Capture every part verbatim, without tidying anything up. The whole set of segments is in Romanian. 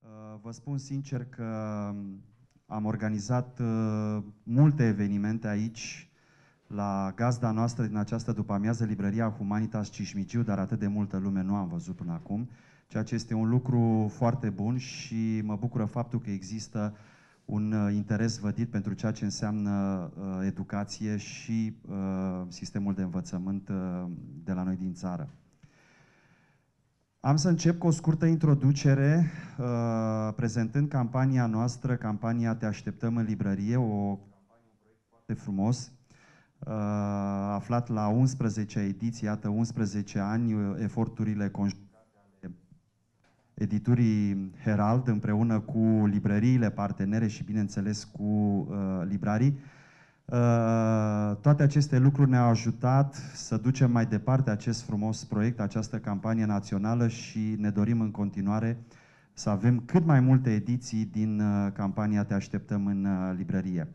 Vă spun sincer că am organizat multe evenimente aici, la gazda noastră din această după-amiază, Librăria Humanitas Cismigiu, dar atât de multă lume nu am văzut până acum, ceea ce este un lucru foarte bun și mă bucură faptul că există un interes vădit pentru ceea ce înseamnă uh, educație și uh, sistemul de învățământ uh, de la noi din țară. Am să încep cu o scurtă introducere, uh, prezentând campania noastră, campania Te așteptăm în librărie, o campanie, un proiect foarte frumos, uh, aflat la unsprezecea ediție, iată unsprezece ani, eforturile conjugate ale editurii Herald, împreună cu librăriile partenere și, bineînțeles, cu uh, librarii. Uh, toate aceste lucruri ne-au ajutat să ducem mai departe acest frumos proiect, această campanie națională și ne dorim în continuare să avem cât mai multe ediții din uh, campania Te așteptăm în uh, librărie.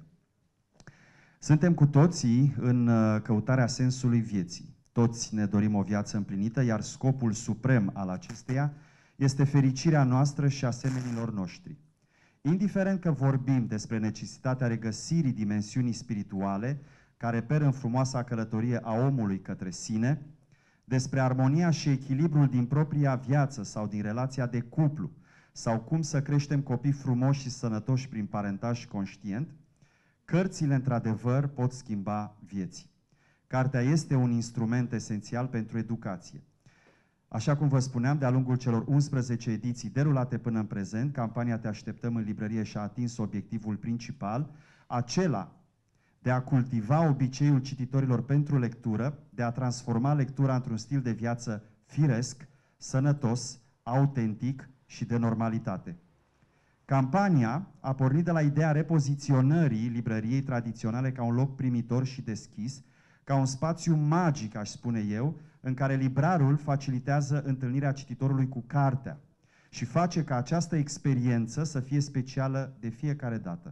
Suntem cu toții în uh, căutarea sensului vieții. Toți ne dorim o viață împlinită, iar scopul suprem al acesteia este fericirea noastră și a semenilor noștri. Indiferent că vorbim despre necesitatea regăsirii dimensiunii spirituale, care per în frumoasa călătorie a omului către sine, despre armonia și echilibrul din propria viață sau din relația de cuplu, sau cum să creștem copii frumoși și sănătoși prin parentaj conștient, cărțile, într-adevăr, pot schimba vieții. Cartea este un instrument esențial pentru educație. Așa cum vă spuneam, de-a lungul celor unsprezece ediții derulate până în prezent, campania Te așteptăm în librărie și-a atins obiectivul principal, acela de a cultiva obiceiul cititorilor pentru lectură, de a transforma lectura într-un stil de viață firesc, sănătos, autentic și de normalitate. Campania a pornit de la ideea repoziționării librăriei tradiționale ca un loc primitor și deschis, ca un spațiu magic, aș spune eu, în care librarul facilitează întâlnirea cititorului cu cartea și face ca această experiență să fie specială de fiecare dată.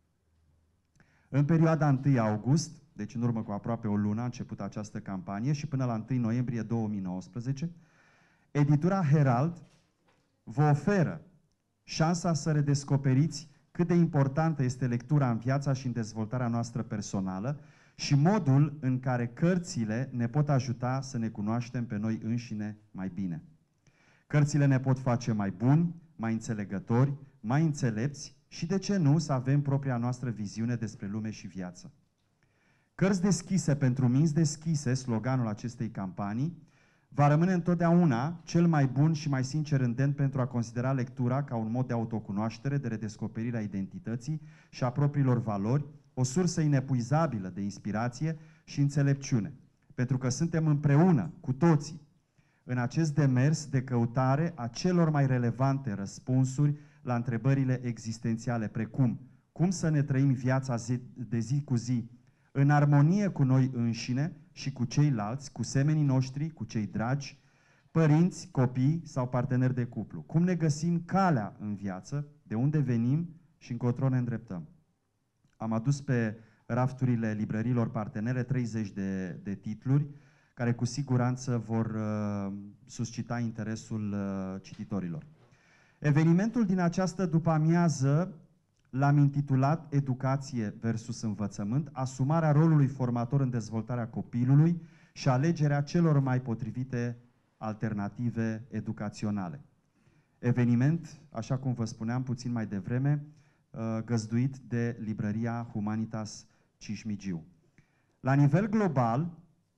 În perioada întâi august, deci în urmă cu aproape o lună, a început această campanie și până la întâi noiembrie două mii nouăsprezece, editura Herald vă oferă șansa să redescoperiți cât de importantă este lectura în viața și în dezvoltarea noastră personală și modul în care cărțile ne pot ajuta să ne cunoaștem pe noi înșine mai bine. Cărțile ne pot face mai buni, mai înțelegători, mai înțelepți și, de ce nu, să avem propria noastră viziune despre lume și viață. Cărți deschise pentru minți deschise, sloganul acestei campanii, va rămâne întotdeauna cel mai bun și mai sincer îndemn pentru a considera lectura ca un mod de autocunoaștere, de redescoperire a identității și a propriilor valori, o sursă inepuizabilă de inspirație și înțelepciune, pentru că suntem împreună, cu toții, în acest demers de căutare a celor mai relevante răspunsuri la întrebările existențiale, precum cum să ne trăim viața zi, de zi cu zi, în armonie cu noi înșine și cu ceilalți, cu semenii noștri, cu cei dragi, părinți, copii sau parteneri de cuplu. Cum ne găsim calea în viață, de unde venim și încotro ne îndreptăm. Am adus pe rafturile librăriilor partenere treizeci de, de titluri care cu siguranță vor uh, suscita interesul uh, cititorilor. Evenimentul din această după-amiază l-am intitulat Educație versus învățământ, asumarea rolului formator în dezvoltarea copilului și alegerea celor mai potrivite alternative educaționale. Eveniment, așa cum vă spuneam puțin mai devreme, găzduit de Librăria Humanitas Cismigiu. La nivel global,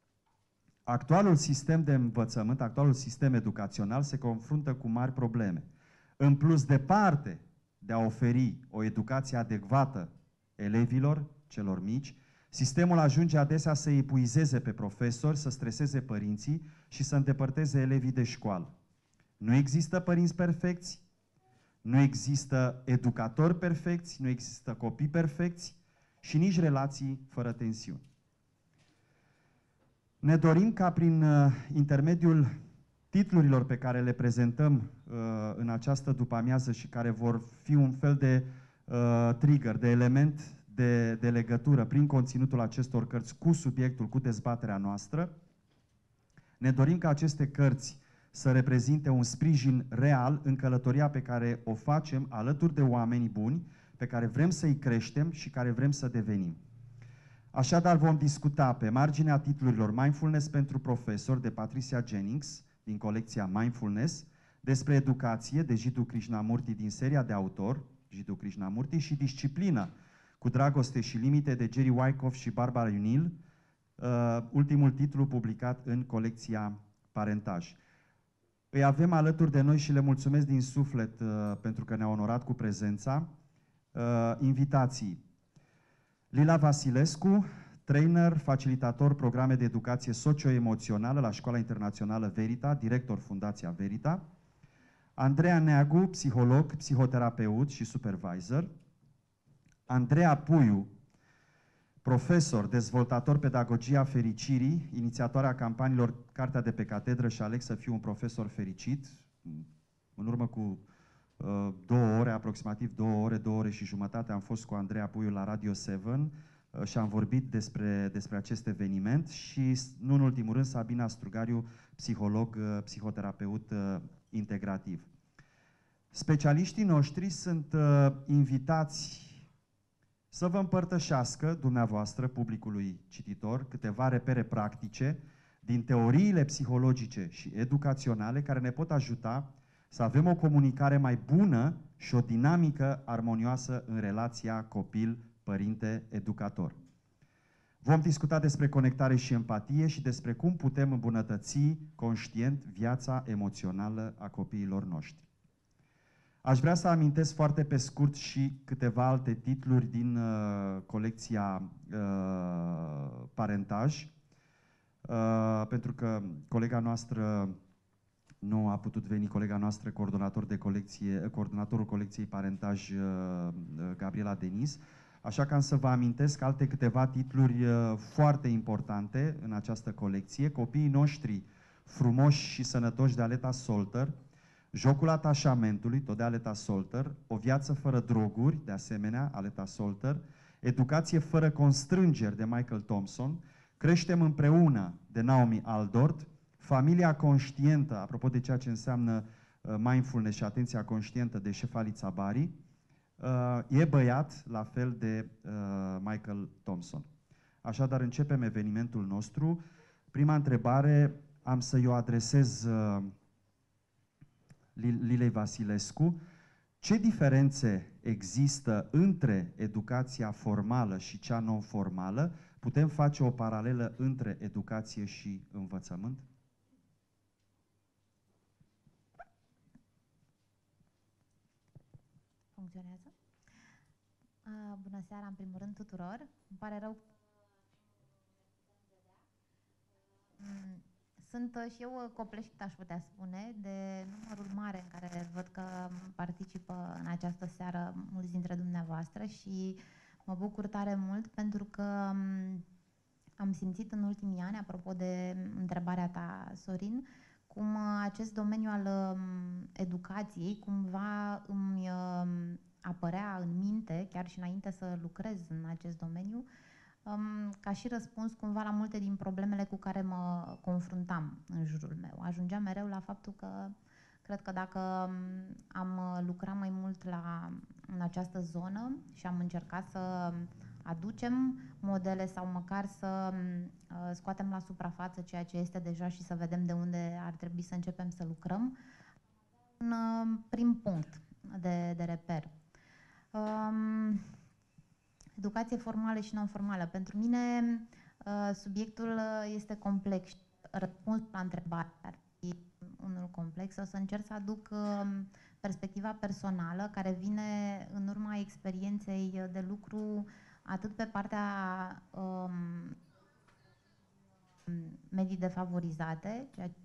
actualul sistem de învățământ, actualul sistem educațional se confruntă cu mari probleme. În plus, departe de a oferi o educație adecvată elevilor, celor mici, sistemul ajunge adesea să epuizeze pe profesori, să streseze părinții și să îndepărteze elevii de școală. Nu există părinți perfecți, nu există educatori perfecți, nu există copii perfecți și nici relații fără tensiuni. Ne dorim ca prin uh, intermediul titlurilor pe care le prezentăm uh, în această după-amiază și care vor fi un fel de uh, trigger, de element de, de legătură prin conținutul acestor cărți cu subiectul, cu dezbaterea noastră, ne dorim ca aceste cărți să reprezinte un sprijin real în călătoria pe care o facem alături de oameni buni, pe care vrem să-i creștem și care vrem să devenim. Așadar, vom discuta pe marginea titlurilor Mindfulness pentru profesori de Patricia Jennings, din colecția Mindfulness, despre educație de Jiddu Krishnamurti din seria de autor, Jiddu Krishnamurti, și disciplină cu dragoste și limite de Jerry Wyckoff și Barbara Unill, uh, ultimul titlu publicat în colecția Parentaj. Îi avem alături de noi și le mulțumesc din suflet uh, pentru că ne-au onorat cu prezența. Uh, invitații: Lila Vasilescu, trainer, facilitator programe de educație socio-emoțională la Școala Internațională Verita, director Fundația Verita. Andreea Neagu, psiholog, psihoterapeut și supervisor. Andreea Puiu, profesor, dezvoltator Pedagogia Fericirii, inițiatoarea campaniilor Cartea de pe catedră și Aleg să fiu un profesor fericit. În urmă cu uh, două ore, aproximativ două ore, două ore și jumătate, am fost cu Andreea Puiu la Radio șapte uh, și am vorbit despre, despre acest eveniment și, nu în ultimul rând, Sabina Strugariu, psiholog, uh, psihoterapeut uh, integrativ. Specialiștii noștri sunt uh, invitați să vă împărtășească dumneavoastră, publicului cititor, câteva repere practice din teoriile psihologice și educaționale care ne pot ajuta să avem o comunicare mai bună și o dinamică armonioasă în relația copil-părinte-educator. Vom discuta despre conectare și empatie și despre cum putem îmbunătăți conștient viața emoțională a copiilor noștri. Aș vrea să amintesc foarte pe scurt și câteva alte titluri din uh, colecția uh, Parentaj, uh, pentru că colega noastră nu a putut veni, colega noastră coordonator de colecție, coordonatorul colecției Parentaj, uh, Gabriela Denis, așa că am să vă amintesc alte câteva titluri uh, foarte importante în această colecție: Copiii noștri frumoși și sănătoși de Aleta Solter, Jocul atașamentului, tot de Aleta Solter, O viață fără droguri, de asemenea, Aleta Solter, Educație fără constrângeri, de Michael Thompson, Creștem împreună, de Naomi Aldort, Familia conștientă, apropo de ceea ce înseamnă uh, mindfulness și atenția conștientă, de Shefali Tsabari, uh, E băiat, la fel, de uh, Michael Thompson. Așadar, începem evenimentul nostru. Prima întrebare am să-i o adresez uh, Lilei Vasilescu. Ce diferențe există între educația formală și cea non-formală? Putem face o paralelă între educație și învățământ? Funcționează? Uh, bună seara, în primul rând, tuturor. Îmi pare rău. Mm. Sunt și eu copleșită, aș putea spune, de numărul mare în care văd că participă în această seară mulți dintre dumneavoastră și mă bucur tare mult pentru că am simțit în ultimii ani, apropo de întrebarea ta, Sorin, cum acest domeniu al educației cumva îmi apărea în minte, chiar și înainte să lucrez în acest domeniu, ca și răspuns cumva la multe din problemele cu care mă confruntam în jurul meu. Ajungeam mereu la faptul că cred că dacă am lucrat mai mult la, în această zonă și am încercat să aducem modele sau măcar să scoatem la suprafață ceea ce este deja și să vedem de unde ar trebui să începem să lucrăm, un prim punct de, de reper. Um, Educație formală și non-formală. Pentru mine subiectul este complex. Răspunsul la întrebare ar fi unul complex. O să încerc să aduc perspectiva personală care vine în urma experienței de lucru atât pe partea um, medii defavorizate, ceea ce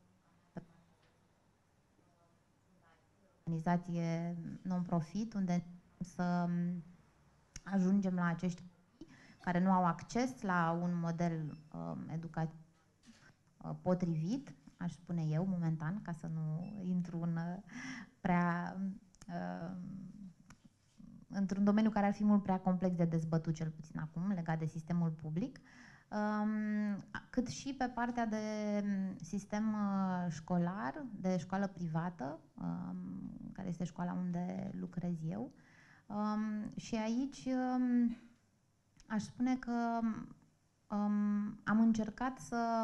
organizație non-profit, unde să ajungem la acești copii care nu au acces la un model uh, educativ uh, potrivit, aș spune eu, momentan, ca să nu intru în uh, prea uh, într-un domeniu care ar fi mult prea complex de dezbătut, cel puțin acum, legat de sistemul public. um, cât și pe partea de sistem uh, școlar, de școală privată, um, care este școala unde lucrez eu. Um, și aici um, aș spune că um, am încercat să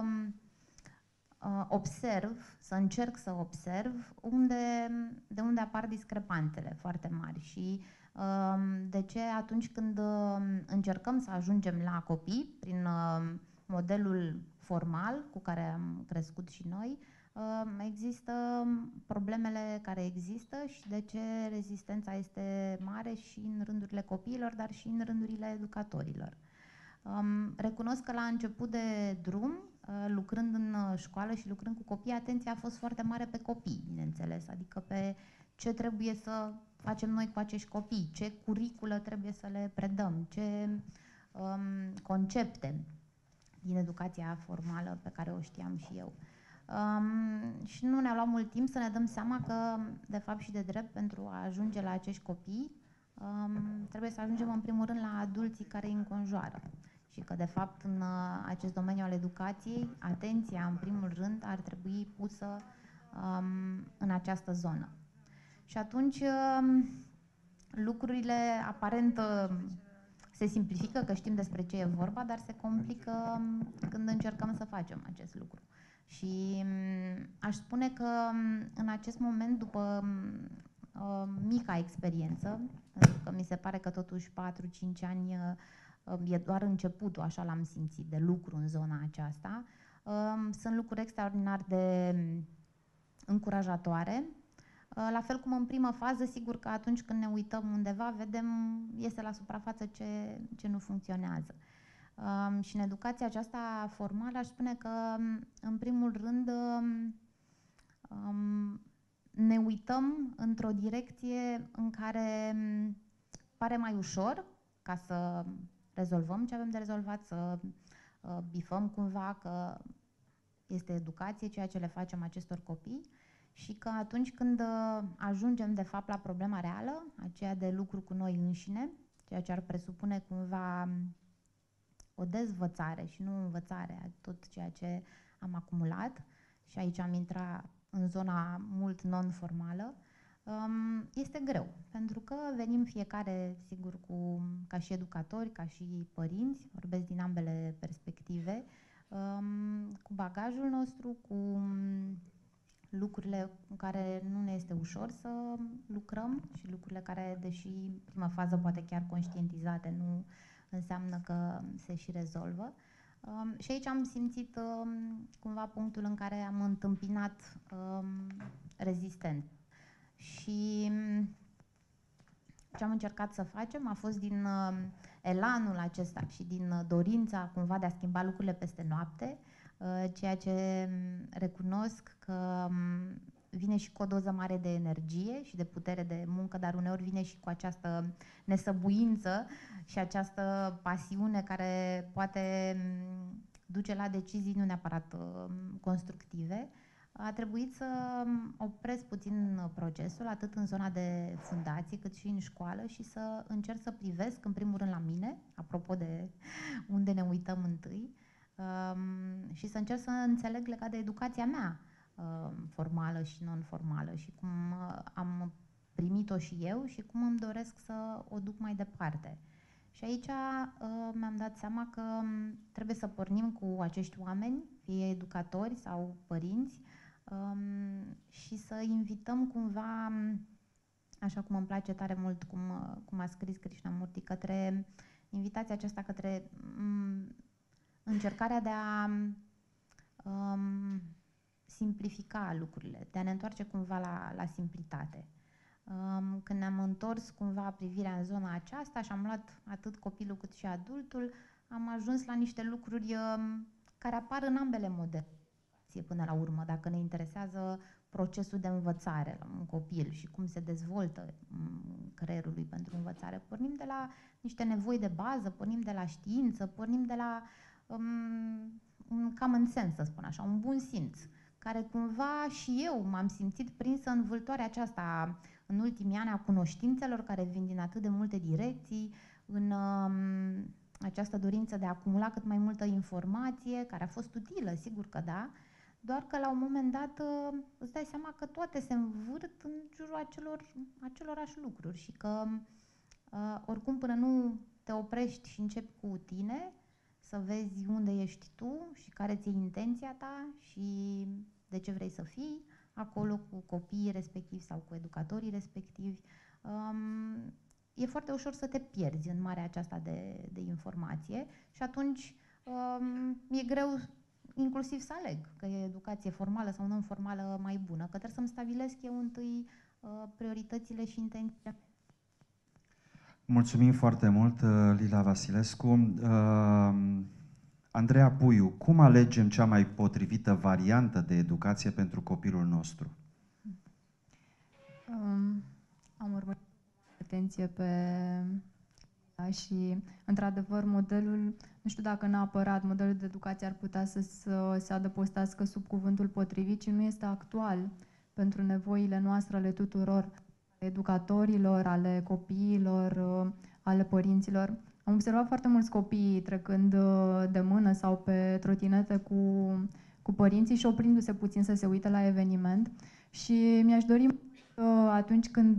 uh, observ, să încerc să observ unde, de unde apar discrepanțele foarte mari și um, de ce atunci când um, încercăm să ajungem la copii prin um, modelul formal cu care am crescut și noi, um, există problemele care există și de ce rezistența este mare și în rândurile copiilor, dar și în rândurile educatorilor. Um, recunosc că la început de drum, uh, lucrând în școală și lucrând cu copii, atenția a fost foarte mare pe copii, bineînțeles, adică pe ce trebuie să facem noi cu acești copii, ce curiculă trebuie să le predăm, ce um, concepte din educația formală pe care o știam și eu. Um, și nu ne-a luat mult timp să ne dăm seama că, de fapt și de drept, pentru a ajunge la acești copii, um, trebuie să ajungem în primul rând la adulții care îi înconjoară. Și că, de fapt, în uh, acest domeniu al educației, atenția, în primul rând, ar trebui pusă um, în această zonă. Și atunci, um, lucrurile, aparent, uh, se simplifică, că știm despre ce e vorba, dar se complică um, când încercăm să facem acest lucru. Și um, aș spune că um, în acest moment, după um, mica experiență, pentru că mi se pare că totuși patru cinci ani uh, e doar începutul, așa l-am simțit, de lucru în zona aceasta. Uh, sunt lucruri extraordinar de încurajatoare. Uh, la fel cum în primă fază, sigur că atunci când ne uităm undeva, vedem, iese la suprafață ce, ce nu funcționează. Uh, și în educația aceasta formală aș spune că, în primul rând, um, ne uităm într-o direcție în care pare mai ușor ca să rezolvăm ce avem de rezolvat, să uh, bifăm cumva că este educație, ceea ce le facem acestor copii și că atunci când uh, ajungem de fapt la problema reală, aceea de lucru cu noi înșine, ceea ce ar presupune cumva o dezvățare și nu învățare a tot ceea ce am acumulat, și aici am intrat în zona mult non-formală, este greu, pentru că venim fiecare, sigur, cu, ca și educatori, ca și părinți, vorbesc din ambele perspective, cu bagajul nostru, cu lucrurile în care nu ne este ușor să lucrăm și lucrurile care, deși în prima fază poate chiar conștientizate, nu înseamnă că se și rezolvă. Um, și aici am simțit um, cumva punctul în care am întâmpinat um, rezistență. Și ce am încercat să facem a fost din uh, elanul acesta și din uh, dorința cumva de a schimba lucrurile peste noapte, uh, ceea ce recunosc că um, vine și cu o doză mare de energie și de putere de muncă, dar uneori vine și cu această nesăbuință și această pasiune care poate um, duce la decizii nu neapărat uh, constructive. A trebuit să opresc puțin procesul, atât în zona de fundație, cât și în școală, și să încerc să privesc, în primul rând, la mine, apropo de unde ne uităm întâi, um, și să încerc să înțeleg legat de educația mea, um, formală și non-formală, și cum am primit-o și eu și cum îmi doresc să o duc mai departe. Și aici uh, mi-am dat seama că trebuie să pornim cu acești oameni, fie educatori sau părinți, Um, și să invităm cumva, așa cum îmi place tare mult cum, cum a scris Krishnamurti, către invitația aceasta către um, încercarea de a um, simplifica lucrurile, de a ne întoarce cumva la, la simplitate. Um, când ne-am întors cumva privirea în zona aceasta și am luat atât copilul cât și adultul, am ajuns la niște lucruri um, care apar în ambele modele. Până la urmă, dacă ne interesează procesul de învățare la un copil și cum se dezvoltă creierul lui pentru învățare, pornim de la niște nevoi de bază, pornim de la știință, pornim de la um, un common sense, să spun așa, un bun simț, care cumva și eu m-am simțit prinsă în vâltoarea aceasta în ultimii ani a cunoștințelor care vin din atât de multe direcții, în um, această dorință de a acumula cât mai multă informație, care a fost utilă, sigur că da, doar că la un moment dat îți dai seama că toate se învârt în jurul acelor, acelorași lucruri și că oricum până nu te oprești și începi cu tine, să vezi unde ești tu și care ți-e intenția ta și de ce vrei să fii acolo cu copiii respectivi sau cu educatorii respectivi, um, e foarte ușor să te pierzi în marea aceasta de, de informație și atunci um, e greu inclusiv să aleg că e educație formală sau non-formală mai bună, că trebuie să-mi stabilesc eu întâi uh, prioritățile și intenția. Mulțumim foarte mult, Lila Vasilescu. Uh, Andreea Puiu, cum alegem cea mai potrivită variantă de educație pentru copilul nostru? Um, am urmărit atenție pe și, într-adevăr, modelul, nu știu dacă neapărat modelul de educație ar putea să, să se adăpostească sub cuvântul potrivit, ci nu este actual pentru nevoile noastre ale tuturor, educatorilor, ale copiilor, ale părinților. Am observat foarte mulți copii trecând de mână sau pe trotinete cu, cu părinții și oprindu-se puțin să se uite la eveniment și mi-aș dori atunci când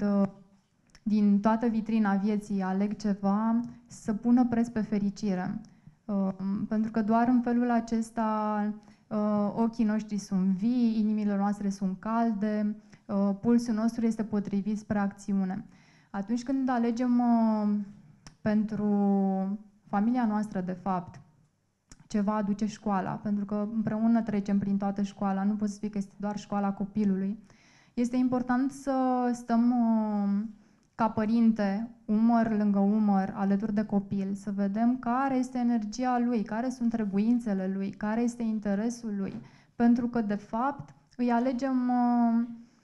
din toată vitrina vieții aleg ceva, să pună preț pe fericire. Uh, pentru că doar în felul acesta uh, ochii noștri sunt vii, inimile noastre sunt calde, uh, pulsul nostru este potrivit spre acțiune. Atunci când alegem uh, pentru familia noastră, de fapt, ce va aduce școala, pentru că împreună trecem prin toată școala, nu pot să spui că este doar școala copilului, este important să stăm uh, ca părinte, umăr lângă umăr, alături de copil, să vedem care este energia lui, care sunt trebuințele lui, care este interesul lui. Pentru că, de fapt, îi alegem uh,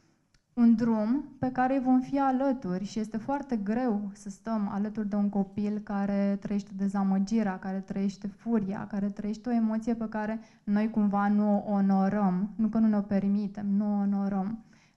un drum pe care îi vom fi alături și este foarte greu să stăm alături de un copil care trăiește dezamăgirea, care trăiește furia, care trăiește o emoție pe care noi cumva nu o onorăm, nu că nu ne-o permitem, nu o onorăm.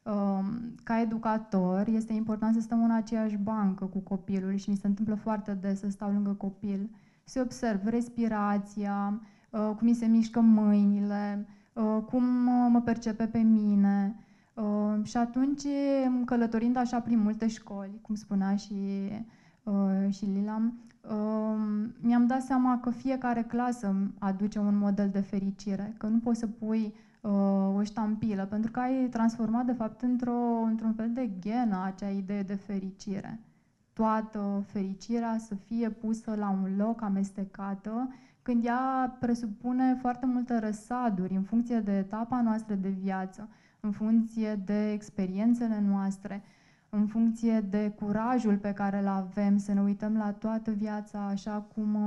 Ca educator, este important să stăm în aceeași bancă cu copilul și mi se întâmplă foarte des să stau lângă copil, să observ respirația, cum mi se mișcă mâinile, cum mă percepe pe mine. Și atunci, călătorind așa prin multe școli, cum spunea și, și Lila, mi-am dat seama că fiecare clasă aduce un model de fericire, că nu poți să pui o ștampilă, pentru că ai transformat de fapt într-o, într-un fel de genă acea idee de fericire. Toată fericirea să fie pusă la un loc, amestecată, când ea presupune foarte multe răsaduri în funcție de etapa noastră de viață, în funcție de experiențele noastre, în funcție de curajul pe care îl avem, să ne uităm la toată viața așa cum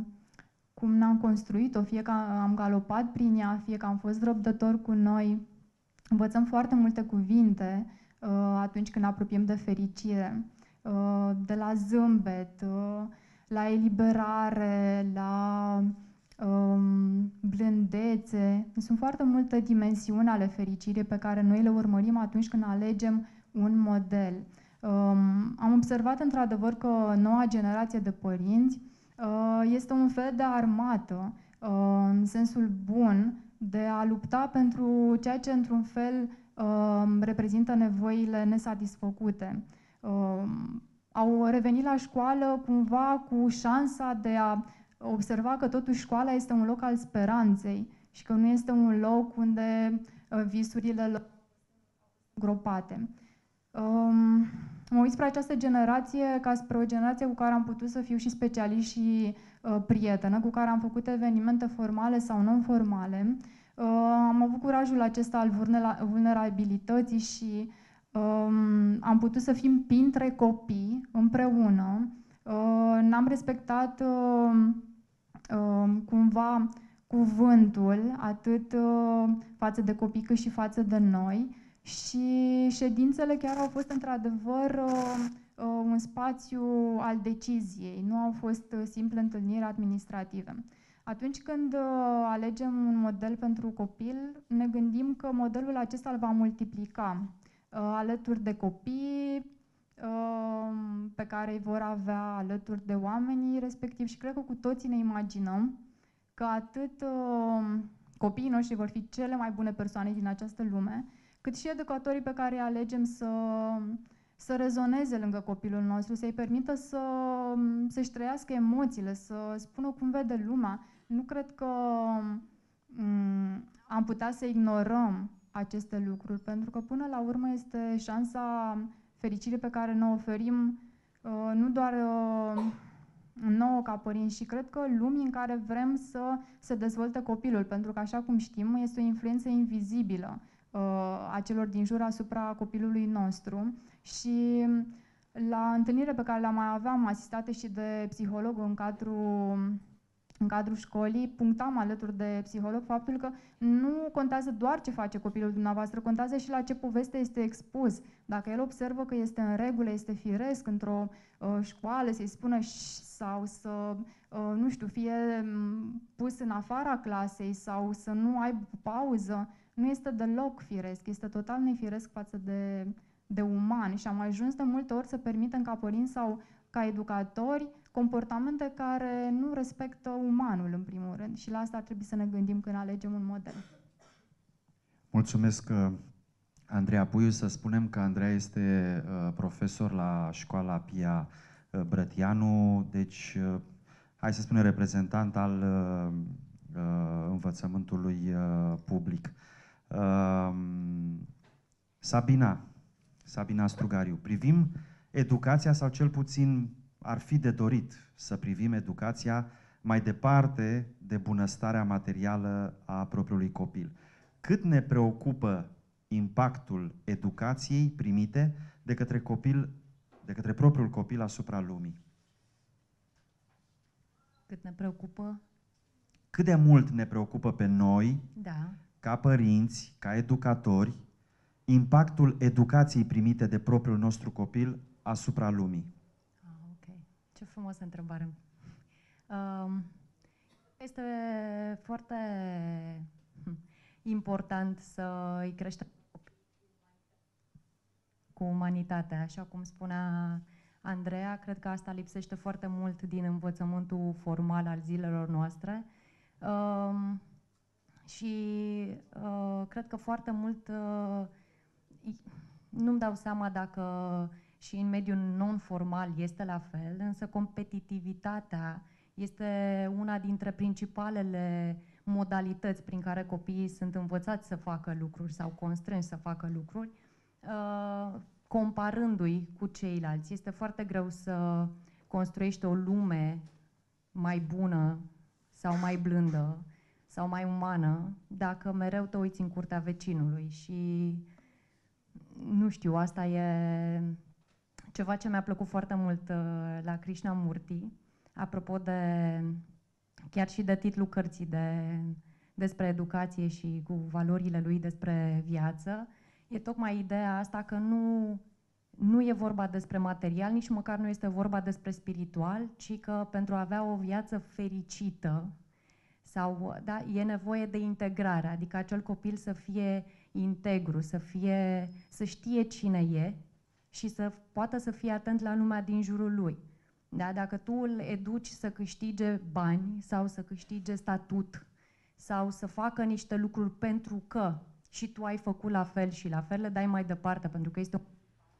cum ne-am construit-o, fie că am galopat prin ea, fie că am fost răbdători cu noi. Învățăm foarte multe cuvinte uh, atunci când ne apropiem de fericire, uh, de la zâmbet, uh, la eliberare, la um, blândețe. Sunt foarte multe dimensiuni ale fericirii pe care noi le urmărim atunci când alegem un model. Um, am observat într-adevăr că noua generație de părinți este un fel de armată, în sensul bun, de a lupta pentru ceea ce, într-un fel, reprezintă nevoile nesatisfăcute. Au revenit la școală cumva cu șansa de a observa că totuși școala este un loc al speranței și că nu este un loc unde visurile lor sunt gropate. Mă uit spre această generație ca spre o generație cu care am putut să fiu și specialist și uh, prietenă, cu care am făcut evenimente formale sau non-formale. Uh, am avut curajul acesta al vulnerabilității și um, am putut să fim printre copii împreună. Uh, n-am respectat uh, uh, cumva cuvântul atât uh, față de copii cât și față de noi. Și ședințele chiar au fost într-adevăr un spațiu al deciziei, nu au fost simple întâlniri administrative. Atunci când alegem un model pentru copil, ne gândim că modelul acesta îl va multiplica alături de copii pe care îi vor avea alături de oamenii respectiv și cred că cu toții ne imaginăm că atât copiii noștri vor fi cele mai bune persoane din această lume, cât și educatorii pe care îi alegem să, să rezoneze lângă copilul nostru, să-i permită să, să-și trăiască emoțiile, să spună cum vede lumea. Nu cred că m- am putea să ignorăm aceste lucruri, pentru că până la urmă este șansa fericirii pe care ne oferim uh, nu doar uh, nouă ca părinți, și cred că lumii în care vrem să se dezvolte copilul, pentru că, așa cum știm, este o influență invizibilă uh, a celor din jur asupra copilului nostru. Și la întâlnire pe care la mai aveam, asistate și de psiholog în cadrul în cadrul școlii, punctam alături de psiholog faptul că nu contează doar ce face copilul dumneavoastră, contează și la ce poveste este expus. Dacă el observă că este în regulă, este firesc într-o uh, școală, să-i spună sau să, uh, nu știu, fie pus în afara clasei sau să nu aibă pauză, nu este deloc firesc, este total nefiresc față de, de uman. Și am ajuns de multe ori să permitem ca părinți sau ca educatori comportamente care nu respectă umanul, în primul rând. Și la asta ar trebui să ne gândim când alegem un model. Mulțumesc, Andreea Puiu. Să spunem că Andreea este uh, profesor la școala Pia uh, Brătianu, deci, uh, hai să spunem, reprezentant al uh, uh, învățământului uh, public. Uh, Sabina, Sabina Strugariu, privim educația, sau cel puțin ar fi de dorit să privim educația mai departe de bunăstarea materială a propriului copil. Cât ne preocupă impactul educației primite de către copil, de către propriul copil asupra lumii? Cât ne preocupă? Cât de mult ne preocupă pe noi, Da. ca părinți, ca educatori, impactul educației primite de propriul nostru copil asupra lumii? Ah, ok. Ce frumoasă întrebare. Um, este foarte important să îi creștem cu umanitatea, așa cum spunea Andreea. Cred că asta lipsește foarte mult din învățământul formal al zilelor noastre. Um, și uh, cred că foarte mult uh, nu-mi dau seama dacă și în mediul non-formal este la fel, însă competitivitatea este una dintre principalele modalități prin care copiii sunt învățați să facă lucruri sau constrânși să facă lucruri, uh, comparându-i cu ceilalți. Este foarte greu să construiești o lume mai bună sau mai blândă sau mai umană dacă mereu te uiți în curtea vecinului. Și nu știu, asta e ceva ce mi-a plăcut foarte mult uh, la Krishnamurti, apropo de, chiar și de titlul cărții de, despre educație și cu valorile lui despre viață, e tocmai ideea asta că nu, nu e vorba despre material, nici măcar nu este vorba despre spiritual, ci că pentru a avea o viață fericită, sau, da, e nevoie de integrare, adică acel copil să fie integru, să, fie, să știe cine e și să poată să fie atent la lumea din jurul lui. Da? Dacă tu îl educi să câștige bani sau să câștige statut sau să facă niște lucruri pentru că și tu ai făcut la fel și la fel le dai mai departe, pentru că este o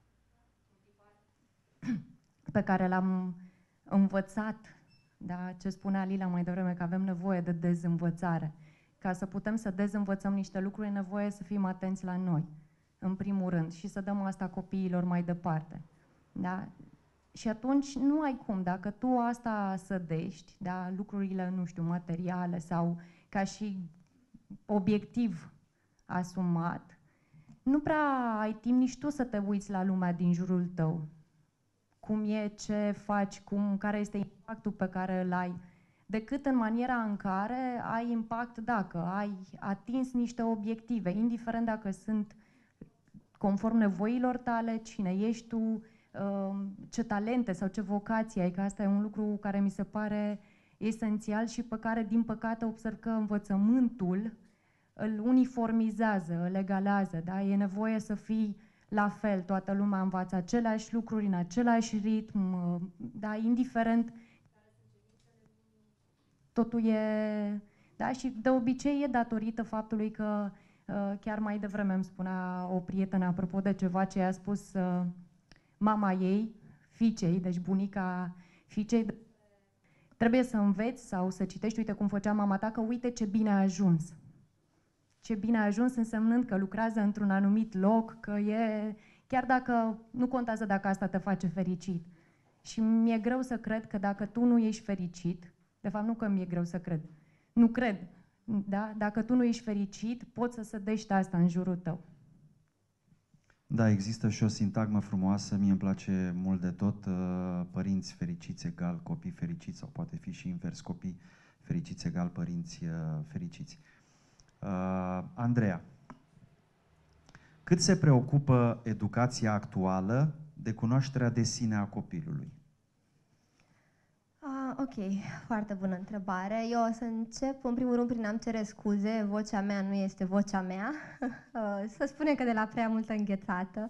pe care l-am învățat, da? Ce spunea Lila mai devreme, că avem nevoie de dezînvățare. Ca să putem să dezînvățăm niște lucruri, e nevoie să fim atenți la noi, în primul rând, și să dăm asta copiilor mai departe. Da? Și atunci nu ai cum, dacă tu asta sădești, da, lucrurile, nu știu, materiale sau ca și obiectiv asumat, nu prea ai timp nici tu să te uiți la lumea din jurul tău. Cum e, ce faci, cum, care este impactul pe care îl ai, decât în maniera în care ai impact dacă ai atins niște obiective, indiferent dacă sunt conform nevoilor tale, cine ești tu, ce talente sau ce vocație ai, că asta e un lucru care mi se pare esențial și pe care, din păcate, observ că învățământul îl uniformizează, îl egalează, da? E nevoie să fii la fel, toată lumea învață aceleași lucruri în același ritm, da, indiferent, totul e, da, și de obicei e datorită faptului că chiar mai devreme îmi spunea o prietenă apropo de ceva ce i-a spus mama ei, fiicei, deci bunica fiicei, trebuie să înveți sau să citești, uite cum făcea mama ta, că uite ce bine a ajuns. Ce bine a ajuns însemnând că lucrează într-un anumit loc, că e, chiar dacă nu contează dacă asta te face fericit. Și mi-e greu să cred că dacă tu nu ești fericit, de fapt nu că mi-e greu să cred, nu cred, da? Dacă tu nu ești fericit, poți să sădești asta în jurul tău. Da, există și o sintagmă frumoasă, mie îmi place mult de tot, părinți fericiți egal copii fericiți, sau poate fi și invers, copii fericiți egal părinți fericiți. Uh, Andreea, cât se preocupă educația actuală de cunoașterea de sine a copilului? Ah, ok, foarte bună întrebare. Eu o să încep în primul rând prin a-mi cere scuze, vocea mea nu este vocea mea. Să spunem că de la prea multă înghețată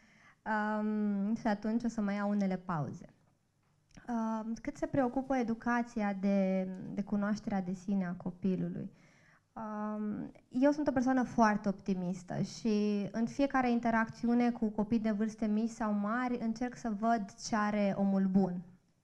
um, și atunci o să mai iau unele pauze. Um, cât se preocupă educația de, de cunoașterea de sine a copilului? Um, eu sunt o persoană foarte optimistă și în fiecare interacțiune cu copii de vârste mici sau mari încerc să văd ce are omul bun.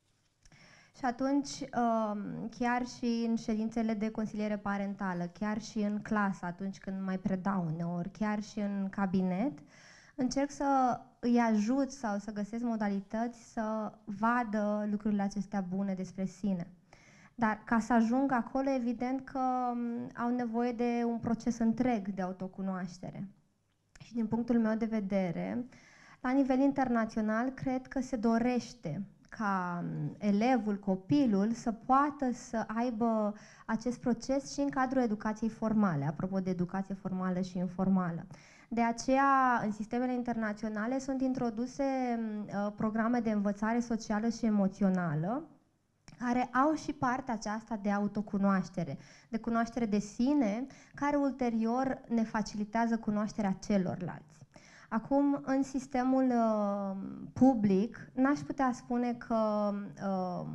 Și atunci, chiar și în ședințele de consiliere parentală, chiar și în clasă, atunci când mai predau uneori, chiar și în cabinet, încerc să îi ajut sau să găsesc modalități să vadă lucrurile acestea bune despre sine. Dar ca să ajung acolo, evident că au nevoie de un proces întreg de autocunoaștere. Și din punctul meu de vedere, la nivel internațional, cred că se dorește ca elevul, copilul, să poată să aibă acest proces și în cadrul educației formale, apropo de educație formală și informală. De aceea, în sistemele internaționale sunt introduse uh, programe de învățare socială și emoțională, care au și partea aceasta de autocunoaștere, de cunoaștere de sine, care ulterior ne facilitează cunoașterea celorlalți. Acum, în sistemul uh, public, n-aș putea spune că uh,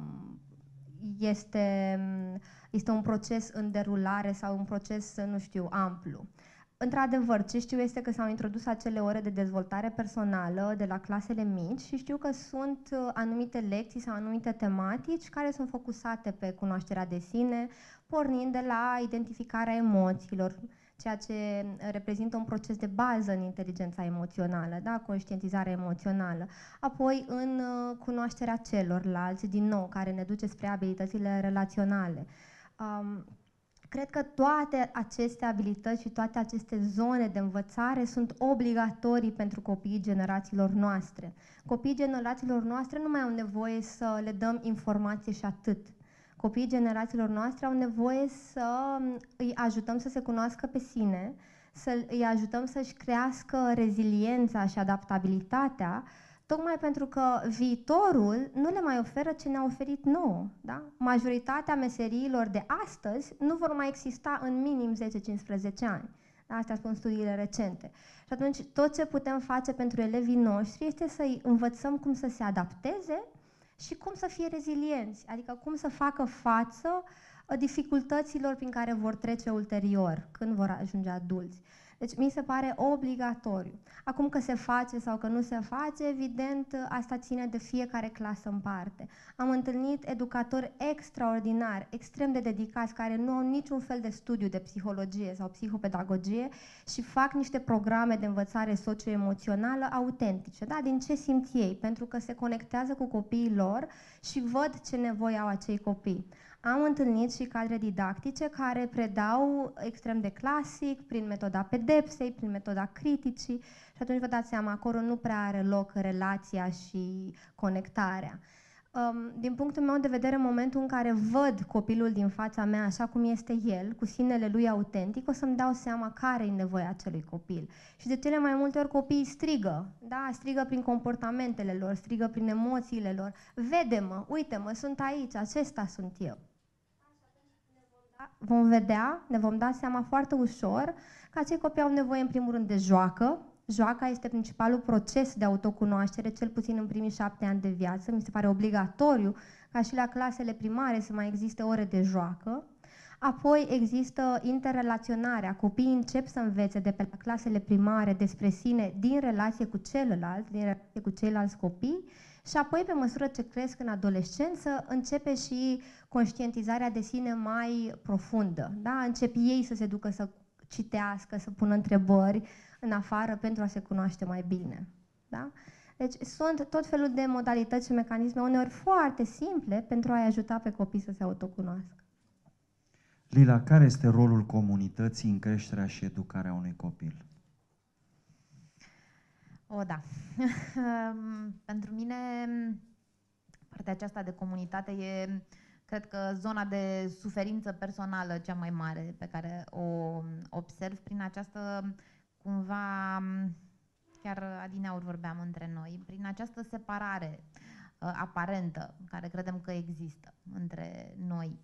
este, este un proces în derulare sau un proces, nu știu, amplu. Într-adevăr, ce știu este că s-au introdus acele ore de dezvoltare personală de la clasele mici și știu că sunt anumite lecții sau anumite tematici care sunt focusate pe cunoașterea de sine, pornind de la identificarea emoțiilor, ceea ce reprezintă un proces de bază în inteligența emoțională, da? Conștientizarea emoțională. Apoi în cunoașterea celorlalți, din nou, care ne duce spre abilitățile relaționale. Um, Cred că toate aceste abilități și toate aceste zone de învățare sunt obligatorii pentru copiii generațiilor noastre. Copiii generațiilor noastre nu mai au nevoie să le dăm informație și atât. Copiii generațiilor noastre au nevoie să îi ajutăm să se cunoască pe sine, să îi ajutăm să-și crească reziliența și adaptabilitatea, tocmai pentru că viitorul nu le mai oferă ce ne-a oferit nouă. Da? Majoritatea meseriilor de astăzi nu vor mai exista în minim zece cincisprezece ani. Da? Astea spun studiile recente. Și atunci tot ce putem face pentru elevii noștri este să-i învățăm cum să se adapteze și cum să fie rezilienți, adică cum să facă față dificultăților prin care vor trece ulterior, când vor ajunge adulți. Deci mi se pare obligatoriu. Acum că se face sau că nu se face, evident, asta ține de fiecare clasă în parte. Am întâlnit educatori extraordinari, extrem de dedicați, care nu au niciun fel de studiu de psihologie sau psihopedagogie și fac niște programe de învățare socioemoțională autentice, da? Din ce simt ei, pentru că se conectează cu copiii lor și văd ce nevoi au acei copii. Am întâlnit și cadre didactice care predau extrem de clasic, prin metoda pedepsei, prin metoda criticii și atunci vă dați seama, acolo nu prea are loc relația și conectarea. Din punctul meu de vedere, în momentul în care văd copilul din fața mea așa cum este el, cu sinele lui autentic, o să-mi dau seama care e nevoia acelui copil. Și de cele mai multe ori copiii strigă, da? Strigă prin comportamentele lor, strigă prin emoțiile lor. Vede-mă, uite-mă, sunt aici, acesta sunt eu. Vom vedea, ne vom da seama foarte ușor că acei copii au nevoie în primul rând de joacă, Joaca este principalul proces de autocunoaștere, cel puțin în primii șapte ani de viață. Mi se pare obligatoriu ca și la clasele primare să mai existe ore de joacă. Apoi există interrelaționarea. Copiii încep să învețe de pe la clasele primare despre sine din relație cu celălalt, din relație cu ceilalți copii. Și apoi, pe măsură ce cresc în adolescență, începe și conștientizarea de sine mai profundă. Da? Încep ei să se ducă să citească, să pună întrebări în afară pentru a se cunoaște mai bine. Da? Deci sunt tot felul de modalități și mecanisme, uneori foarte simple, pentru a-i ajuta pe copii să se autocunoască. Lila, care este rolul comunității în creșterea și educarea unui copil? O, da. Pentru mine, partea aceasta de comunitate e, cred că, zona de suferință personală cea mai mare pe care o observ prin această, cumva, chiar adineauri vorbeam între noi, prin această separare uh, aparentă, care credem că există între noi.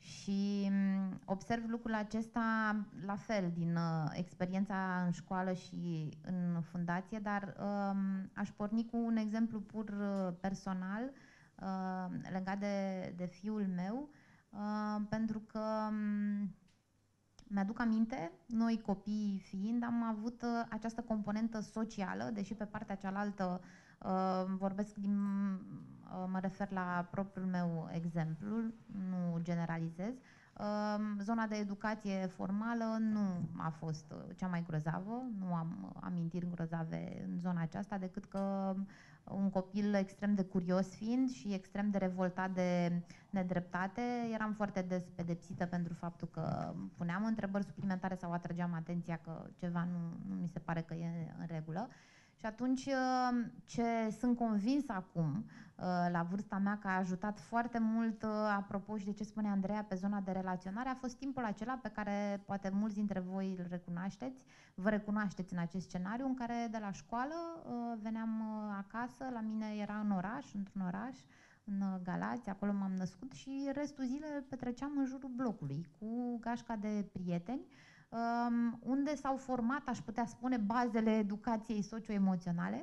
Și observ lucrul acesta la fel din uh, experiența în școală și în fundație, dar uh, aș porni cu un exemplu pur uh, personal uh, legat de, de fiul meu, uh, pentru că um, mi-aduc aminte, noi copii fiind, am avut uh, această componentă socială, deși pe partea cealaltă uh, vorbesc din, uh, mă refer la propriul meu exemplu, nu generalizez. Uh, zona de educație formală nu a fost uh, cea mai grozavă, nu am amintiri grozave în zona aceasta, decât că un copil extrem de curios fiind și extrem de revoltat de nedreptate, eram foarte des pedepsită pentru faptul că puneam întrebări suplimentare sau atrăgeam atenția că ceva nu, nu mi se pare că e în regulă. Și atunci, ce sunt convinsă acum, la vârsta mea, că a ajutat foarte mult, apropo și de ce spune Andreea, pe zona de relaționare, a fost timpul acela pe care poate mulți dintre voi îl recunoașteți, vă recunoașteți în acest scenariu, în care de la școală veneam acasă, la mine era în oraș, într-un oraș, în Galați, acolo m-am născut și restul zilei îl petreceam în jurul blocului, cu gașca de prieteni, Um, unde s-au format, aș putea spune, bazele educației socio-emoționale.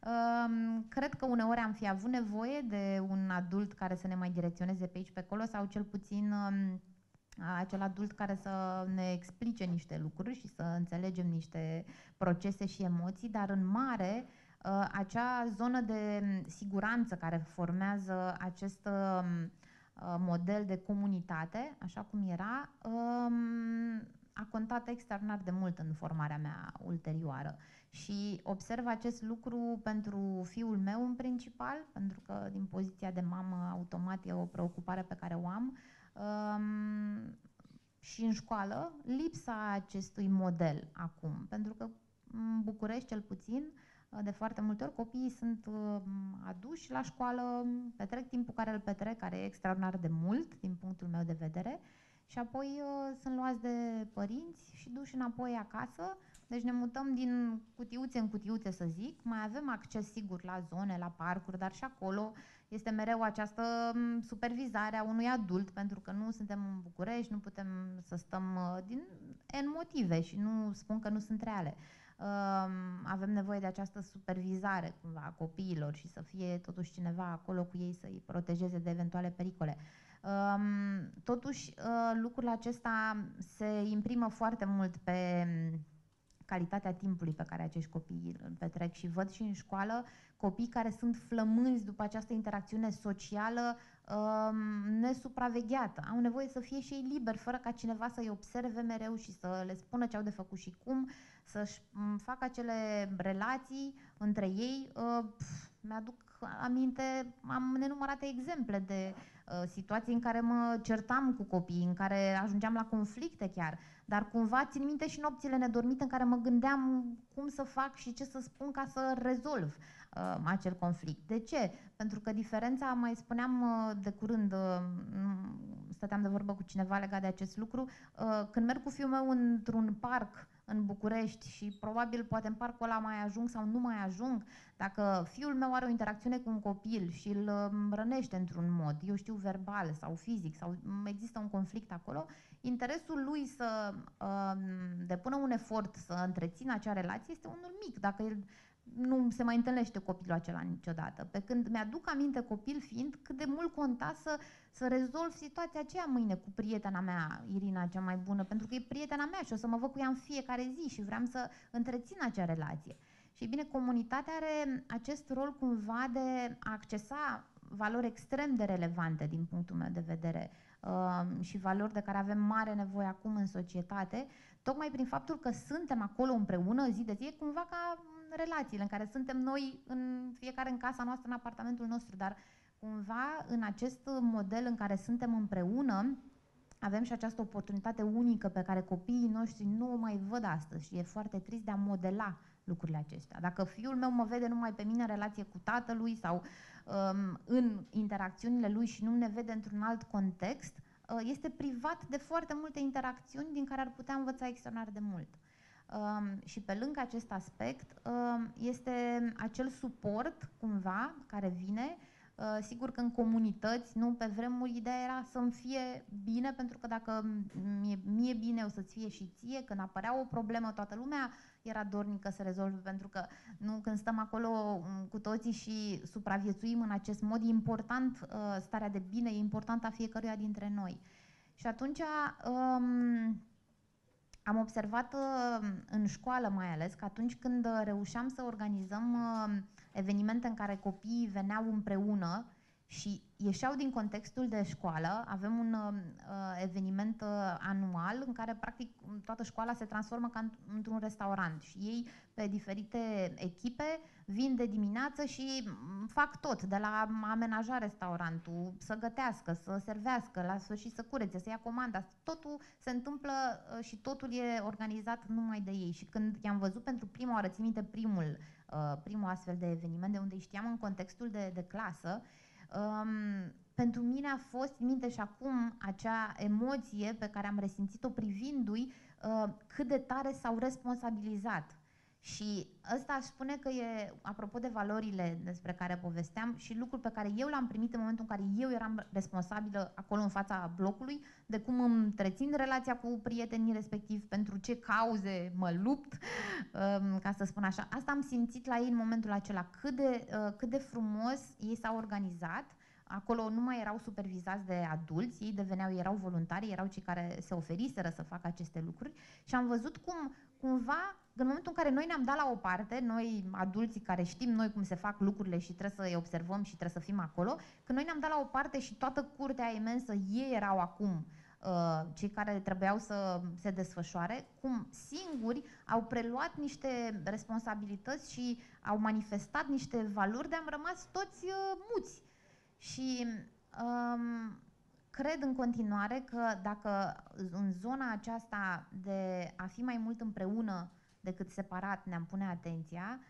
Um, cred că uneori am fi avut nevoie de un adult care să ne mai direcționeze pe aici, pe acolo, sau cel puțin um, acel adult care să ne explice niște lucruri și să înțelegem niște procese și emoții, dar în mare uh, acea zonă de siguranță care formează acest uh, model de comunitate, așa cum era, um, a contat extraordinar de mult în formarea mea ulterioară. Și observ acest lucru pentru fiul meu în principal, pentru că din poziția de mamă automat e o preocupare pe care o am. Um, și în școală, lipsa acestui model acum, pentru că în București cel puțin, de foarte multe ori copiii sunt uh, aduși la școală, petrec timpul care îl petrec, care e extraordinar de mult din punctul meu de vedere, și apoi uh, sunt luați de părinți și duși înapoi acasă. Deci ne mutăm din cutiuțe în cutiuțe, să zic. Mai avem acces sigur la zone, la parcuri, dar și acolo este mereu această supervizare a unui adult, pentru că nu suntem în București, nu putem să stăm uh, din N motive și nu spun că nu sunt reale. Uh, avem nevoie de această supervizare cumva a copiilor și să fie totuși cineva acolo cu ei să-i protejeze de eventuale pericole. Um, totuși, uh, lucrul acesta se imprimă foarte mult pe calitatea timpului pe care acești copii îl petrec și văd și în școală copii care sunt flămânzi după această interacțiune socială um, nesupravegheată. Au nevoie să fie și ei liberi, fără ca cineva să-i observe mereu și să le spună ce au de făcut și cum, să-și facă acele relații între ei. Uh, pf, mi-aduc aminte, am nenumărate exemple de uh, situații în care mă certam cu copiii, în care ajungeam la conflicte chiar, dar cumva țin minte și nopțile nedormite în care mă gândeam cum să fac și ce să spun ca să rezolv uh, acel conflict. De ce? Pentru că diferența, mai spuneam uh, de curând, uh, stăteam de vorbă cu cineva legat de acest lucru, uh, când merg cu fiul meu într-un parc în București și probabil poate în parcul ăla mai ajung sau nu mai ajung, dacă fiul meu are o interacțiune cu un copil și îl um, rănește într-un mod, eu știu, verbal sau fizic, sau există un conflict acolo, interesul lui să um, depună un efort să întrețină acea relație este unul mic, dacă el nu se mai întâlnește copilul acela niciodată. Pe când mi-aduc aminte, copil fiind, cât de mult conta să, să rezolv situația aceea mâine cu prietena mea, Irina, cea mai bună, pentru că e prietena mea și o să mă văd cu ea în fiecare zi și vreau să întrețin acea relație. Și bine, comunitatea are acest rol cumva de a accesa valori extrem de relevante din punctul meu de vedere uh, și valori de care avem mare nevoie acum în societate, tocmai prin faptul că suntem acolo împreună zi de zi, e cumva ca relațiile în care suntem noi, în fiecare în casa noastră, în apartamentul nostru, dar cumva în acest model în care suntem împreună, avem și această oportunitate unică pe care copiii noștri nu o mai văd astăzi și e foarte trist de a modela lucrurile acestea. Dacă fiul meu mă vede numai pe mine în relație cu tatălui sau um, în interacțiunile lui și nu ne vede într-un alt context, uh, este privat de foarte multe interacțiuni din care ar putea învăța extraordinar de mult. Um, și pe lângă acest aspect um, este acel suport cumva care vine, uh, sigur că în comunități, nu, pe vremuri ideea era să-mi fie bine, pentru că dacă mie, mie bine o să-ți fie și ție, când apărea o problemă toată lumea era dornică să rezolve, pentru că nu, când stăm acolo um, cu toții și supraviețuim în acest mod, e important uh, starea de bine, e important a fiecăruia dintre noi. Și atunci um, am observat în școală mai ales că atunci când reușeam să organizăm evenimente în care copiii veneau împreună și ieșeau din contextul de școală, avem un eveniment anual în care practic toată școala se transformă ca într-un restaurant și ei pe diferite echipe vin de dimineață și fac tot, de la a amenaja restaurantul, să gătească, să servească, la sfârșit să curețe, să ia comanda. Totul se întâmplă și totul e organizat numai de ei. Și când i-am văzut pentru prima oară, țin minte primul, primul astfel de eveniment, de unde știam în contextul de, de clasă, um, pentru mine a fost, în minte și acum, acea emoție pe care am resimțit-o privindu-i uh, cât de tare s-au responsabilizat. Și ăsta aș spune că e, apropo de valorile despre care povesteam, și lucrul pe care eu l-am primit în momentul în care eu eram responsabilă acolo în fața blocului, de cum îmi întrețin relația cu prietenii respectiv, pentru ce cauze mă lupt, ca să spun așa. Asta am simțit la ei în momentul acela, cât de, cât de frumos ei s-au organizat. Acolo nu mai erau supervizați de adulți, ei deveneau, erau voluntari, erau cei care se oferiseră să facă aceste lucruri și am văzut cum, cumva, în momentul în care noi ne-am dat la o parte, noi adulții care știm noi cum se fac lucrurile și trebuie să îi observăm și trebuie să fim acolo, când noi ne-am dat la o parte și toată curtea imensă, ei erau acum uh, cei care trebuiau să se desfășoare, cum singuri au preluat niște responsabilități și au manifestat niște valori, de am rămas toți uh, muți. Și um, cred în continuare că dacă în zona aceasta de a fi mai mult împreună decât separat ne-am pune atenția,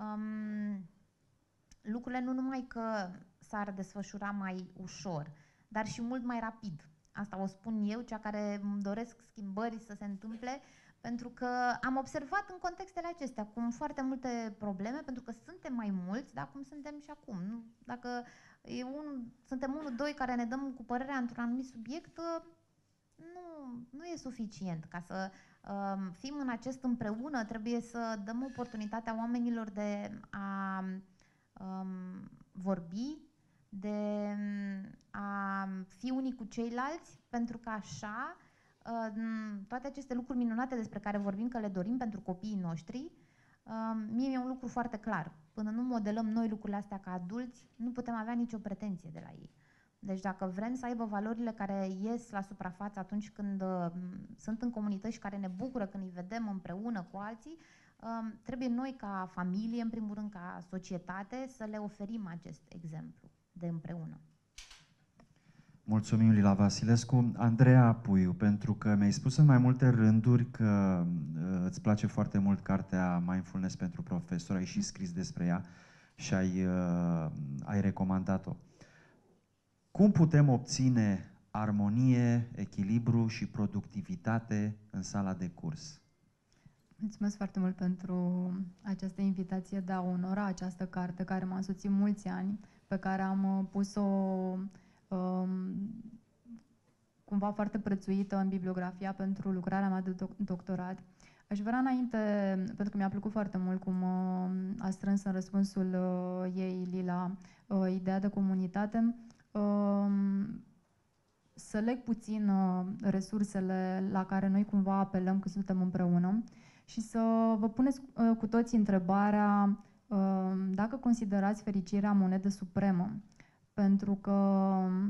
um, lucrurile nu numai că s-ar desfășura mai ușor, dar și mult mai rapid. Asta o spun eu, cea care îmi doresc schimbări să se întâmple, pentru că am observat în contextele acestea cum foarte multe probleme, pentru că suntem mai mulți, dar cum suntem și acum. Nu? Dacă e un, suntem unul, doi care ne dăm cu părerea într-un anumit subiect, nu, nu e suficient. Ca să um, fim în acest împreună, trebuie să dăm oportunitatea oamenilor de a um, vorbi, de a fi unii cu ceilalți, pentru că așa toate aceste lucruri minunate despre care vorbim că le dorim pentru copiii noștri, mie mi-e un lucru foarte clar. Până nu modelăm noi lucrurile astea ca adulți, nu putem avea nicio pretenție de la ei. Deci dacă vrem să aibă valorile care ies la suprafață atunci când uh, sunt în comunități și care ne bucură când îi vedem împreună cu alții, uh, trebuie noi ca familie, în primul rând ca societate, să le oferim acest exemplu de împreună. Mulțumim, Lila Vasilescu. Andreea Puiu, pentru că mi-ai spus în mai multe rânduri că uh, îți place foarte mult cartea Mindfulness pentru profesori, ai și scris despre ea și ai, uh, ai recomandat-o. Cum putem obține armonie, echilibru și productivitate în sala de curs. Mulțumesc foarte mult pentru această invitație de a onora această carte care m-a însoțit mulți ani, pe care am pus-o um, cumva foarte prețuită în bibliografia pentru lucrarea mea de doc- doctorat. Aș vrea înainte, pentru că mi-a plăcut foarte mult cum uh, a strâns în răspunsul uh, ei, Lila, uh, ideea de comunitate, uh, să leg puțin uh, resursele la care noi cumva apelăm când suntem împreună și să vă puneți uh, cu toții întrebarea uh, dacă considerați fericirea monedă supremă. Pentru că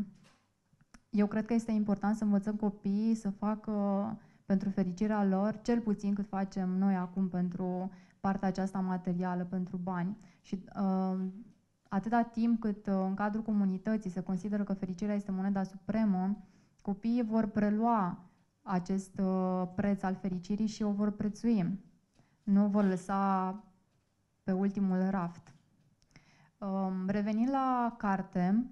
eu cred că este important să învățăm copiii să facă pentru fericirea lor, cel puțin cât facem noi acum pentru partea aceasta materială, pentru bani. Și uh, atâta timp cât uh, în cadrul comunității se consideră că fericirea este moneda supremă, copiii vor prelua acest uh, preț al fericirii și o vor prețui. Nu o vor lăsa pe ultimul raft. Um, revenind la carte,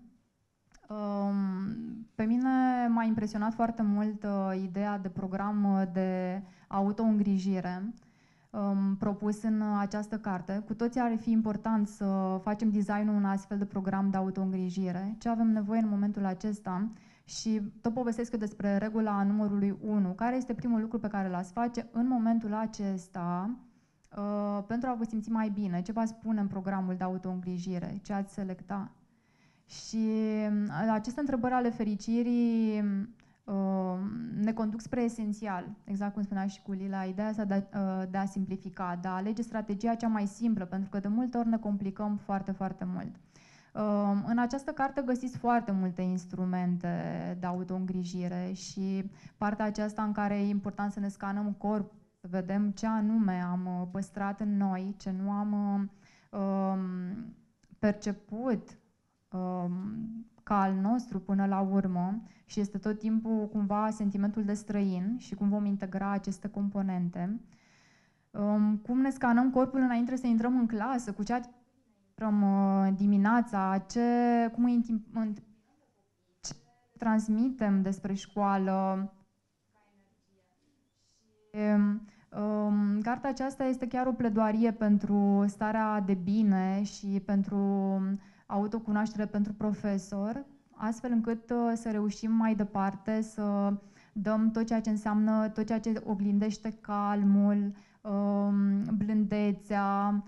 um, pe mine m-a impresionat foarte mult uh, ideea de program de auto-îngrijire um, propus în această carte. Cu toții ar fi important să facem designul un astfel de program de auto-îngrijire. Ce avem nevoie în momentul acesta? Și tot povestesc eu despre regula numărului unu. Care este primul lucru pe care l-ați face în momentul acesta uh, pentru a vă simți mai bine? Ce v-ați spune în programul de auto-îngrijire? Ce ați selecta? Și uh, aceste întrebări ale fericirii uh, ne conduc spre esențial, exact cum spunea și cu Lila, ideea asta de a, uh, de a simplifica, de a alege strategia cea mai simplă, pentru că de multe ori ne complicăm foarte, foarte mult. În această carte găsiți foarte multe instrumente de auto-îngrijire și partea aceasta în care e important să ne scanăm corpul, să vedem ce anume am păstrat în noi, ce nu am um, perceput um, ca al nostru până la urmă și este tot timpul cumva sentimentul de străin și cum vom integra aceste componente. Um, cum ne scanăm corpul înainte să intrăm în clasă, cu ce dimineața, ce, cum îi ce transmitem despre școală. Și, um, cartea aceasta este chiar o pledoarie pentru starea de bine și pentru autocunoaștere pentru profesor, astfel încât uh, să reușim mai departe să dăm tot ceea ce înseamnă, tot ceea ce oglindește calmul, um, blândețea,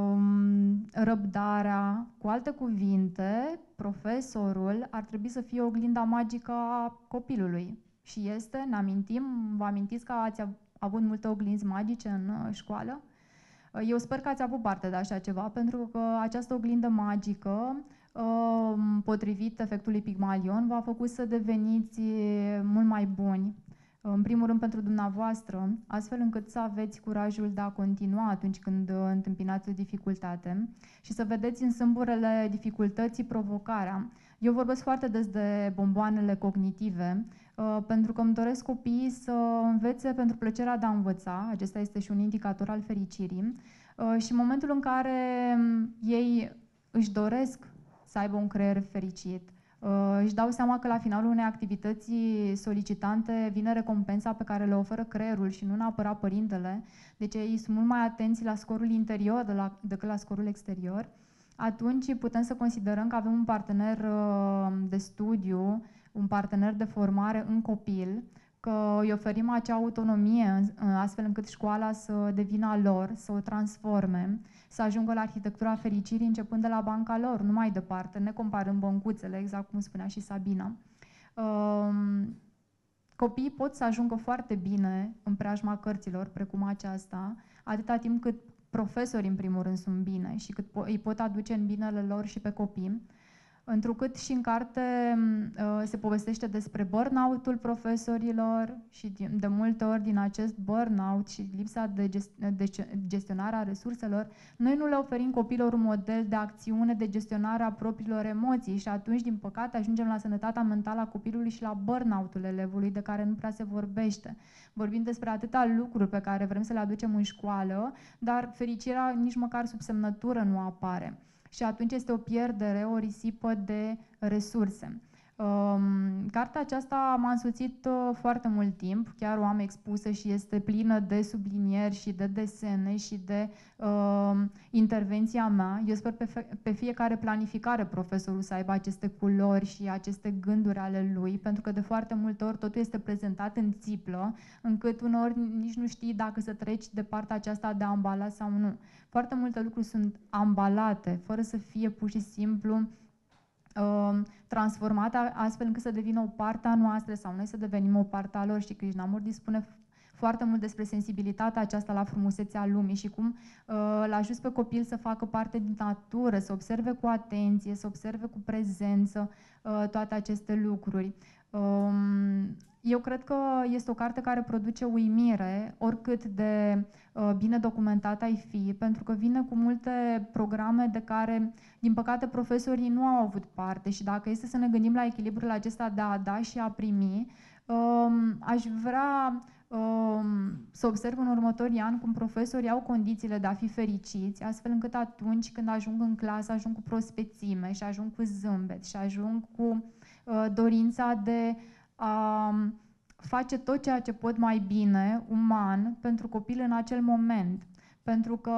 răbdarea. Cu alte cuvinte, profesorul ar trebui să fie oglinda magică a copilului. Și este, ne amintim, vă amintiți că ați avut multe oglinzi magice în școală? Eu sper că ați avut parte de așa ceva, pentru că această oglindă magică, potrivit efectului Pigmalion, v-a făcut să deveniți mult mai buni. În primul rând pentru dumneavoastră, astfel încât să aveți curajul de a continua atunci când întâmpinați o dificultate și să vedeți în sâmburele dificultății provocarea. Eu vorbesc foarte des de bomboanele cognitive, pentru că îmi doresc copiii să învețe pentru plăcerea de a învăța, acesta este și un indicator al fericirii, și în momentul în care ei își doresc să aibă un creier fericit, Uh, își dau seama că la finalul unei activități solicitante vine recompensa pe care le oferă creierul și nu neapărat părintele, deci ei sunt mult mai atenți la scorul interior de la, decât la scorul exterior, atunci putem să considerăm că avem un partener uh, de studiu, un partener de formare în copil, că îi oferim acea autonomie astfel încât școala să devină a lor, să o transforme, să ajungă la arhitectura fericirii începând de la banca lor, nu mai departe, ne comparăm băncuțele, exact cum spunea și Sabina. Um, copiii pot să ajungă foarte bine în preajma cărților, precum aceasta, atâta timp cât profesorii, în primul rând, sunt bine și cât po- îi pot aduce în binele lor și pe copii. Întrucât și în carte uh, se povestește despre burnout-ul profesorilor și de multe ori din acest burnout și lipsa de, gest de gestionare a resurselor, noi nu le oferim copiilor un model de acțiune, de gestionare a propriilor emoții și atunci, din păcate, ajungem la sănătatea mentală a copilului și la burnout-ul elevului, de care nu prea se vorbește. Vorbim despre atâtea lucruri pe care vrem să le aducem în școală, dar fericirea nici măcar sub semnătură nu apare. Și atunci este o pierdere, o risipă de resurse. Um, cartea aceasta m-a însoțit uh, foarte mult timp, chiar o am expusă și este plină de sublinieri și de desene și de uh, intervenția mea. Eu sper pe, pe fiecare planificare profesorul să aibă aceste culori și aceste gânduri ale lui, pentru că de foarte multe ori totul este prezentat în țiplă, încât uneori nici nu știi dacă să treci de partea aceasta de ambalat sau nu. Foarte multe lucruri sunt ambalate, fără să fie pur și simplu transformată astfel încât să devină o parte a noastră sau noi să devenim o parte a lor. Și Krishnamurti spune foarte mult despre sensibilitatea aceasta la frumusețea lumii și cum uh, l-a ajuns pe copil să facă parte din natură, să observe cu atenție, să observe cu prezență uh, toate aceste lucruri. Um, eu cred că este o carte care produce uimire, oricât de uh, bine documentată ai fi, pentru că vine cu multe programe de care, din păcate, profesorii nu au avut parte și dacă este să ne gândim la echilibrul acesta de a da și a primi, um, aș vrea um, să observ în următorii ani cum profesorii au condițiile de a fi fericiți, astfel încât atunci când ajung în clasă, ajung cu prospețime și ajung cu zâmbet și ajung cu uh, dorința de a face tot ceea ce pot mai bine, uman, pentru copil în acel moment. Pentru că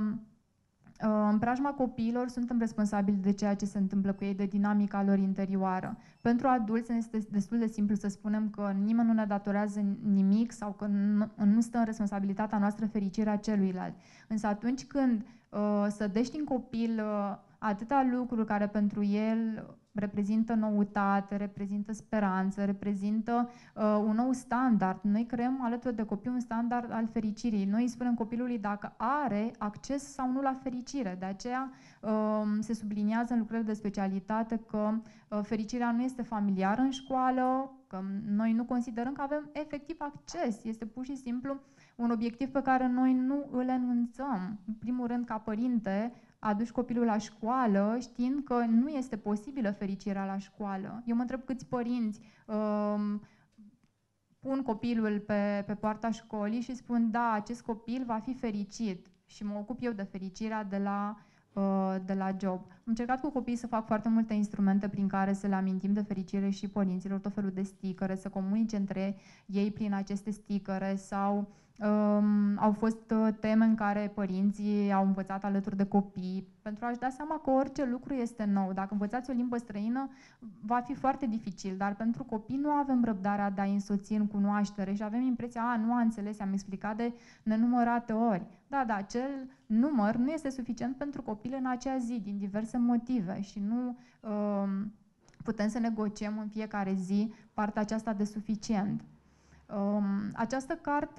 în preajma copiilor suntem responsabili de ceea ce se întâmplă cu ei, de dinamica lor interioară. Pentru adulți este destul de simplu să spunem că nimeni nu ne datorează nimic sau că nu, nu stă în responsabilitatea noastră fericirea celuilalt. Însă atunci când uh, sădești în copil uh, atâtea lucruri care pentru el reprezintă noutate, reprezintă speranță, reprezintă uh, un nou standard. Noi creăm alături de copii un standard al fericirii. Noi îi spunem copilului dacă are acces sau nu la fericire. De aceea uh, se subliniază în lucrările de specialitate că uh, fericirea nu este familiară în școală, că noi nu considerăm că avem efectiv acces. Este pur și simplu un obiectiv pe care noi nu îl enunțăm. În primul rând, ca părinte, aduci copilul la școală știind că nu este posibilă fericirea la școală. Eu mă întreb câți părinți um, pun copilul pe, pe poarta școlii și spun da, acest copil va fi fericit și mă ocup eu de fericirea de la, uh, de la job. Am încercat cu copiii să fac foarte multe instrumente prin care să le amintim de fericire și părinților, tot felul de stickere, să comunice între ei prin aceste stickere sau Um, au fost uh, teme în care părinții au învățat alături de copii pentru a-și da seama că orice lucru este nou. Dacă învățați o limbă străină, va fi foarte dificil, dar pentru copii nu avem răbdarea de a însoți în cunoaștere și avem impresia, a, nu a înțeles, am explicat de nenumărate ori. Da, da, acel număr nu este suficient pentru copil în acea zi, din diverse motive și nu um, putem să negociem în fiecare zi partea aceasta de suficient. Um, această carte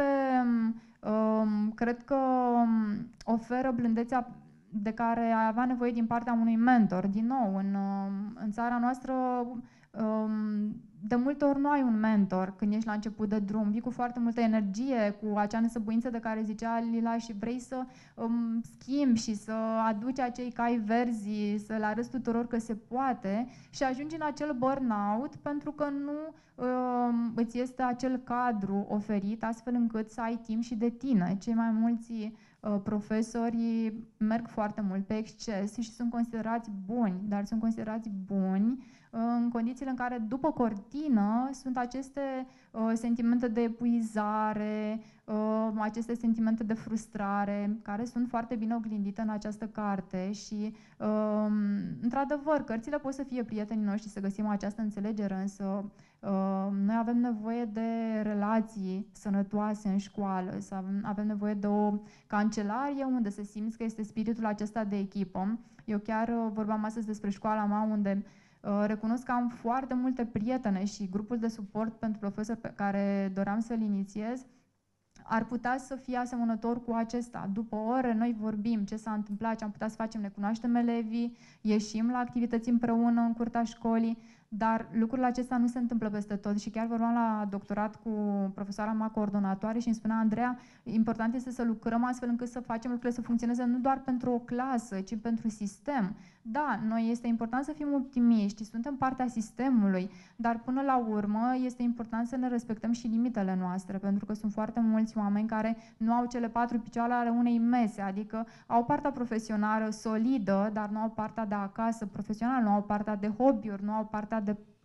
um, cred că um, oferă blândețea de care ai avea nevoie din partea unui mentor. Din nou, în, um, în țara noastră um, de multe ori nu ai un mentor când ești la început de drum, vii cu foarte multă energie, cu acea nesăbuință de care zicea Lila și vrei să um, schimbi și să aduci acei cai verzi, să le arăți tuturor că se poate și ajungi în acel burnout pentru că nu um, îți este acel cadru oferit astfel încât să ai timp și de tine. Cei mai mulți uh, profesori merg foarte mult pe exces și sunt considerați buni, dar sunt considerați buni în condițiile în care după cortină sunt aceste uh, sentimente de epuizare, uh, aceste sentimente de frustrare, care sunt foarte bine oglindite în această carte și, uh, într-adevăr, cărțile pot să fie prietenii noștri, să găsim această înțelegere, însă uh, noi avem nevoie de relații sănătoase în școală, să avem, avem nevoie de o cancelarie unde să simți că este spiritul acesta de echipă. Eu chiar uh, vorbeam astăzi despre școala mea unde recunosc că am foarte multe prietene și grupul de suport pentru profesori pe care doream să-l inițiez ar putea să fie asemănător cu acesta. După ore noi vorbim ce s-a întâmplat, ce am putea să facem, ne cunoaștem elevii, ieșim la activități împreună în curtea școlii, dar lucrurile acestea nu se întâmplă peste tot și chiar vorbeam la doctorat cu profesoara mea coordonatoare și îmi spunea Andreea, important este să lucrăm astfel încât să facem lucrurile să funcționeze nu doar pentru o clasă, ci pentru sistem. Da, noi este important să fim optimiști, suntem partea sistemului, dar până la urmă este important să ne respectăm și limitele noastre, pentru că sunt foarte mulți oameni care nu au cele patru picioare ale unei mese, adică au partea profesională solidă, dar nu au partea de acasă profesională, nu au partea de hobby-uri, nu au partea de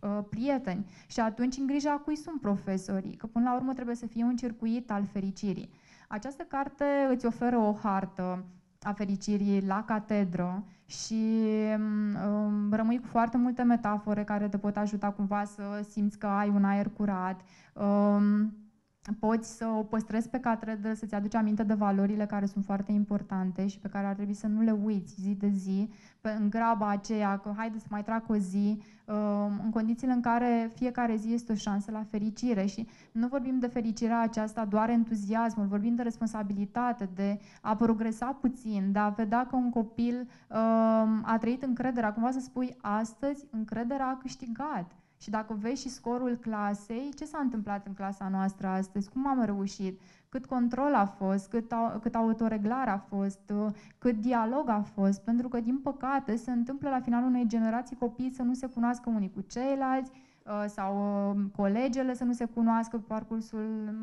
uh, prieteni. Și atunci în grija cui sunt profesorii? Că până la urmă trebuie să fie un circuit al fericirii. Această carte îți oferă o hartă a fericirii la catedră și um, rămâi cu foarte multe metafore care te pot ajuta cumva să simți că ai un aer curat. Um, poți să o păstrezi pe catedră, să-ți aduci aminte de valorile care sunt foarte importante și pe care ar trebui să nu le uiți zi de zi, pe, în graba aceea, că haide să mai trag o zi, um, în condițiile în care fiecare zi este o șansă la fericire și nu vorbim de fericirea aceasta doar entuziasmul, vorbim de responsabilitate, de a progresa puțin, de a vedea că un copil um, a trăit încrederea, cumva să spui astăzi încrederea a câștigat. Și dacă vezi și scorul clasei, ce s-a întâmplat în clasa noastră astăzi? Cum am reușit? Cât control a fost? Cât, a, cât autoreglare a fost? Cât dialog a fost? Pentru că, din păcate, se întâmplă la finalul unei generații copiii să nu se cunoască unii cu ceilalți sau colegele să nu se cunoască pe parcursul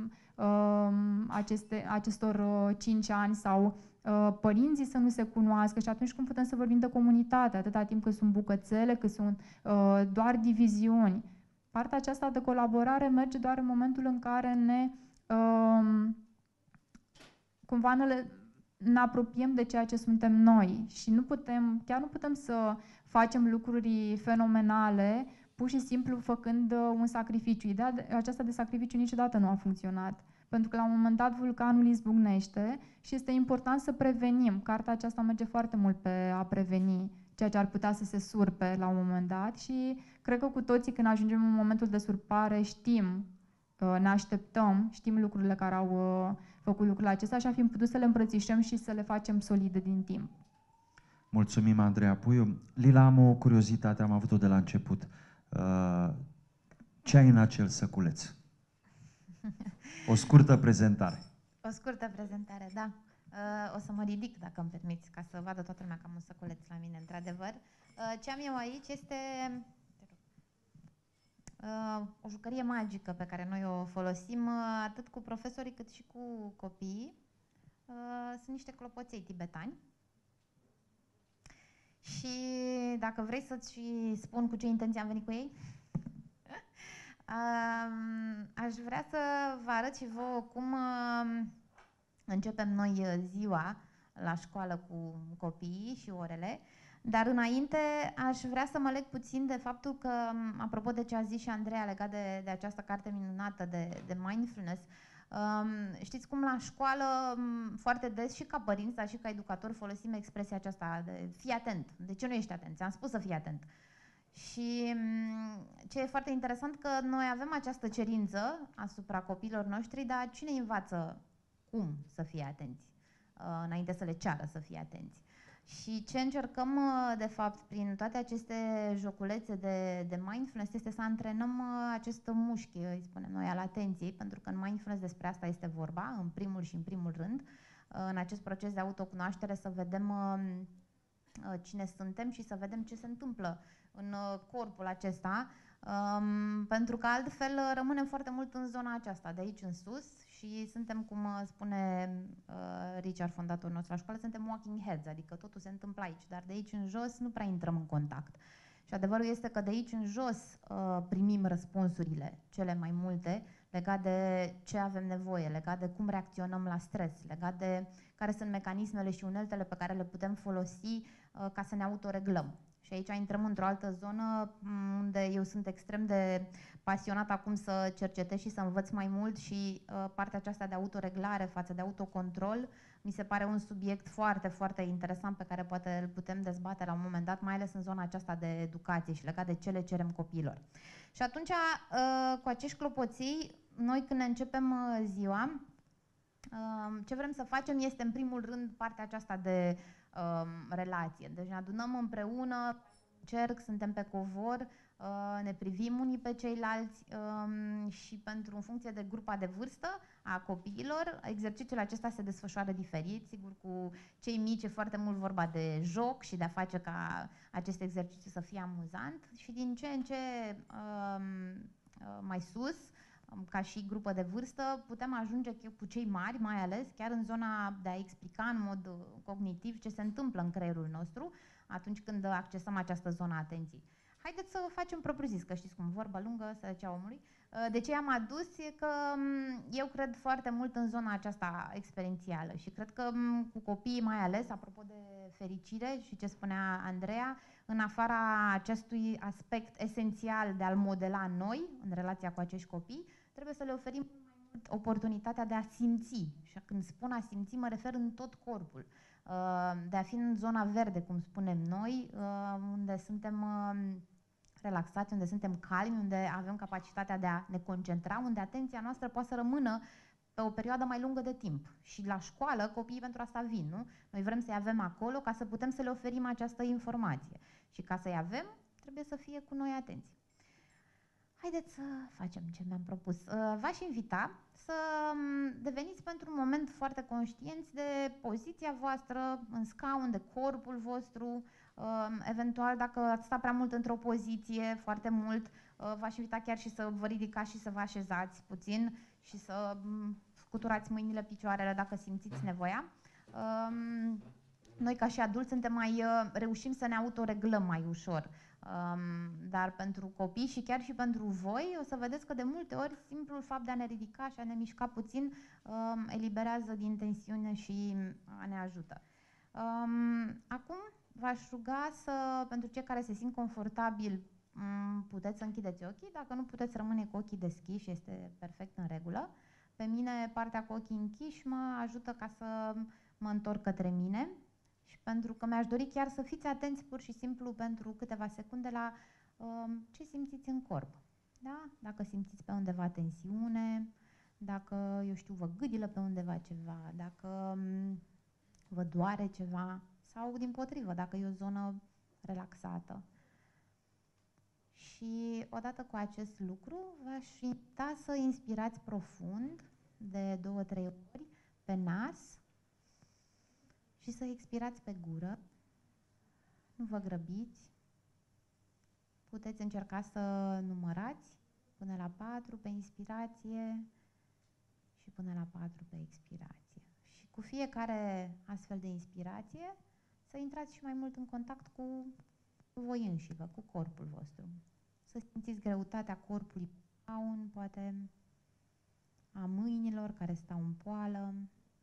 aceste, acestor cinci ani sau părinții să nu se cunoască și atunci cum putem să vorbim de comunitate, atâta timp cât sunt bucățele, cât sunt uh, doar diviziuni. Partea aceasta de colaborare merge doar în momentul în care ne uh, cumva ne, ne apropiem de ceea ce suntem noi și nu putem, chiar nu putem să facem lucruri fenomenale pur și simplu făcând un sacrificiu. Ideea de, aceasta de sacrificiu niciodată nu a funcționat. Pentru că la un moment dat vulcanul izbucnește și este important să prevenim. Cartea aceasta merge foarte mult pe a preveni ceea ce ar putea să se surpe la un moment dat și cred că cu toții când ajungem în momentul de surpare știm, ne așteptăm, știm lucrurile care au făcut lucrurile acestea și ar fi putut să le îmbrățișăm și să le facem solide din timp. Mulțumim, Andreea Puiu. Lila, am o curiozitate, am avut-o de la început. Ce ai în acel săculeț? O scurtă prezentare. O scurtă prezentare, da. Uh, o să mă ridic, dacă îmi permiți, ca să vadă toată lumea că am un săculeț la mine, într-adevăr. Uh, ce am eu aici este uh, o jucărie magică pe care noi o folosim uh, atât cu profesorii cât și cu copiii. Uh, sunt niște clopoței tibetani. Și dacă vrei să-ți și spun cu ce intenție am venit cu ei, Uh, aș vrea să vă arăt și vouă cum uh, începem noi ziua la școală cu copiii și orele, dar înainte aș vrea să mă leg puțin de faptul că, apropo de ce a zis și Andreea legat de, de această carte minunată de, de mindfulness, um, știți cum la școală foarte des și ca părinți, dar și ca educatori folosim expresia aceasta de fii atent. De ce nu ești atent? Ți-am spus să fii atent. Și ce e foarte interesant că noi avem această cerință asupra copiilor noștri, dar cine învață cum să fie atenți, înainte să le ceară să fie atenți. Și ce încercăm, de fapt, prin toate aceste joculețe de, de mindfulness este să antrenăm acest mușchi, îi spunem noi, al atenției, pentru că în mindfulness despre asta este vorba, în primul și în primul rând, în acest proces de autocunoaștere, să vedem cine suntem și să vedem ce se întâmplă în corpul acesta, um, pentru că altfel rămânem foarte mult în zona aceasta, de aici în sus și suntem, cum spune uh, Richard, fondatorul nostru la școală, suntem walking heads, adică totul se întâmplă aici, dar de aici în jos nu prea intrăm în contact. Și adevărul este că de aici în jos uh, primim răspunsurile cele mai multe legat de ce avem nevoie, legat de cum reacționăm la stres, legat de care sunt mecanismele și uneltele pe care le putem folosi uh, ca să ne autoreglăm. Și aici intrăm într-o altă zonă unde eu sunt extrem de pasionat acum să cercetez și să învăț mai mult și uh, partea aceasta de autoreglare față de autocontrol mi se pare un subiect foarte, foarte interesant pe care poate îl putem dezbate la un moment dat, mai ales în zona aceasta de educație și legat de ce le cerem copiilor. Și atunci, uh, cu acești clopoței, noi când ne începem uh, ziua, uh, ce vrem să facem este în primul rând partea aceasta de Um, relație. Deci ne adunăm împreună, cerc, suntem pe covor, uh, ne privim unii pe ceilalți um, și pentru în funcție de grupa de vârstă a copiilor, exercițiul acesta se desfășoară diferit. Sigur, cu cei mici e foarte mult vorba de joc și de a face ca acest exercițiu să fie amuzant și din ce în ce um, mai sus, ca și grupă de vârstă, putem ajunge cu cei mari, mai ales, chiar în zona de a explica în mod cognitiv ce se întâmplă în creierul nostru atunci când accesăm această zonă a atenției. haideți să facem propriu-zis, că știți cum, vorba lungă, sărăcia omului. De ce am adus e că eu cred foarte mult în zona aceasta experiențială și cred că cu copiii mai ales, apropo de fericire și ce spunea Andreea, în afara acestui aspect esențial de a-l modela noi, în relația cu acești copii, trebuie să le oferim mai mult oportunitatea de a simți. Și când spun a simți, mă refer în tot corpul. De a fi în zona verde, cum spunem noi, unde suntem relaxați, unde suntem calmi, unde avem capacitatea de a ne concentra, unde atenția noastră poate să rămână pe o perioadă mai lungă de timp. Și la școală copiii pentru asta vin, nu? Noi vrem să-i avem acolo ca să putem să le oferim această informație. Și ca să-i avem, trebuie să fie cu noi atenți. Haideți să facem ce mi-am propus. V-aș invita să deveniți pentru un moment foarte conștienți de poziția voastră în scaun, de corpul vostru. Eventual, dacă ați stat prea mult într-o poziție, foarte mult, v-aș invita chiar și să vă ridicați și să vă așezați puțin și să scuturați mâinile, picioarele dacă simțiți nevoia. Noi, ca și adulți, suntem mai, reușim să ne autoreglăm mai ușor. Dar pentru copii și chiar și pentru voi, o să vedeți că de multe ori simplul fapt de a ne ridica și a ne mișca puțin eliberează din tensiune și ne ajută. Acum v-aș ruga să, pentru cei care se simt confortabil, puteți să închideți ochii, dacă nu puteți rămâne cu ochii deschiși, este perfect în regulă. Pe mine partea cu ochii închiși mă ajută ca să mă întorc către mine și pentru că mi-aș dori chiar să fiți atenți pur și simplu pentru câteva secunde la um, ce simțiți în corp. Da? Dacă simțiți pe undeva tensiune, dacă, eu știu, vă gâdilă pe undeva ceva, dacă um, vă doare ceva sau dimpotrivă, dacă e o zonă relaxată. Și odată cu acest lucru, v-aș invita să inspirați profund de două, trei ori pe nas și să expirați pe gură. Nu vă grăbiți. Puteți încerca să numărați până la patru pe inspirație și până la patru pe expirație. Și cu fiecare astfel de inspirație să intrați și mai mult în contact cu voi înșivă, cu corpul vostru. Să simțiți greutatea corpului pe scaun, poate a mâinilor care stau în poală,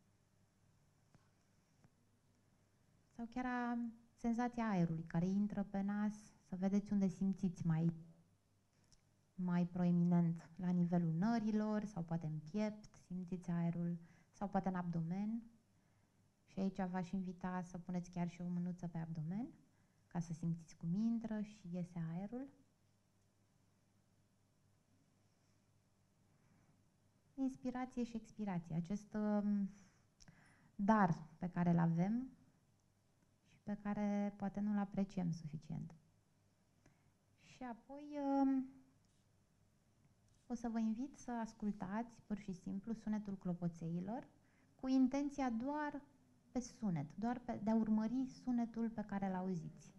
sau chiar a senzația aerului care intră pe nas, să vedeți unde simțiți mai, mai proeminent, la nivelul nărilor sau poate în piept, simțiți aerul, sau poate în abdomen. Și aici v-aș invita să puneți chiar și o mânuță pe abdomen, ca să simțiți cum intră și iese aerul. Inspirație și expirație, acest um, dar pe care îl avem și pe care poate nu-l apreciem suficient. Și apoi um, o să vă invit să ascultați pur și simplu sunetul clopoțeilor cu intenția doar pe sunet, doar pe, de a urmări sunetul pe care îl auziți.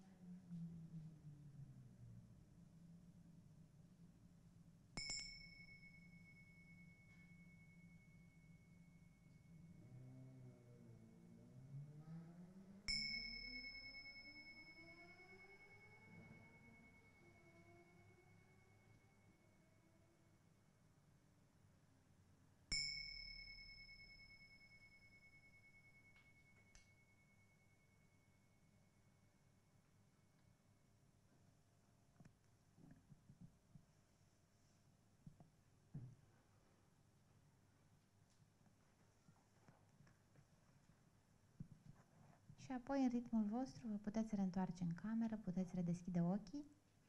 Și apoi, în ritmul vostru, vă puteți reîntoarce în cameră, puteți redeschide ochii.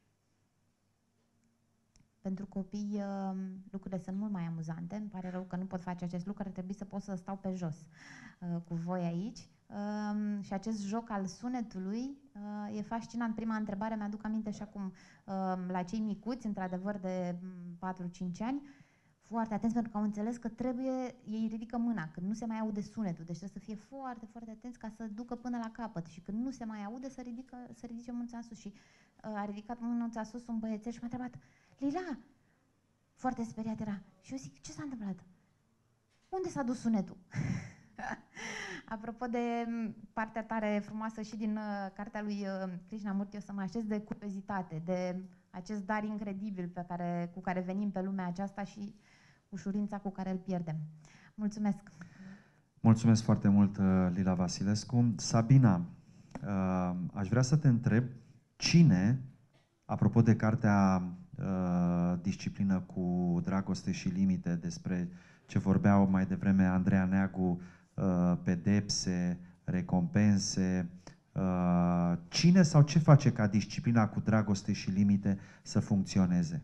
Pentru copii lucrurile sunt mult mai amuzante. Îmi pare rău că nu pot face acest lucru, ar trebui să pot să stau pe jos uh, cu voi aici. Uh, și acest joc al sunetului uh, e fascinant. Prima întrebare, mi-aduc aminte și acum uh, la cei micuți, într-adevăr de patru-cinci ani, foarte atenți pentru că au înțeles că trebuie, ei ridică mâna când nu se mai aude sunetul, deci trebuie să fie foarte, foarte atenți ca să ducă până la capăt și când nu se mai aude să, ridică, să ridice mânuța în sus. Și uh, a ridicat mânuța sus un băiețel și m-a întrebat: Lila, foarte speriat era. Și eu zic: ce s-a întâmplat? Unde s-a dus sunetul? Apropo de partea tare frumoasă și din uh, cartea lui uh, Krishnamurti, o să mă așez de curiozitate, de acest dar incredibil pe care, cu care venim pe lumea aceasta și ușurința cu care îl pierdem. Mulțumesc! Mulțumesc foarte mult, Lila Vasilescu. Sabina, aș vrea să te întreb cine, apropo de cartea Disciplină cu dragoste și limite, despre ce vorbeau mai devreme Andreea Neagu, pedepse, recompense, cine sau ce face ca disciplina cu dragoste și limite să funcționeze?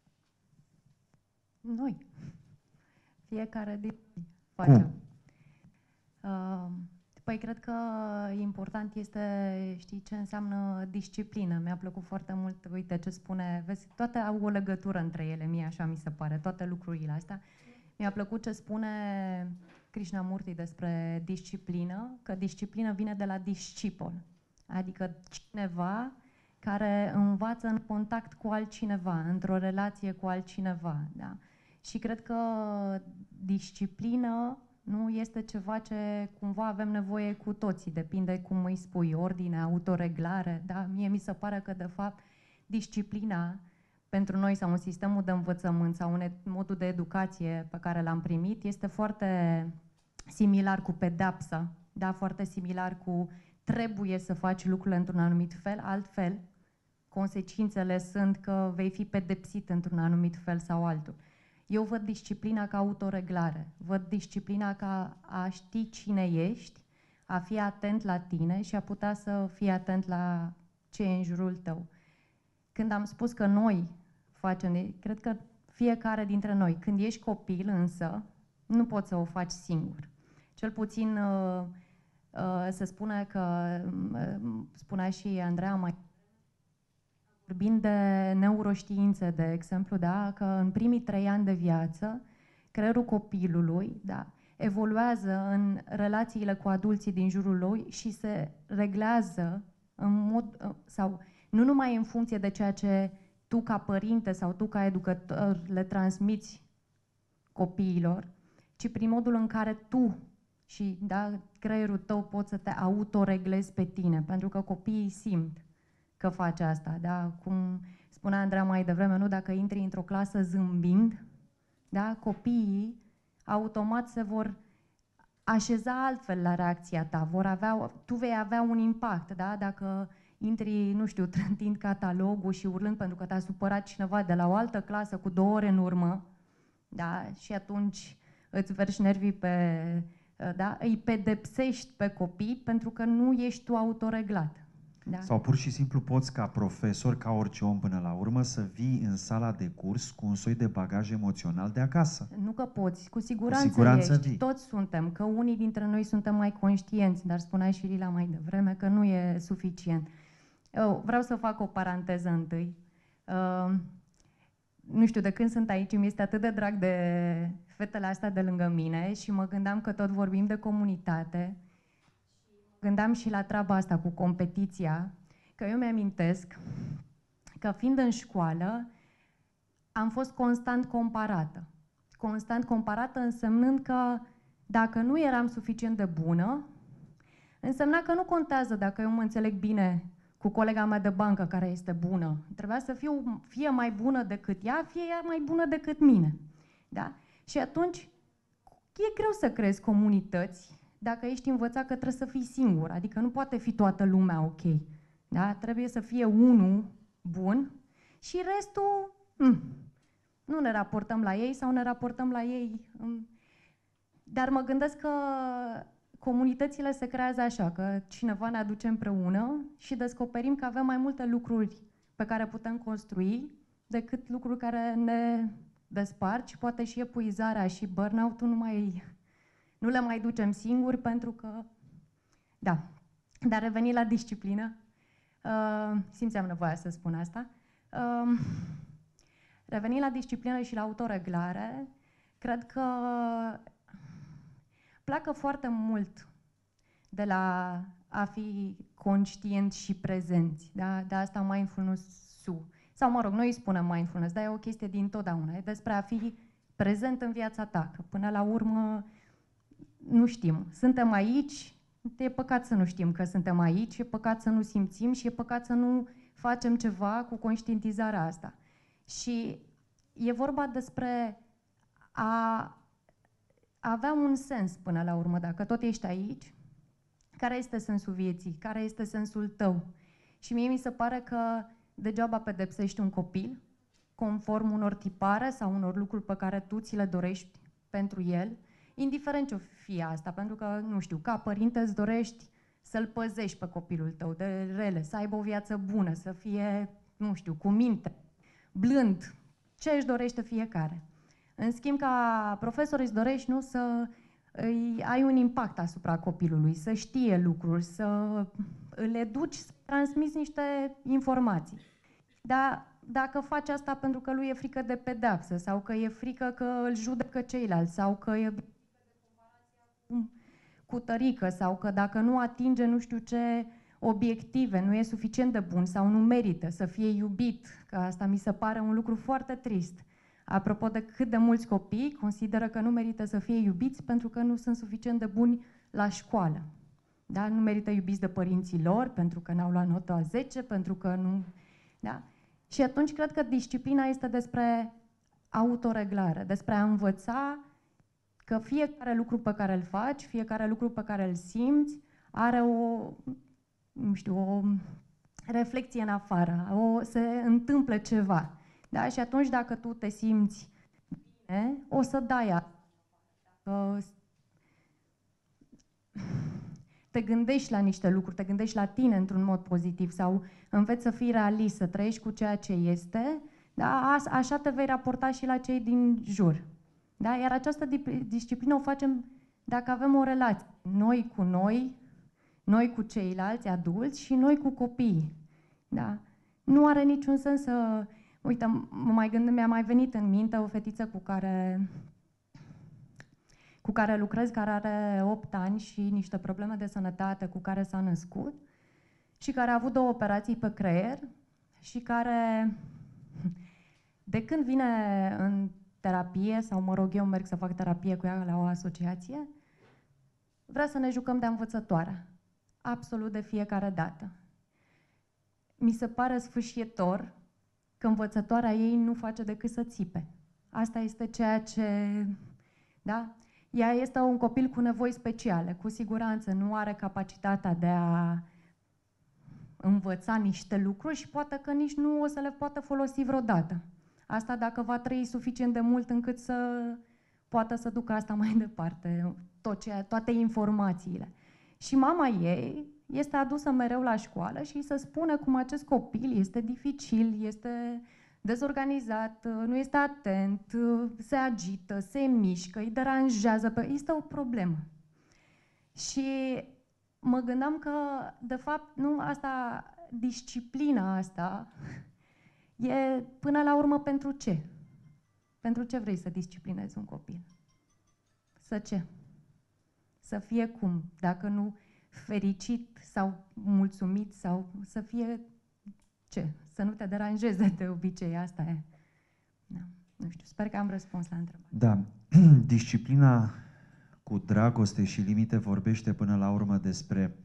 Noi. Fiecare din facem. Cum? Uh, păi cred că important este, știi, ce înseamnă disciplină. Mi-a plăcut foarte mult, uite ce spune, vezi, toate au o legătură între ele, mie așa mi se pare, toate lucrurile astea. Mi-a plăcut ce spune Krishnamurti despre disciplină, că disciplină vine de la discipol, adică cineva care învață în contact cu altcineva, într-o relație cu altcineva. Da? Și cred că disciplină nu este ceva ce cumva avem nevoie cu toții, depinde cum îi spui, ordine, autoreglare. Da? Mie mi se pare că, de fapt, disciplina pentru noi sau un sistemul de învățământ sau un modul de educație pe care l-am primit este foarte similar cu pedapsa, da? Foarte similar cu trebuie să faci lucrurile într-un anumit fel, altfel consecințele sunt că vei fi pedepsit într-un anumit fel sau altul. Eu văd disciplina ca autoreglare, văd disciplina ca a ști cine ești, a fi atent la tine și a putea să fii atent la ce e în jurul tău. Când am spus că noi facem, cred că fiecare dintre noi, când ești copil însă, nu poți să o faci singur. Cel puțin uh, uh, se spune că, uh, spunea și Andreea mai vorbind de neuroștiințe, de exemplu, da, că în primii trei ani de viață, creierul copilului, da, evoluează în relațiile cu adulții din jurul lui și se reglează în mod, sau nu numai în funcție de ceea ce tu ca părinte sau tu ca educator le transmiți copiilor, ci prin modul în care tu și da, creierul tău poți să te autoreglezi pe tine, pentru că copiii simt că face asta, da? Cum spunea Andreea mai devreme, nu? Dacă intri într-o clasă zâmbind, da? Copiii automat se vor așeza altfel la reacția ta, vor avea, tu vei avea un impact, da? Dacă intri, nu știu, trântind catalogul și urlând pentru că te-a supărat cineva de la o altă clasă cu două ore în urmă, da? Și atunci îți verși nervii pe, da? Îi pedepsești pe copii pentru că nu ești tu autoreglat. Da. Sau pur și simplu poți ca profesor, ca orice om până la urmă, să vii în sala de curs cu un soi de bagaj emoțional de acasă. Nu că poți, cu siguranță, cu siguranță ești, vii. Toți suntem, că unii dintre noi suntem mai conștienți, dar spunea și Lila mai devreme că nu e suficient. Eu vreau să fac o paranteză întâi. Uh, nu știu, de când sunt aici, mi este atât de drag de fetele astea de lângă mine și mă gândeam că tot vorbim de comunitate. Gândeam și la treaba asta cu competiția, că eu mi-amintesc că fiind în școală am fost constant comparată. Constant comparată însemnând că dacă nu eram suficient de bună, însemna că nu contează dacă eu mă înțeleg bine cu colega mea de bancă care este bună. Trebuia să fiu fie mai bună decât ea, fie ea mai bună decât mine. Da? Și atunci e greu să creezi comunități dacă ești învățat că trebuie să fii singur, adică nu poate fi toată lumea ok. Da? Trebuie să fie unul bun și restul, mh, nu ne raportăm la ei sau ne raportăm la ei. Mh. Dar mă gândesc că comunitățile se creează așa, că cineva ne aduce împreună și descoperim că avem mai multe lucruri pe care putem construi decât lucruri care ne despart și poate și epuizarea și burnout-ul nu mai... Nu le mai ducem singuri pentru că... Da. Dar reveni la disciplină. Uh, simțeam nevoia să spun asta. Uh, reveni la disciplină și la autoreglare. Cred că pleacă foarte mult de la a fi conștient și prezenți. Da? De asta mindfulness-ul. Sau, mă rog, noi îi spunem mindfulness, dar e o chestie din totdeauna. E despre a fi prezent în viața ta. Că până la urmă... nu știm. Suntem aici, e păcat să nu știm că suntem aici, e păcat să nu simțim și e păcat să nu facem ceva cu conștientizarea asta. Și e vorba despre a avea un sens până la urmă, dacă tot ești aici, care este sensul vieții, care este sensul tău. Și mie mi se pare că degeaba pedepsești un copil conform unor tipare sau unor lucruri pe care tu ți le dorești pentru el, indiferent ce-o fie asta, pentru că, nu știu, ca părinte îți dorești să-l păzești pe copilul tău de rele, să aibă o viață bună, să fie, nu știu, cu minte, blând, ce își dorește fiecare. În schimb, ca profesor îți dorești, nu, să îi ai un impact asupra copilului, să știe lucruri, să îl educi, să transmiți niște informații. Dar dacă faci asta pentru că lui e frică de pedeapsă sau că e frică că îl judecă ceilalți sau că e cu tărică sau că dacă nu atinge nu știu ce obiective, nu e suficient de bun sau nu merită să fie iubit, că asta mi se pare un lucru foarte trist. Apropo de cât de mulți copii consideră că nu merită să fie iubiți pentru că nu sunt suficient de buni la școală. Da? Nu merită iubiți de părinții lor pentru că n-au luat nota zece, pentru că nu... Da? Și atunci cred că disciplina este despre autoreglare, despre a învăța că fiecare lucru pe care îl faci, fiecare lucru pe care îl simți, are o, nu știu, o reflecție în afară, o, se întâmplă ceva. Da? Și atunci dacă tu te simți bine, o să dai asta. Te gândești la niște lucruri, te gândești la tine într-un mod pozitiv sau înveți să fii realist, să trăiești cu ceea ce este, da? Așa te vei raporta și la cei din jur. Da? Iar această disciplină o facem dacă avem o relație, noi cu noi, noi cu ceilalți adulți și noi cu copiii. Da? Nu are niciun sens să... Uite, mă mai gândesc, mi-a mai venit în minte o fetiță cu care, cu care lucrez, care are opt ani și niște probleme de sănătate cu care s-a născut și care a avut două operații pe creier și care, de când vine în terapie, sau mă rog, eu merg să fac terapie cu ea la o asociație, vrea să ne jucăm de învățătoare. Absolut de fiecare dată. Mi se pare sfâșietor că învățătoarea ei nu face decât să țipe. Asta este ceea ce... Da? Ea este un copil cu nevoi speciale, cu siguranță nu are capacitatea de a învăța niște lucruri și poate că nici nu o să le poată folosi vreodată. Asta dacă va trăi suficient de mult încât să poată să ducă asta mai departe, tot ceea, toate informațiile. Și mama ei este adusă mereu la școală și se spune cum acest copil este dificil, este dezorganizat, nu este atent, se agită, se mișcă, îi deranjează, este o problemă. Și mă gândeam că, de fapt, nu asta, disciplina asta e până la urmă pentru ce? Pentru ce vrei să disciplinezi un copil? Să ce? Să fie cum? Dacă nu fericit sau mulțumit sau să fie ce? Să nu te deranjeze de obicei, asta e. Da. Nu știu, sper că am răspuns la întrebare. Da, disciplina cu dragoste și limite vorbește până la urmă despre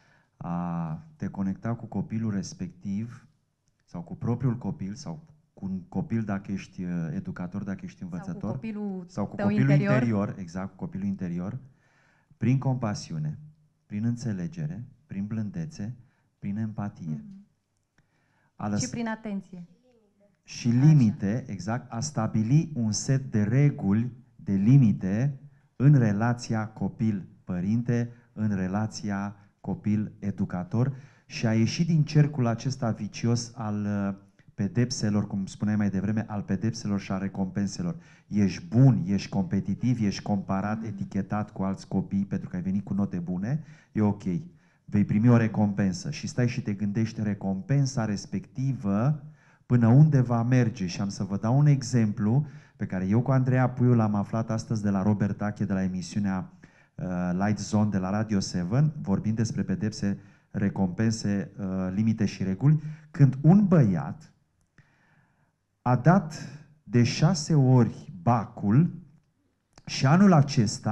a te conecta cu copilul respectiv sau cu propriul copil sau cu un copil dacă ești educator, dacă ești învățător. Sau cu copilul, sau cu tău copilul interior. interior, exact, cu copilul interior, prin compasiune, prin înțelegere, prin blândețe, prin empatie. Mm-hmm. A lăs... Și prin atenție. Și limite, așa. Exact, a stabili un set de reguli, de limite în relația copil-părinte, în relația copil-educator și a ieși din cercul acesta vicios al pedepselor, cum spuneai mai devreme, al pedepselor și al recompenselor. Ești bun, ești competitiv, ești comparat, etichetat cu alți copii pentru că ai venit cu note bune, e ok. Vei primi o recompensă și stai și te gândești recompensa respectivă până unde va merge. Și am să vă dau un exemplu pe care eu cu Andreea Puiu l-am aflat astăzi de la Robert Tache de la emisiunea uh, Light Zone de la Radio șapte, vorbind despre pedepse, recompense, uh, limite și reguli, când un băiat a dat de șase ori bacul și anul acesta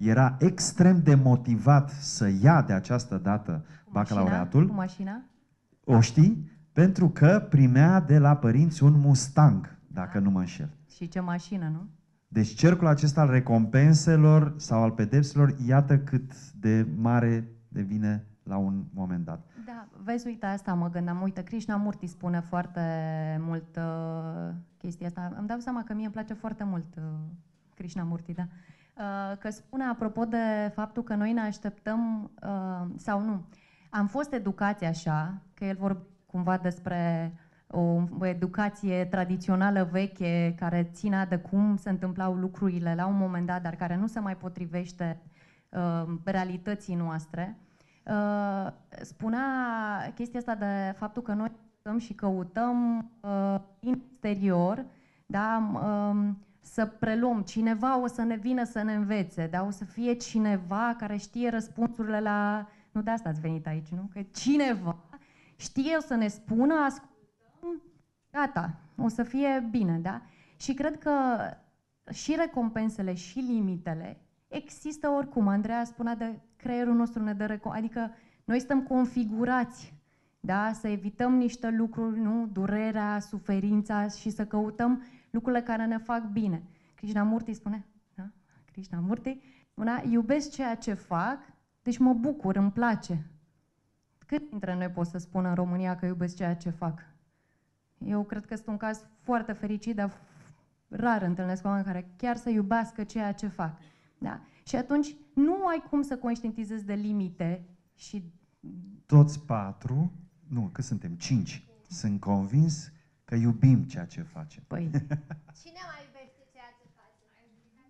era extrem de motivat să ia de această dată Cu bacalaureatul. Cu mașina? O știi? Pentru că primea de la părinți un Mustang, dacă nu mă înșel. Și ce mașină, nu? Deci cercul acesta al recompenselor sau al pedepselor, iată cât de mare devine la un moment dat. Da, vezi, uite, asta mă gândeam. Uite, Krishnamurti spune foarte mult uh, chestia asta. Îmi dau seama că mie îmi place foarte mult uh, Krishnamurti, da? Uh, că spune, apropo de faptul că noi ne așteptăm, uh, sau nu, am fost educați așa, că el vorbește cumva despre o, o educație tradițională veche care ținea de cum se întâmplau lucrurile la un moment dat, dar care nu se mai potrivește uh, realității noastre. Uh, spunea chestia asta de faptul că noi stăm și căutăm uh, în exterior, da, uh, să preluăm. Cineva o să ne vină să ne învețe, da, o să fie cineva care știe răspunsurile la... Nu de asta ați venit aici, nu? Că cineva știe să ne spună, ascultăm, gata, o să fie bine, da? Și cred că și recompensele și limitele există oricum. Andreea spunea de creierul nostru ne dă recom- adică noi suntem configurați, da? Să evităm niște lucruri, nu? Durerea, suferința și să căutăm lucrurile care ne fac bine. Krishnamurti spune, da? Krishnamurti spunea, iubesc ceea ce fac, deci mă bucur, îmi place. Cât dintre noi pot să spună în România că iubesc ceea ce fac? Eu cred că este un caz foarte fericit, dar rar întâlnesc oameni care chiar să iubească ceea ce fac. Da? Și atunci nu ai cum să conștientizezi de limite și... Toți patru, nu, că suntem cinci, sunt convins că iubim ceea ce facem. Păi, Cine mai iubește ceea ce face?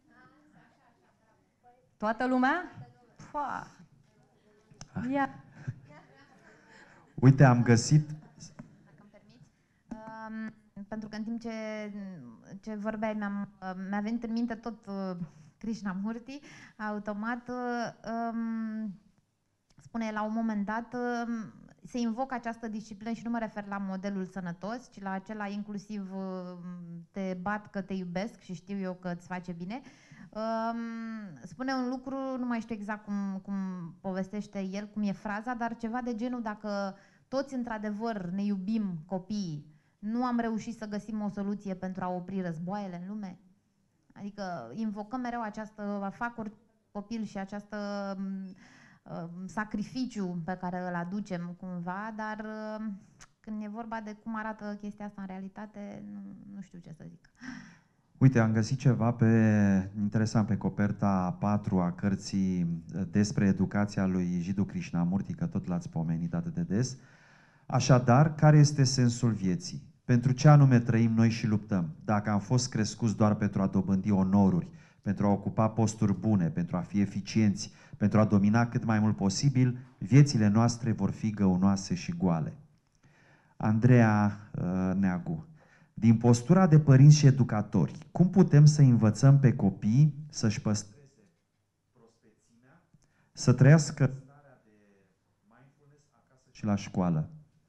toată lumea? Pua! Ia! Uite, am găsit... Dacă îmi permiți. Um, pentru că în timp ce, ce vorbeai mi-am, mi-a venit în minte tot uh, Krishnamurti, automat uh, um, spune la un moment dat uh, se invocă această disciplină și nu mă refer la modelul sănătos, ci la acela inclusiv uh, te bat că te iubesc și știu eu că îți face bine. Um, spune un lucru, nu mai știu exact cum, cum povestește el, cum e fraza, dar ceva de genul, dacă toți într-adevăr ne iubim copiii, nu am reușit să găsim o soluție pentru a opri războaiele în lume? Adică invocăm mereu această, fac copil și această uh, sacrificiu pe care îl aducem cumva, dar uh, când e vorba de cum arată chestia asta în realitate, nu, nu știu ce să zic. Uite, am găsit ceva pe, interesant pe coperta a patru a cărții despre educația lui Jiddu Krishnamurti, că tot l-ați pomenit atât de des. Așadar, care este sensul vieții? Pentru ce anume trăim noi și luptăm? Dacă am fost crescuți doar pentru a dobândi onoruri, pentru a ocupa posturi bune, pentru a fi eficienți, pentru a domina cât mai mult posibil, viețile noastre vor fi găunoase și goale. Andreea uh, Neagu, din postura de părinți și educatori, cum putem să învățăm pe copii să-și păstreze prospețimea, să trăiască starea de mindfulness acasă și la școală?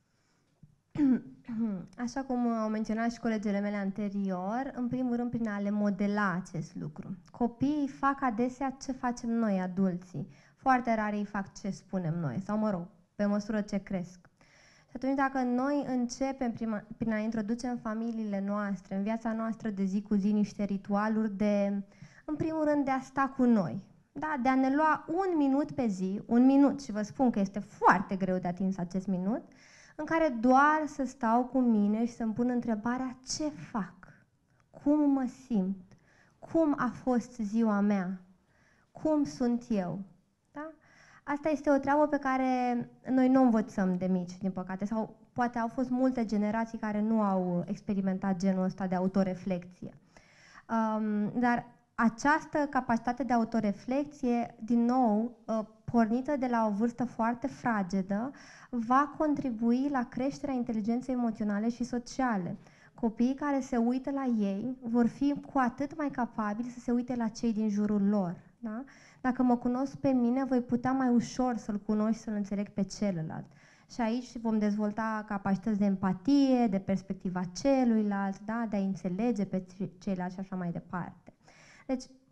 Așa cum au menționat și colegele mele anterior, în primul rând prin a le modela acest lucru. Copiii fac adesea ce facem noi, adulții. Foarte rar ei fac ce spunem noi, sau mă rog, pe măsură ce cresc. Și atunci dacă noi începem prima, prin a introduce în familiile noastre, în viața noastră de zi cu zi, niște ritualuri de, în primul rând, de a sta cu noi, da? De a ne lua un minut pe zi, un minut, și vă spun că este foarte greu de atins acest minut, în care doar să stau cu mine și să-mi pun întrebarea ce fac, cum mă simt, cum a fost ziua mea, cum sunt eu. Da? Asta este o treabă pe care noi nu o învățăm de mici, din păcate, sau poate au fost multe generații care nu au experimentat genul ăsta de autoreflecție. Um, dar această capacitate de autoreflecție, din nou, pornită de la o vârstă foarte fragedă, va contribui la creșterea inteligenței emoționale și sociale. Copiii care se uită la ei vor fi cu atât mai capabili să se uite la cei din jurul lor. Da? Dacă mă cunosc pe mine, voi putea mai ușor să-l cunosc și să-l înțeleg pe celălalt. Și aici vom dezvolta capacități de empatie, de perspectiva celuilalt, da? De a înțelege pe ceilalți și așa mai departe. Deci,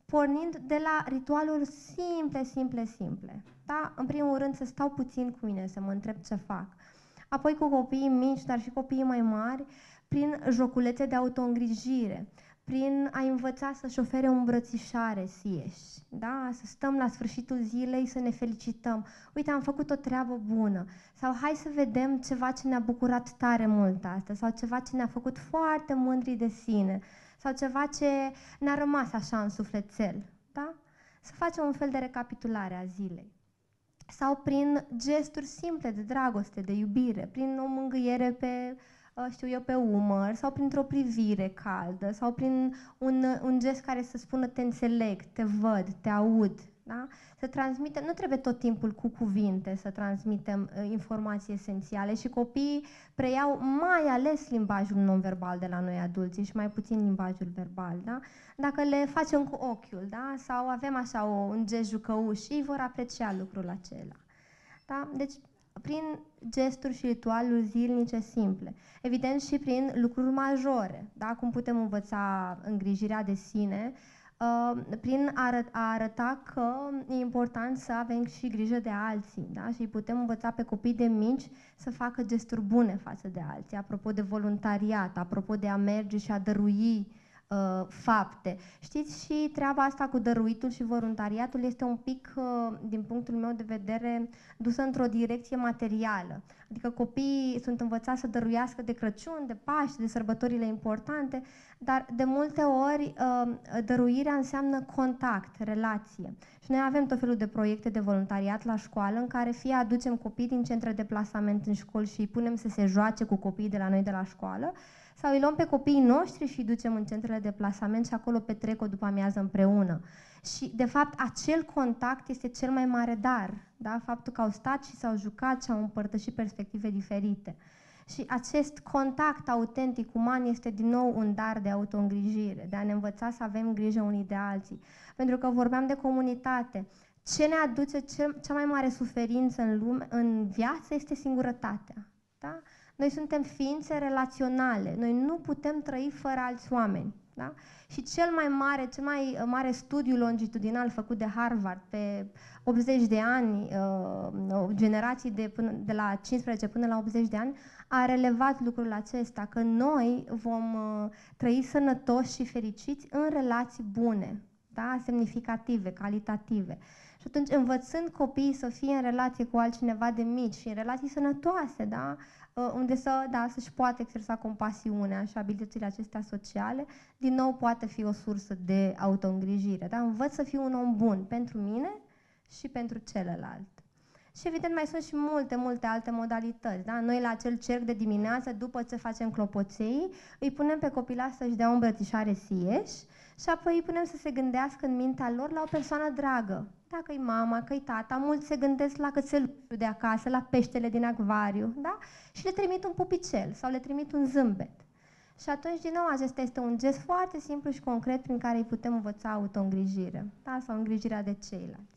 pornind de la ritualuri simple, simple, simple. Da? În primul rând să stau puțin cu mine, să mă întreb ce fac. Apoi cu copiii mici, dar și copiii mai mari, prin joculețe de autoîngrijire, prin a învăța să-și ofere o îmbrățișare sieși, da? Să stăm la sfârșitul zilei să ne felicităm. Uite, am făcut o treabă bună. Sau hai să vedem ceva ce ne-a bucurat tare mult astăzi, sau ceva ce ne-a făcut foarte mândri de sine, sau ceva ce ne-a rămas așa în sufletel, da? Să facem un fel de recapitulare a zilei. Sau prin gesturi simple de dragoste, de iubire, prin o mângâiere pe, știu eu, pe umăr, sau printr-o privire caldă, sau prin un, un gest care să spună te înțeleg, te văd, te aud. Da? Să transmitem, nu trebuie tot timpul cu cuvinte să transmitem uh, informații esențiale și copiii preiau mai ales limbajul non-verbal de la noi adulții și mai puțin limbajul verbal. Da? Dacă le facem cu ochiul, da? Sau avem așa o, un gest jucăuș, ei vor aprecia lucrul acela. Da? Deci, prin gesturi și ritualuri zilnice simple. Evident și prin lucruri majore, da? Cum putem învăța îngrijirea de sine, uh, prin a, arăt, a arăta că e important să avem și grijă de alții, da? Și putem învăța pe copii de mici să facă gesturi bune față de alții, apropo de voluntariat, apropo de a merge și a dărui Uh, fapte. Știți, și treaba asta cu dăruitul și voluntariatul este un pic, uh, din punctul meu de vedere, dusă într-o direcție materială. Adică copiii sunt învățați să dăruiască de Crăciun, de Paști, de sărbătorile importante, dar de multe ori uh, dăruirea înseamnă contact, relație. Și noi avem tot felul de proiecte de voluntariat la școală în care fie aducem copii din centre de plasament în școli și îi punem să se joace cu copiii de la noi de la școală, sau îi luăm pe copiii noștri și îi ducem în centrele de plasament și acolo petrec o după-amiază împreună. Și, de fapt, acel contact este cel mai mare dar. Da? Faptul că au stat și s-au jucat și au împărtășit perspective diferite. Și acest contact autentic uman este, din nou, un dar de autoîngrijire, de a ne învăța să avem grijă unii de alții. Pentru că vorbeam de comunitate. Ce ne aduce cel, cea mai mare suferință în, lume, în viață este singurătatea. Da? Noi suntem ființe relaționale, noi nu putem trăi fără alți oameni. Da? Și cel mai mare, cel mai mare studiu longitudinal făcut de Harvard pe optzeci de ani, uh, generații de, până, de la cincisprezece până la optzeci de ani, a relevat lucrul acesta, că noi vom uh, trăi sănătoși și fericiți în relații bune, da? Semnificative, calitative. Și atunci, învățând copiii să fie în relație cu altcineva de mici și în relații sănătoase, da? Unde să, da, să-și poată exersa compasiunea și abilitățile acestea sociale, din nou poate fi o sursă de autoîngrijire. Da? Învăț să fiu un om bun pentru mine și pentru celălalt. Și evident mai sunt și multe, multe alte modalități. Da? Noi la acel cerc de dimineață, după ce facem clopoței, îi punem pe copilași să-și dea o îmbrățișare sieși și apoi îi punem să se gândească în mintea lor la o persoană dragă. Dacă-i mama, că-i tata, mulți se gândesc la cățelușul de acasă, la peștele din acvariu, da? Și le trimit un pupicel sau le trimit un zâmbet. Și atunci, din nou, acesta este un gest foarte simplu și concret prin care îi putem învăța autoîngrijire, da? Sau îngrijirea de ceilalți.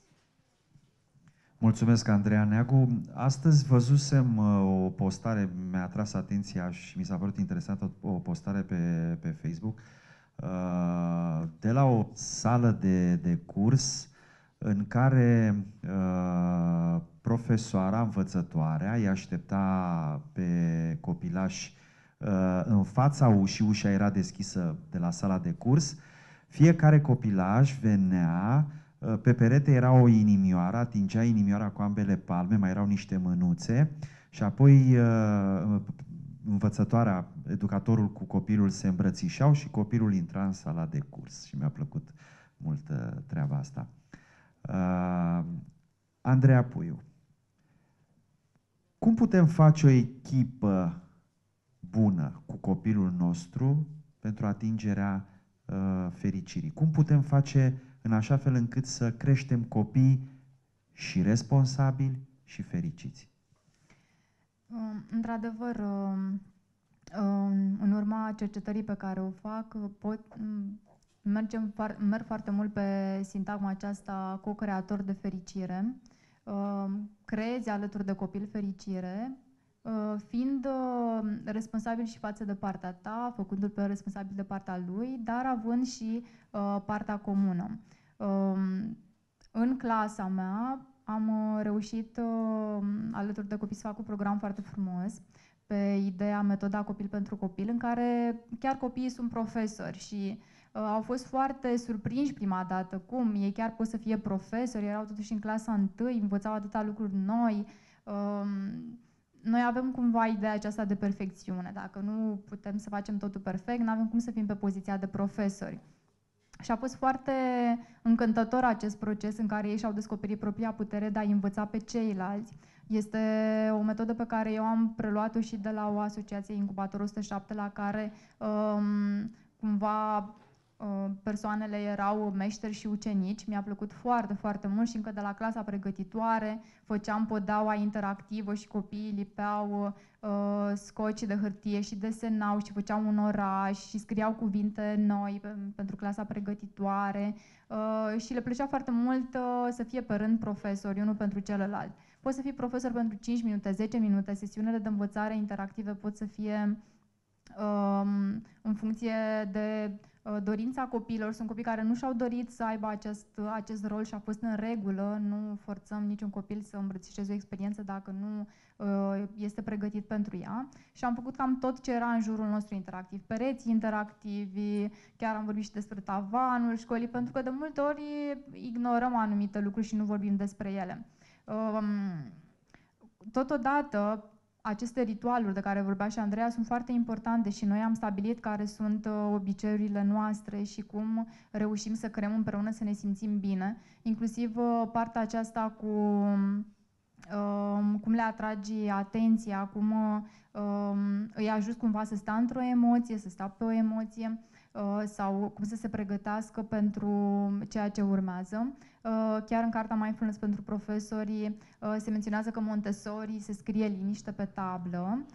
Mulțumesc, Andreea Neagu. Astăzi văzusem uh, o postare, mi-a atras atenția și mi s-a părut interesantă o postare pe, pe Facebook uh, de la o sală de, de curs în care uh, profesoara, învățătoarea, îi aștepta pe copilași uh, în fața ușii, ușa era deschisă de la sala de curs, fiecare copilaș venea, uh, pe perete era o inimioară, atingea inimioara cu ambele palme, mai erau niște mânuțe și apoi uh, învățătoarea, educatorul cu copilul se îmbrățișau și copilul intra în sala de curs și mi-a plăcut mult uh, treaba asta. Uh, Andreea Puiu, cum putem face o echipă bună cu copilul nostru pentru atingerea uh, fericirii? Cum putem face în așa fel încât să creștem copii și responsabili și fericiți? Um, într-adevăr, um, um, în urma cercetării pe care o fac, pot... Um, Mergem, merg foarte mult pe sintagma aceasta co-creator de fericire. Creezi alături de copil fericire, fiind responsabil și față de partea ta, făcându-l pe responsabil de partea lui, dar având și partea comună. Um, în clasa mea am uh, reușit uh, alături de copii să fac un program foarte frumos pe ideea metoda copil pentru copil, în care chiar copiii sunt profesori și uh, au fost foarte surprinși prima dată cum ei chiar pot să fie profesori, erau totuși în clasa întâi, învățau atâtea lucruri noi. Uh, noi avem cumva ideea aceasta de perfecțiune. Dacă nu putem să facem totul perfect, nu avem cum să fim pe poziția de profesori. Și a fost foarte încântător acest proces în care ei și-au descoperit propria putere de a învăța pe ceilalți. Este o metodă pe care eu am preluat-o și de la o asociație Incubator o sută șapte, la care um, cumva persoanele erau meșteri și ucenici. Mi-a plăcut foarte, foarte mult și încă de la clasa pregătitoare făceam podaua interactivă și copiii lipeau uh, scoci de hârtie și desenau și făceau un oraș și scriau cuvinte noi pe, pentru clasa pregătitoare uh, și le plăcea foarte mult uh, să fie pe rând profesori, unul pentru celălalt. Poți să fii profesor pentru cinci minute, zece minute, sesiunile de învățare interactive pot să fie um, în funcție de dorința copiilor. Sunt copii care nu și-au dorit să aibă acest, acest rol și a fost în regulă. Nu forțăm niciun copil să îmbrățișeze o experiență dacă nu uh, este pregătit pentru ea. Și am făcut cam tot ce era în jurul nostru interactiv. Pereții interactivi, chiar am vorbit și despre tavanul școlii, pentru că de multe ori ignorăm anumite lucruri și nu vorbim despre ele. Uh, totodată, aceste ritualuri de care vorbea și Andreea sunt foarte importante și noi am stabilit care sunt uh, obiceiurile noastre și cum reușim să creăm împreună să ne simțim bine. Inclusiv uh, partea aceasta cu uh, cum le atragi atenția, cum uh, îi ajut cumva să stea într-o emoție, să stea pe o emoție uh, sau cum să se pregătească pentru ceea ce urmează. Chiar în cartea Mindfulness pentru profesori se menționează că Montessori se scrie liniște pe tablă,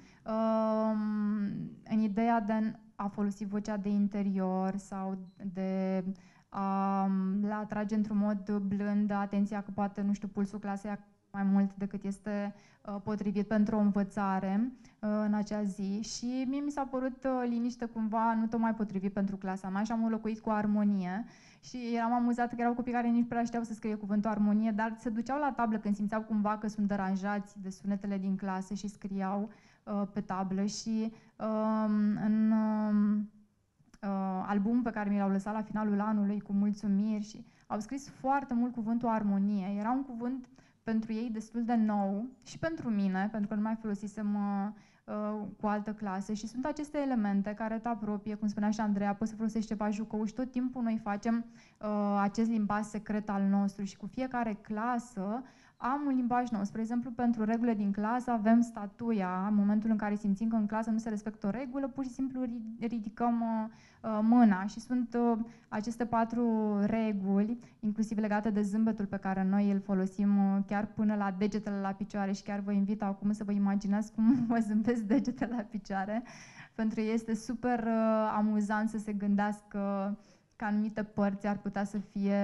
în ideea de a folosi vocea de interior sau de a le atrage într-un mod blând atenția că poate, nu știu, pulsul clasei mai mult decât este uh, potrivit pentru o învățare uh, în acea zi și mie mi s-a părut uh, liniște cumva nu tocmai potrivit pentru clasa mea și am înlocuit cu armonie și eram amuzată că erau copii care nici prea știau să scrie cuvântul armonie, dar se duceau la tablă când simțeau cumva că sunt deranjați de sunetele din clasă și scriau uh, pe tablă și uh, în uh, uh, albumul pe care mi l-au lăsat la finalul anului cu mulțumiri și au scris foarte mult cuvântul armonie. Era un cuvânt pentru ei destul de nou și pentru mine, pentru că nu mai folosisem uh, uh, cu altă clasă și sunt aceste elemente care te apropie, cum spunea și Andreea, poți să folosești ceva jucău și tot timpul noi facem uh, acest limbaj secret al nostru și cu fiecare clasă am un limbaj nou. Spre exemplu, pentru regulile din clasă avem statuia, în momentul în care simțim că în clasă nu se respectă o regulă, pur și simplu ridicăm uh, mâna și sunt uh, aceste patru reguli, inclusiv legate de zâmbetul pe care noi îl folosim uh, chiar până la degetele la picioare și chiar vă invit acum să vă imaginați cum vă zâmbesc degetele la picioare, pentru că este super uh, amuzant să se gândească că anumite părți ar putea să fie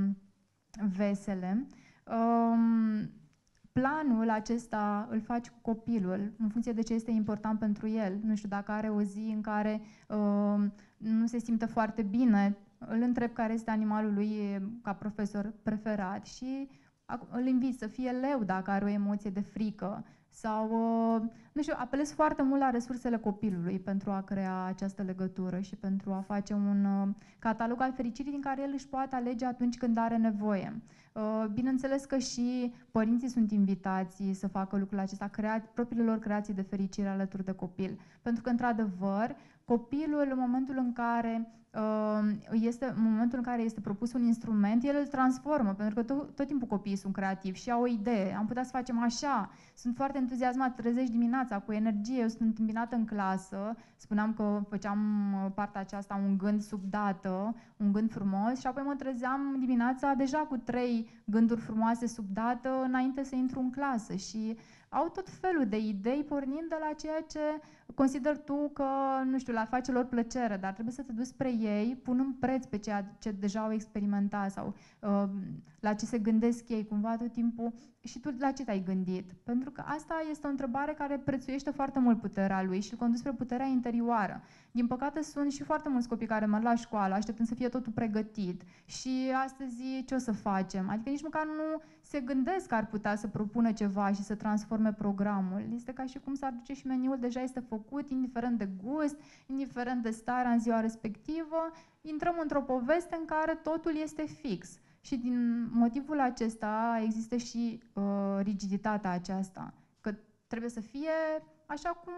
vesele. Um, planul acesta îl faci cu copilul în funcție de ce este important pentru el. Nu știu, dacă are o zi în care um, nu se simte foarte bine, îl întreb care este animalul lui ca profesor preferat și îl invit să fie leu dacă are o emoție de frică sau, nu știu, apelez foarte mult la resursele copilului pentru a crea această legătură și pentru a face un catalog al fericirii din care el își poate alege atunci când are nevoie. Bineînțeles că și părinții sunt invitați să facă lucrul acesta, crea, propriile lor creații de fericire alături de copil. Pentru că, într-adevăr, copilul, în momentul în care este, în momentul în care este propus un instrument, el îl transformă, pentru că tot, tot timpul copiii sunt creativi și au o idee. Am putea să facem așa, sunt foarte entuziasmat, trezești dimineața cu energie, eu sunt întâmpinată în clasă, spuneam că făceam partea aceasta, un gând sub dată, un gând frumos și apoi mă trezeam dimineața deja cu trei gânduri frumoase sub dată înainte să intru în clasă și au tot felul de idei pornind de la ceea ce consider tu că, nu știu, le face lor plăcere, dar trebuie să te duci spre ei, punând preț pe ceea ce deja au experimentat sau uh, la ce se gândesc ei, cumva tot timpul, și tu la ce te-ai gândit? Pentru că asta este o întrebare care prețuiește foarte mult puterea lui și îl conduce spre puterea interioară. Din păcate sunt și foarte mulți copii care merg la școală, așteptând să fie totul pregătit și astăzi ce o să facem? Adică nici măcar nu se gândesc că ar putea să propună ceva și să transforme programul. Este ca și cum s-ar duce și meniul deja este făcut, indiferent de gust, indiferent de starea în ziua respectivă, intrăm într-o poveste în care totul este fix. Și din motivul acesta există și uh, rigiditatea aceasta, că trebuie să fie așa cum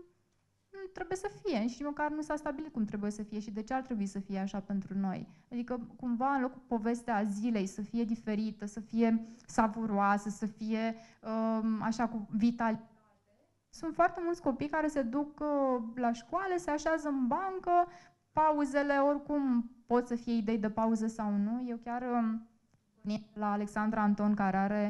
trebuie să fie, nici măcar nu s-a stabilit cum trebuie să fie și de ce ar trebui să fie așa pentru noi. Adică cumva în locul povestea zilei să fie diferită, să fie savuroasă, să fie um, așa cu vitalitate. Sunt foarte mulți copii care se duc uh, la școală, se așează în bancă, pauzele oricum pot să fie idei de pauză sau nu. Eu chiar um, la Alexandra Anton, care are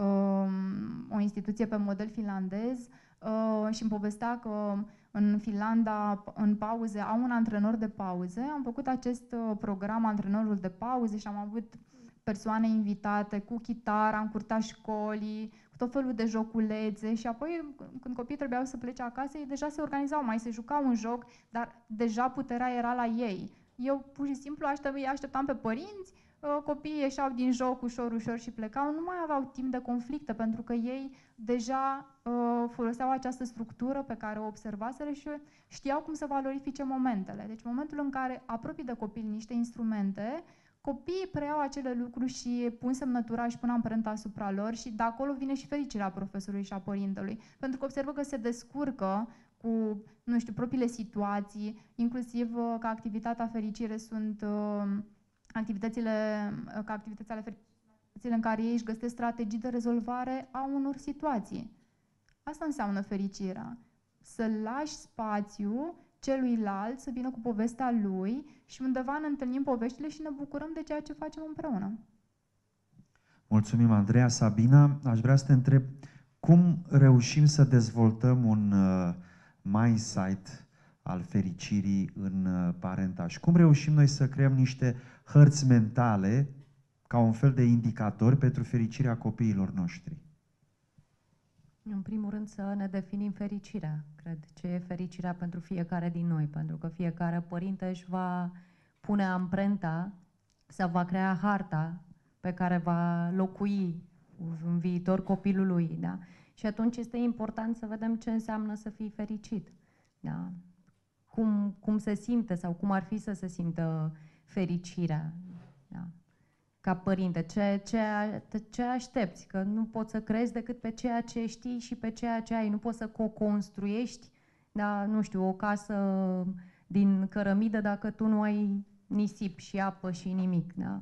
um, o instituție pe model finlandez, uh, și îmi povestea că în Finlanda, în pauze, au un antrenor de pauze. Am făcut acest uh, program, antrenorul de pauze, și am avut persoane invitate cu chitara, am curtat școlii, cu tot felul de joculețe și apoi când copiii trebuiau să plece acasă, ei deja se organizau, mai se jucau un joc, dar deja puterea era la ei. Eu pur și simplu aștept, îi așteptam pe părinți, copiii ieșeau din joc ușor, ușor și plecau, nu mai aveau timp de conflicte, pentru că ei deja uh, foloseau această structură pe care o observaseră și știau cum să valorifice momentele. Deci momentul în care apropii de copil niște instrumente, copiii preiau acele lucruri și pun semnătura și pun amprenta asupra lor și de acolo vine și fericirea profesorului și a părintelui. Pentru că observă că se descurcă cu, nu știu, propriile situații, inclusiv uh, că activitatea fericire sunt uh, activitățile, ca activitățile ale fericirii în care ei își găsesc strategii de rezolvare a unor situații. Asta înseamnă fericirea. Să lași spațiu celuilalt să vină cu povestea lui și undeva ne întâlnim poveștile și ne bucurăm de ceea ce facem împreună. Mulțumim, Andreea. Sabina, aș vrea să te întreb cum reușim să dezvoltăm un uh, mindset al fericirii în uh, parentaj. Cum reușim noi să creăm niște hărți mentale ca un fel de indicator pentru fericirea copiilor noștri? În primul rând să ne definim fericirea, cred. Ce e fericirea pentru fiecare din noi, pentru că fiecare părinte își va pune amprenta sau va crea harta pe care va locui în viitor copilul lui, da? Și atunci este important să vedem ce înseamnă să fii fericit, da? Cum, cum se simte sau cum ar fi să se simtă fericirea, da? Ca părinte, ce, ce, ce aștepți? Că nu poți să crezi decât pe ceea ce știi și pe ceea ce ai. Nu poți să co-construiești, da, nu știu, o casă din cărămidă dacă tu nu ai nisip și apă și nimic. Da?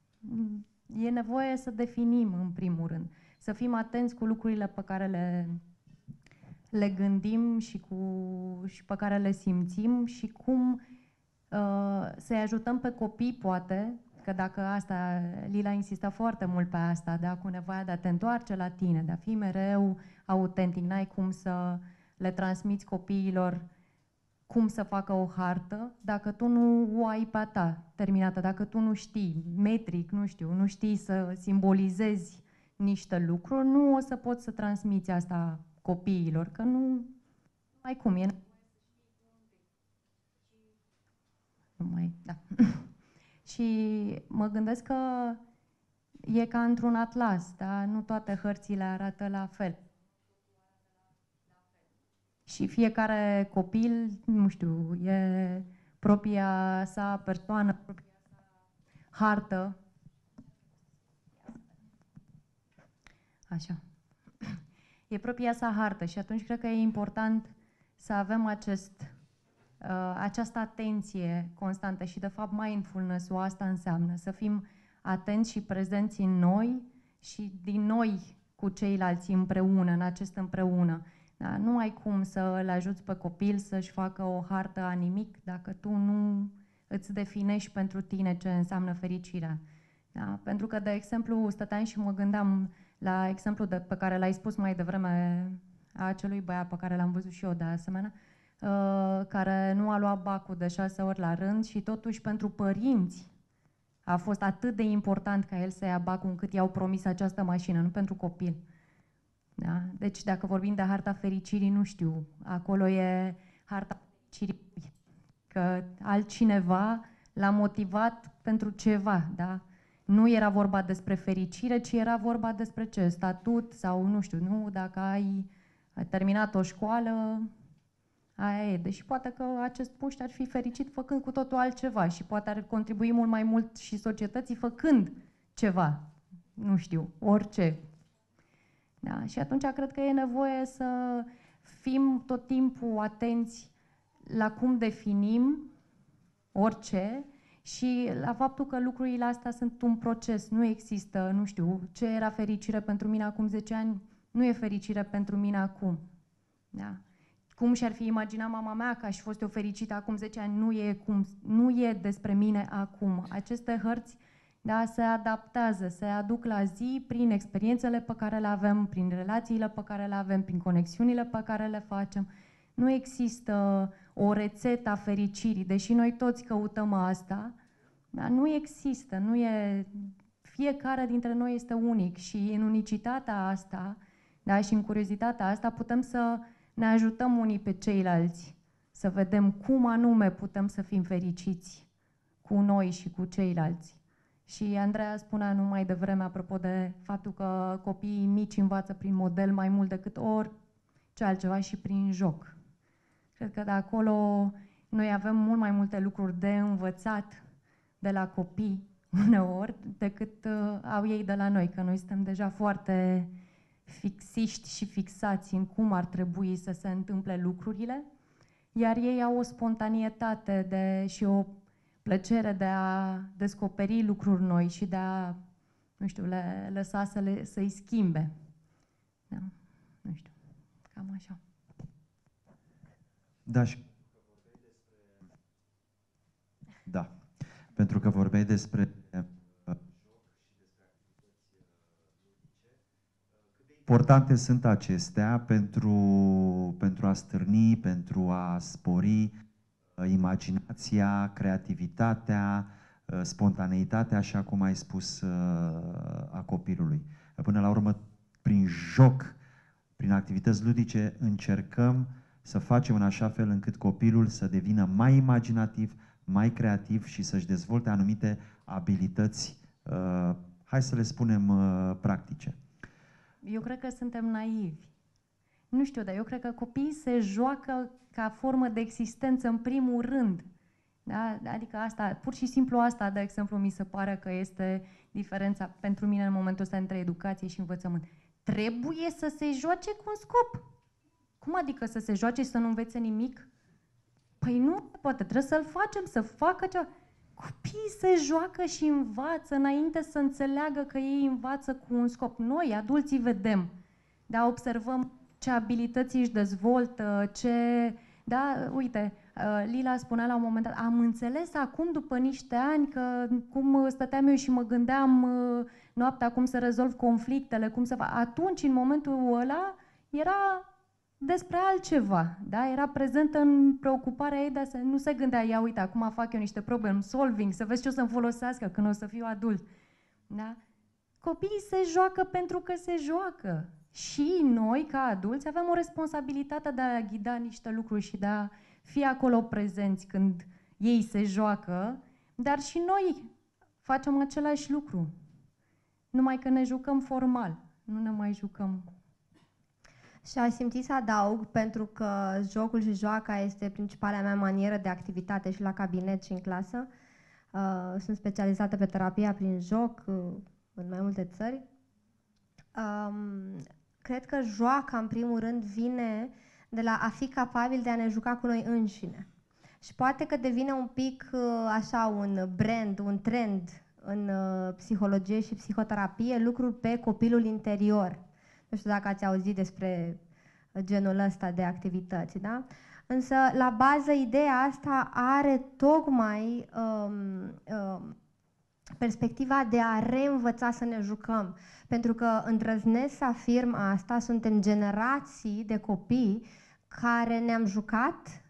E nevoie să definim, în primul rând, să fim atenți cu lucrurile pe care le, le gândim și, cu, și pe care le simțim și cum uh, să-i ajutăm pe copii, poate, că dacă asta, Lila insistă foarte mult pe asta, da, cu nevoia de a te întoarce la tine, de a fi mereu autentic, n-ai cum să le transmiți copiilor cum să facă o hartă dacă tu nu o ai pe a ta terminată, dacă tu nu știi metric, nu știu, nu știi să simbolizezi niște lucruri, nu o să poți să transmiți asta copiilor, că nu ai cum, e... Nu mai, da. Și mă gândesc că e ca într-un atlas, da? Nu toate hărțile arată la fel. Și fiecare copil, nu știu, e propria sa persoană, propria sa hartă. Așa. E propria sa hartă și atunci cred că e important să avem acest... Uh, această atenție constantă și, de fapt, mindfulness-ul asta înseamnă să fim atenți și prezenți în noi și din noi cu ceilalți împreună, în acest împreună. Da? Nu ai cum să îl ajuți pe copil să-și facă o hartă a nimic dacă tu nu îți definești pentru tine ce înseamnă fericirea. Da? Pentru că, de exemplu, stăteam și mă gândeam la exemplu de, pe care l-ai spus mai devreme a acelui băiat pe care l-am văzut și eu de asemenea. care nu a luat bacul de șase ori la rând și totuși pentru părinți a fost atât de important ca el să ia bacul încât i-au promis această mașină, nu pentru copil. Da? Deci dacă vorbim de harta fericirii, nu știu, acolo e harta fericirii, că altcineva l-a motivat pentru ceva, da? Nu era vorba despre fericire, ci era vorba despre ce? Statut sau nu știu, nu? Dacă ai, ai terminat o școală, aia e. Deși poate că acest puști ar fi fericit făcând cu totul altceva și poate ar contribui mult mai mult și societății făcând ceva, nu știu, orice. Da? Și atunci cred că e nevoie să fim tot timpul atenți la cum definim orice și la faptul că lucrurile astea sunt un proces, nu există, nu știu, ce era fericire pentru mine acum zece ani, nu e fericire pentru mine acum. Da? Cum și-ar fi imaginat mama mea că aș fost eu fericită acum zece ani, nu e, cum, nu e despre mine acum. Aceste hărți, da, se adaptează, se aduc la zi prin experiențele pe care le avem, prin relațiile pe care le avem, prin conexiunile pe care le facem. Nu există o rețetă a fericirii, deși noi toți căutăm asta, dar nu există, nu e... Fiecare dintre noi este unic și în unicitatea asta, da, și în curiozitatea asta putem să ne ajutăm unii pe ceilalți, să vedem cum anume putem să fim fericiți cu noi și cu ceilalți. Și Andreea spunea numai devreme, apropo de faptul că copiii mici învață prin model mai mult decât orice altceva și prin joc. Cred că de acolo noi avem mult mai multe lucruri de învățat de la copii uneori decât uh, au ei de la noi, că noi suntem deja foarte fixiști și fixați în cum ar trebui să se întâmple lucrurile, iar ei au o spontanietate de, și o plăcere de a descoperi lucruri noi și de a, nu știu, le lăsa să le, să-i schimbe. Da? Nu știu, cam așa. Da, și... da, pentru că vorbeai despre importante sunt acestea pentru, pentru a stârni, pentru a spori uh, imaginația, creativitatea, uh, spontaneitatea, așa cum ai spus, uh, a copilului. Până la urmă, prin joc, prin activități ludice, încercăm să facem în așa fel încât copilul să devină mai imaginativ, mai creativ și să-și dezvolte anumite abilități, uh, hai să le spunem, uh, practice. Eu cred că suntem naivi. Nu știu, dar eu cred că copiii se joacă ca formă de existență în primul rând. Da? Adică asta, pur și simplu asta, de exemplu, mi se pare că este diferența pentru mine în momentul ăsta între educație și învățământ. Trebuie să se joace cu un scop. Cum adică să se joace și să nu învețe nimic? Păi nu, poate trebuie să-l facem, să facă ceva. Copiii se joacă și învață înainte să înțeleagă că ei învață cu un scop. Noi, adulții, vedem, da, observăm ce abilități își dezvoltă, ce... Da, uite, Lila spunea la un moment dat, am înțeles acum, după niște ani, că cum stăteam eu și mă gândeam noaptea cum să rezolv conflictele, cum să fac... Atunci, în momentul ăla, era despre altceva, da? Era prezentă în preocuparea ei, dar să nu se gândea, ia uite, acum fac eu niște problem solving, să vezi ce o să-mi folosească când o să fiu adult. Da? Copiii se joacă pentru că se joacă. Și noi, ca adulți, avem o responsabilitate de a ghida niște lucruri și de a fi acolo prezenți când ei se joacă, dar și noi facem același lucru. Numai că ne jucăm formal, nu ne mai jucăm. Și aș simți să adaug, pentru că jocul și joaca este principala mea manieră de activitate și la cabinet și în clasă. Uh, sunt specializată pe terapia prin joc uh, în mai multe țări. Um, cred că joaca, în primul rând, vine de la a fi capabil de a ne juca cu noi înșine. Și poate că devine un pic uh, așa un brand, un trend în uh, psihologie și psihoterapie, lucruri pe copilul interior. Nu știu dacă ați auzit despre genul ăsta de activități, da? Însă, la bază, ideea asta are tocmai um, um, perspectiva de a reînvăța să ne jucăm. Pentru că îndrăznesc să afirm asta, suntem generații de copii care ne-am jucat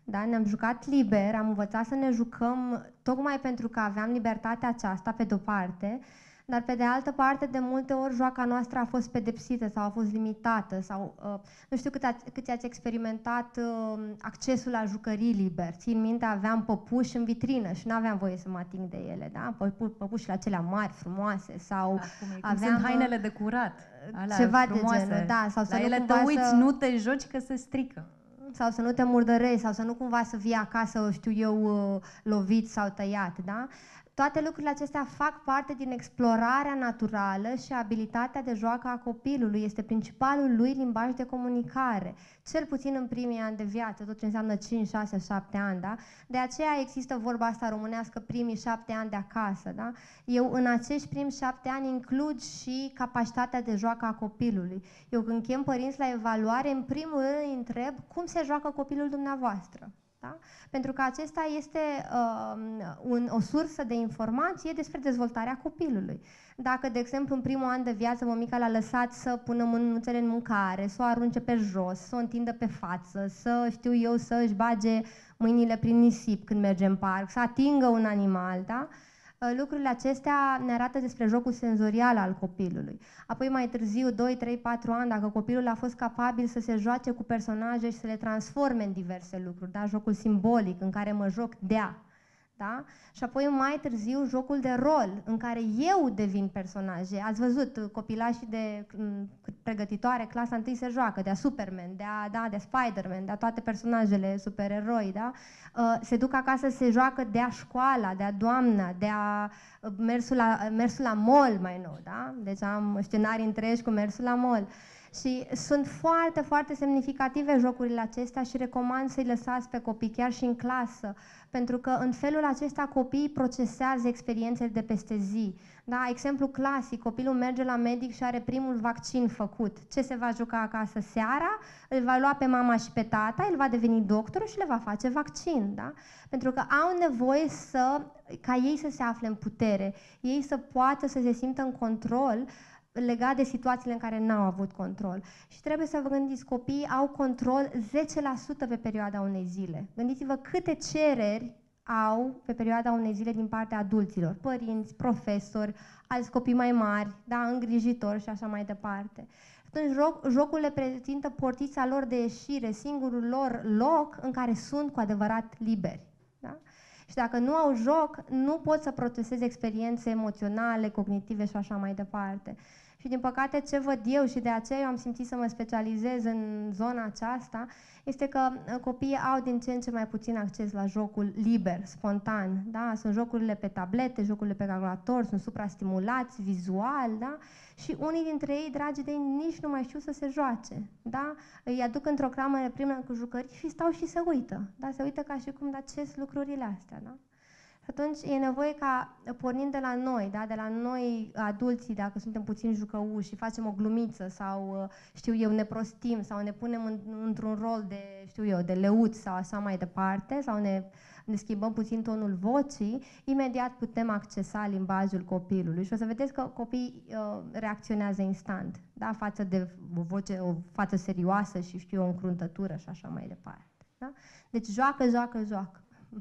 Da? Ne-am jucat liber, am învățat să ne jucăm tocmai pentru că aveam libertatea aceasta, pe de-o parte, dar pe de altă parte, de multe ori, joaca noastră a fost pedepsită sau a fost limitată sau, uh, nu știu cât, a, cât ați experimentat uh, accesul la jucării liber. Țin minte, aveam păpuși în vitrină și nu aveam voie să mă ating de ele, da? Păpu, păpușile acelea mari, frumoase, sau Da, cum e, cum aveam sunt hainele de curat, alea ceva frumoase. de genul, da, sau să La nu ele cumva te uiți, să... nu te joci că se strică. Sau să nu te murdărești, sau să nu cumva să vii acasă, știu eu, uh, lovit sau tăiat, da? Toate lucrurile acestea fac parte din explorarea naturală și abilitatea de joacă a copilului. Este principalul lui limbaj de comunicare, cel puțin în primii ani de viață, tot ce înseamnă cinci, șase, șapte ani, da? De aceea există vorba asta românească, primii șapte ani de acasă, da? Eu în acești primi șapte ani includ și capacitatea de joacă a copilului. Eu când chem părinți la evaluare, în primul rând îi întreb cum se joacă copilul dumneavoastră. Da? Pentru că acesta este uh, un, o sursă de informație despre dezvoltarea copilului. Dacă, de exemplu, în primul an de viață mămica l-a lăsat să pună mânuțele în mâncare, să o arunce pe jos, să o întindă pe față, să, știu eu, să își bage mâinile prin nisip când merge în parc, să atingă un animal, da? Lucrurile acestea ne arată despre jocul senzorial al copilului. Apoi mai târziu, doi, trei, patru ani, dacă copilul a fost capabil să se joace cu personaje și să le transforme în diverse lucruri, da? Jocul simbolic în care mă joc de-a. Da? Și apoi mai târziu jocul de rol, în care eu devin personaje. Ați văzut, copilașii de pregătitoare, clasa întâi se joacă, de-a Superman, de-a, da, de Spider-Man, de-a toate personajele supereroi, da? Uh, se duc acasă, se joacă de-a școala, de-a doamna, de-a mersul la, mersul la mall mai nou, da? Deci am scenarii întregi cu mersul la mall. Și sunt foarte, foarte semnificative jocurile acestea și recomand să-i lăsați pe copii, chiar și în clasă, pentru că în felul acesta copiii procesează experiențele de peste zi. Da? Exemplu clasic, copilul merge la medic și are primul vaccin făcut. Ce se va juca acasă seara? Îl va lua pe mama și pe tata, el va deveni doctor și le va face vaccin. Da? Pentru că au nevoie să, ca ei să se afle în putere, ei să poată să se simtă în control legat de situațiile în care n-au avut control. Și trebuie să vă gândiți, copiii au control zece la sută pe perioada unei zile. Gândiți-vă câte cereri au pe perioada unei zile din partea adulților, părinți, profesori, alți copii mai mari, da, îngrijitori și așa mai departe. Atunci joc, jocul le prezintă portița lor de ieșire, singurul lor loc în care sunt cu adevărat liberi. Da? Și dacă nu au joc, nu pot să proceseze experiențe emoționale, cognitive și așa mai departe. Și din păcate ce văd eu și de aceea eu am simțit să mă specializez în zona aceasta, este că copiii au din ce în ce mai puțin acces la jocul liber, spontan. Da? Sunt jocurile pe tablete, jocurile pe calculator, sunt suprastimulați vizual, da? Și unii dintre ei, dragii de ei, nici nu mai știu să se joace. Da? Îi aduc într-o cameră primă cu jucării și stau și se uită. Da? Se uită ca și cum, dar ce sunt lucrurile astea. Da? Și atunci e nevoie ca, pornind de la noi, da? De la noi adulții, dacă suntem puțin jucăuși și facem o glumiță sau, știu eu, ne prostim sau ne punem în, într-un rol de, știu eu, de leuț sau așa mai departe, sau ne, ne schimbăm puțin tonul vocii, imediat putem accesa limbajul copilului. Și o să vedeți că copiii uh, reacționează instant, da? Față de o voce, o față serioasă și, știu eu, o încruntătură și așa mai departe. Da? Deci joacă, joacă, joacă.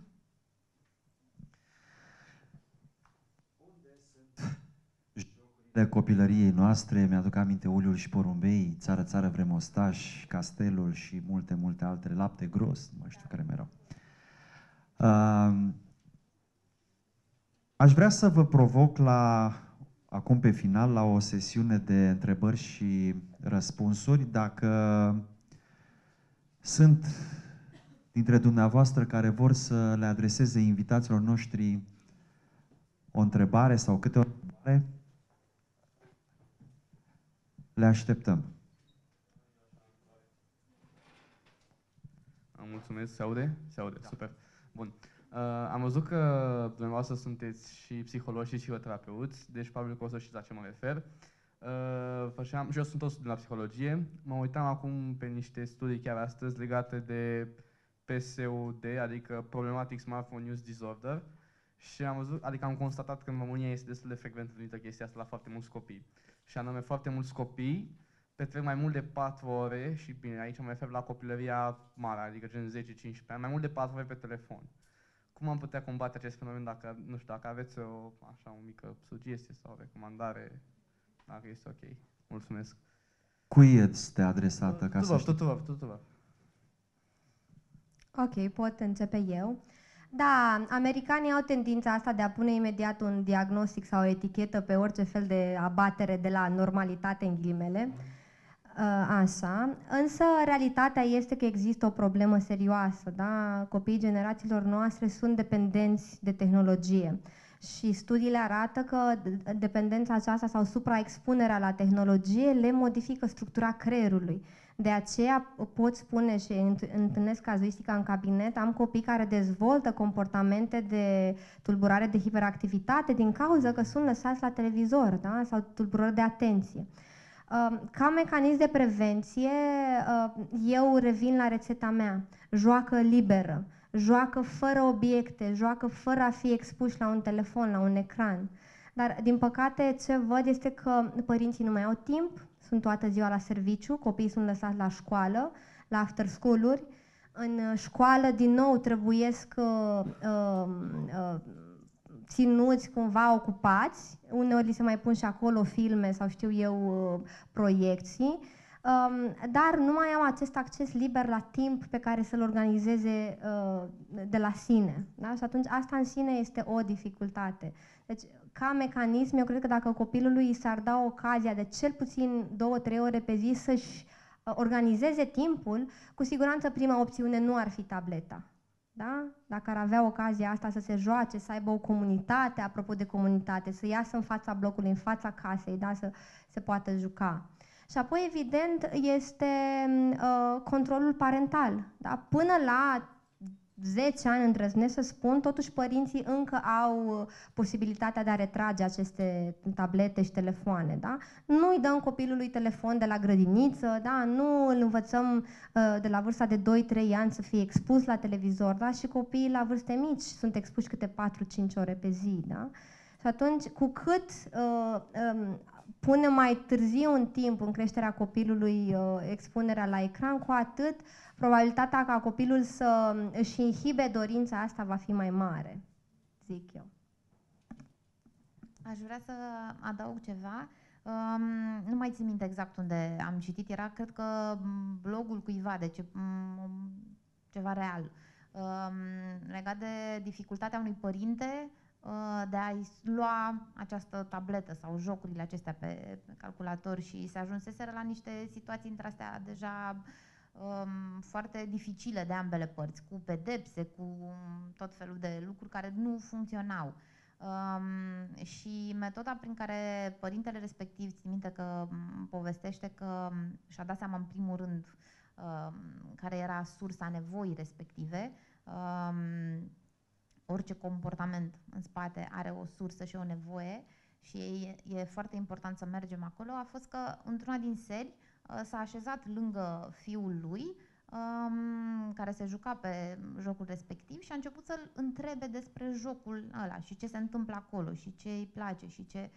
De copilăriei noastre, mi-aduc aminte Uliul și Porumbei, Țară, țară, vrem ostași, Castelul și multe, multe altele, Lapte gros, nu mai știu care mai erau. Uh, aș vrea să vă provoc la, acum pe final, la o sesiune de întrebări și răspunsuri. Dacă sunt dintre dumneavoastră care vor să le adreseze invitaților noștri o întrebare sau câte o întrebare, le așteptăm. Mulțumesc. Se aude? Se aude. Da. Super. Bun. Uh, am văzut că dumneavoastră sunteți și psihologi și psihoterapeuți, deci probabil că o să știți la ce mă refer. Uh, făceam, și eu sunt tot student la psihologie. Mă uitam acum pe niște studii chiar astăzi legate de P S U D, adică Problematic Smartphone Use Disorder. Și am văzut, adică am constatat că în România este destul de frecvent întâlnită chestia asta la foarte mulți copii. Și anume, foarte mulți copii petrec mai mult de patru ore, și bine, aici mă refer la copilăria mare, adică gen zece cincisprezece ani, mai mult de patru ore pe telefon. Cum am putea combate acest fenomen dacă, nu știu, dacă aveți o, așa, o mică sugestie sau o recomandare, dacă este ok. Mulțumesc. Cui este adresată, ca să Tuturor, știu? tuturor, tuturor. Ok, pot începe eu. Da, americanii au tendința asta de a pune imediat un diagnostic sau o etichetă pe orice fel de abatere de la normalitate în ghilimele. Așa, însă realitatea este că există o problemă serioasă, da? Copiii generațiilor noastre sunt dependenți de tehnologie și studiile arată că dependența aceasta sau supraexpunerea la tehnologie le modifică structura creierului. De aceea pot spune și întâlnesc cazuistica în cabinet, am copii care dezvoltă comportamente de tulburare de hiperactivitate din cauza că sunt lăsați la televizor, da? Sau tulburări de atenție. Ca mecanism de prevenție, eu revin la rețeta mea. Joacă liberă, joacă fără obiecte, joacă fără a fi expuși la un telefon, la un ecran. Dar, din păcate, ce văd este că părinții nu mai au timp, sunt toată ziua la serviciu, copiii sunt lăsați la școală, la after school-uri. În școală, din nou, trebuiesc uh, uh, uh, ținuți cumva ocupați, uneori li se mai pun și acolo filme sau știu eu proiecții, dar nu mai au acest acces liber la timp pe care să-l organizeze de la sine. Da? Și atunci asta în sine este o dificultate. Deci, ca mecanism, eu cred că dacă copilului s-ar da ocazia de cel puțin două trei ore pe zi să-și organizeze timpul, cu siguranță prima opțiune nu ar fi tableta. Da? Dacă ar avea ocazia asta să se joace, să aibă o comunitate, apropo de comunitate, să iasă în fața blocului, în fața casei, da? Să se poată juca. Și apoi, evident, este uh, controlul parental. Da? Până la zece ani, îndrăznesc să spun, totuși părinții încă au posibilitatea de a retrage aceste tablete și telefoane. Da? Nu îi dăm copilului telefon de la grădiniță, da? Nu îl învățăm uh, de la vârsta de doi trei ani să fie expus la televizor, da? Și copiii la vârste mici sunt expuși câte patru cinci ore pe zi. Da? Și atunci, cu cât uh, um, punem mai târziu în timp în creșterea copilului uh, expunerea la ecran, cu atât probabilitatea ca copilul să își inhibe dorința asta va fi mai mare, zic eu. Aș vrea să adaug ceva. Um, nu mai țin minte exact unde am citit, era cred că blogul cuiva, deci um, ceva real, um, legat de dificultatea unui părinte uh, de a-i lua această tabletă sau jocurile acestea pe, pe calculator și se ajunseseră la niște situații între astea deja um, foarte dificile de ambele părți, cu pedepse, cu tot felul de lucruri care nu funcționau. Um, și metoda prin care părintele respectiv, țin minte că povestește că și-a dat seama în primul rând um, care era sursa nevoii respective. Um, orice comportament în spate are o sursă și o nevoie și e, e foarte important să mergem acolo. A fost că într-una din seri s-a așezat lângă fiul lui, um, care se juca pe jocul respectiv și a început să-l întrebe despre jocul ăla și ce se întâmplă acolo și ce îi place și ce...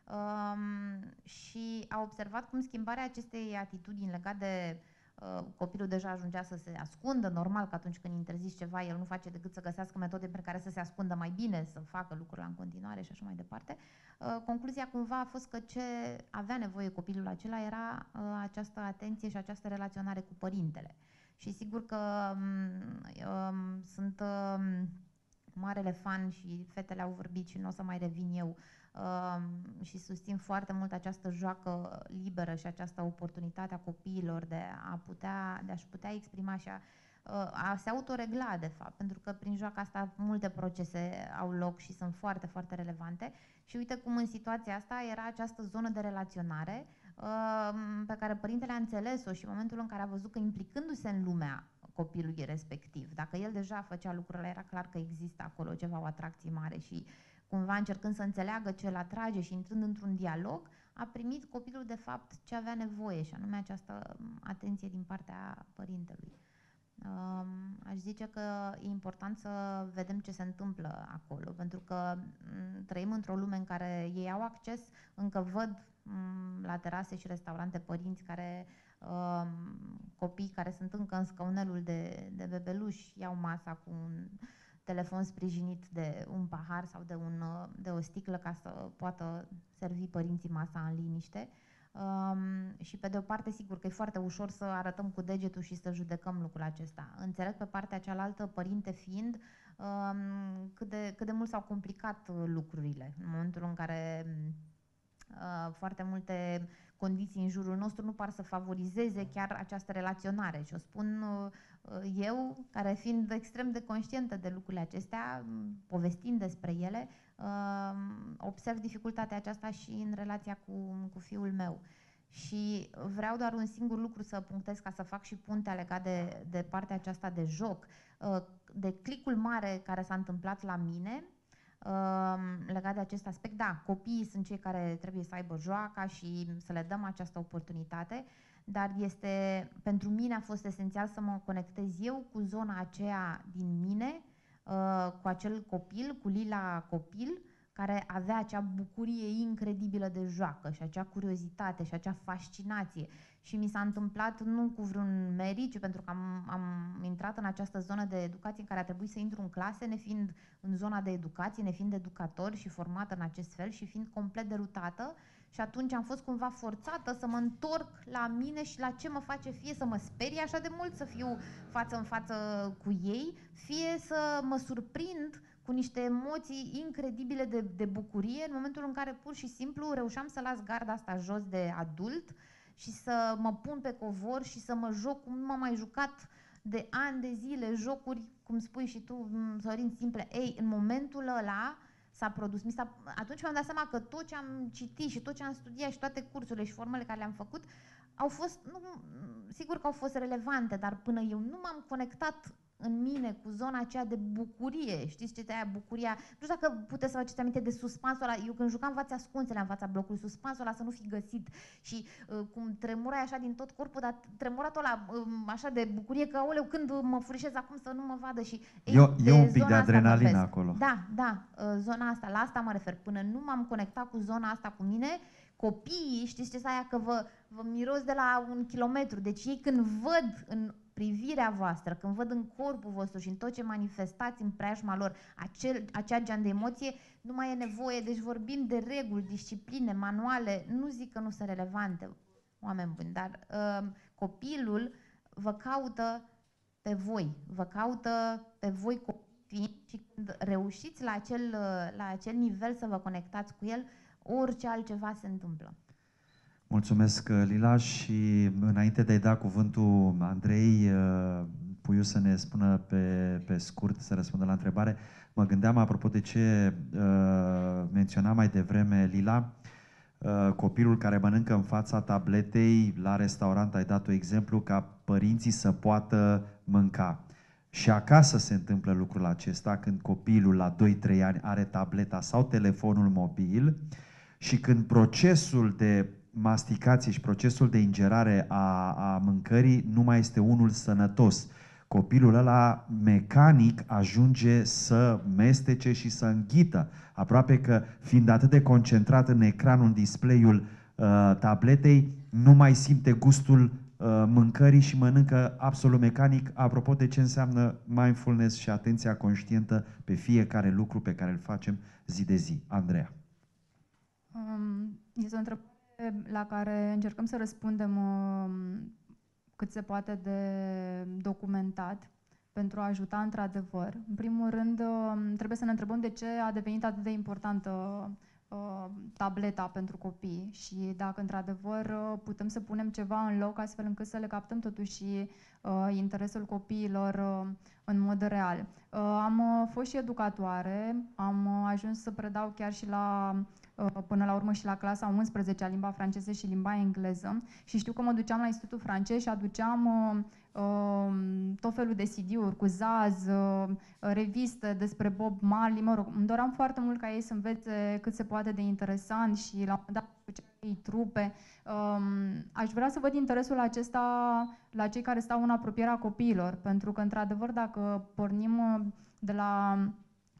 Um, și a observat cum schimbarea acestei atitudini legate de uh, copilul deja ajungea să se ascundă, normal că atunci când interzici ceva, el nu face decât să găsească metode prin care să se ascundă mai bine, să facă lucrurile în continuare și așa mai departe. Uh, concluzia cumva a fost că ce avea nevoie copilul acela era uh, această atenție și această relaționare cu părintele. Și sigur că um, um, sunt um, marele fan și fetele au vorbit și nu o să mai revin eu, Um, și susțin foarte mult această joacă liberă și această oportunitate a copiilor de a putea, de a-și putea exprima și a, a se autoregla, de fapt, pentru că prin joaca asta multe procese au loc și sunt foarte, foarte relevante. Și uite cum în situația asta era această zonă de relaționare um, pe care părintele a înțeles-o și în momentul în care a văzut că implicându-se în lumea copilului respectiv, dacă el deja făcea lucrurile, era clar că există acolo ceva, o atracție mare și cumva încercând să înțeleagă ce îl atrage și intrând într-un dialog, a primit copilul de fapt ce avea nevoie și anume această atenție din partea părintelui. Um, aș zice că e important să vedem ce se întâmplă acolo, pentru că m, trăim într-o lume în care ei au acces, încă văd la terase și restaurante părinți care, uh, copii care sunt încă în scaunelul de, de bebeluș, iau masa cu un telefon sprijinit de un pahar sau de, un, de o sticlă ca să poată servi părinții masa în liniște. Um, și pe de o parte, sigur că e foarte ușor să arătăm cu degetul și să judecăm lucrul acesta. Înțeleg pe partea cealaltă, părinte fiind, um, cât, de, cât de mult s-au complicat lucrurile în momentul în care uh, foarte multe condiții în jurul nostru nu par să favorizeze chiar această relaționare. Și o spun uh, eu, care fiind extrem de conștientă de lucrurile acestea, povestind despre ele, uh, observ dificultatea aceasta și în relația cu, cu fiul meu. Și vreau doar un singur lucru să punctez ca să fac și puntea legat de, de partea aceasta de joc, uh, de clicul mare care s-a întâmplat la mine, Uh, legat de acest aspect. Da, copiii sunt cei care trebuie să aibă joaca și să le dăm această oportunitate, dar este, pentru mine a fost esențial să mă conectez eu cu zona aceea din mine, uh, cu acel copil, cu Lila copil, care avea acea bucurie incredibilă de joacă și acea curiozitate și acea fascinație. Și mi s-a întâmplat nu cu vreun merit, ci pentru că am, am intrat în această zonă de educație în care a trebuit să intru în clase, nefiind în zona de educație, nefiind educator și formată în acest fel și fiind complet derutată. Și atunci am fost cumva forțată să mă întorc la mine și la ce mă face fie să mă sperie așa de mult, să fiu față în față cu ei, fie să mă surprind cu niște emoții incredibile de, de bucurie în momentul în care pur și simplu reușeam să las garda asta jos de adult și să mă pun pe covor și să mă joc cum nu m-am mai jucat de ani de zile, jocuri, cum spui și tu, Sorin, simple. Ei, în momentul ăla s-a produs, mi s-a, atunci mi-am dat seama că tot ce am citit și tot ce am studiat și toate cursurile și formele care le-am făcut au fost, nu, sigur că au fost relevante, dar până eu nu m-am conectat în mine cu zona aceea de bucurie, știți ce aia bucuria, nu știu dacă puteți să vă faceți aminte de suspansul ăla, eu când jucam fațe ascunsele în fața blocului, suspansul ăla să nu fi găsit și uh, cum tremurai așa din tot corpul, dar tremuratul ăla uh, așa de bucurie că, aoleu, când mă furișez acum să nu mă vadă și... Ei, Eu, de e un pic de adrenalină vorbesc. acolo. Da, da, uh, zona asta, la asta mă refer, până nu m-am conectat cu zona asta cu mine, copiii, știți ce aia că vă, vă miros de la un kilometru, deci ei când văd în privirea voastră, când văd în corpul vostru și în tot ce manifestați în preajma lor acel, acea gen de emoție, nu mai e nevoie, deci vorbim de reguli, discipline, manuale, nu zic că nu sunt relevante, oameni buni, dar uh, copilul vă caută pe voi, vă caută pe voi copii și când reușiți la acel, la acel nivel să vă conectați cu el, orice altceva se întâmplă. Mulțumesc, Lila, și înainte de a-i da cuvântul Andrei, Puiu să ne spună pe, pe scurt, să răspundă la întrebare, mă gândeam, apropo de ce uh, menționa mai devreme Lila, uh, copilul care mănâncă în fața tabletei la restaurant, ai dat un exemplu, ca părinții să poată mânca. Și acasă se întâmplă lucrul acesta, când copilul la doi trei ani are tableta sau telefonul mobil și când procesul de masticație și procesul de ingerare a, a mâncării nu mai este unul sănătos. Copilul ăla mecanic ajunge să mestece și să înghită. Aproape că, fiind atât de concentrat în ecranul, în display-ul uh, tabletei, nu mai simte gustul uh, mâncării și mănâncă absolut mecanic. Apropo de ce înseamnă mindfulness și atenția conștientă pe fiecare lucru pe care îl facem zi de zi. Andreea. Um, este o întrebare la care încercăm să răspundem uh, cât se poate de documentat pentru a ajuta într-adevăr. În primul rând, uh, trebuie să ne întrebăm de ce a devenit atât de importantă uh, tableta pentru copii și dacă într-adevăr uh, putem să punem ceva în loc astfel încât să le captăm totuși uh, interesul copiilor uh, în mod real. Uh, am uh, fost și educatoare, am uh, ajuns să predau chiar și la până la urmă și la clasa a unsprezecea, limba franceză și limba engleză și știu că mă duceam la Institutul Francez și aduceam uh, uh, tot felul de C D-uri cu Zaz, uh, reviste despre Bob Marley, mă rog, îmi doream foarte mult ca ei să învețe cât se poate de interesant și la un moment dat făceam trupe. Um, aș vrea să văd interesul acesta la cei care stau în apropierea copiilor, pentru că într-adevăr dacă pornim de la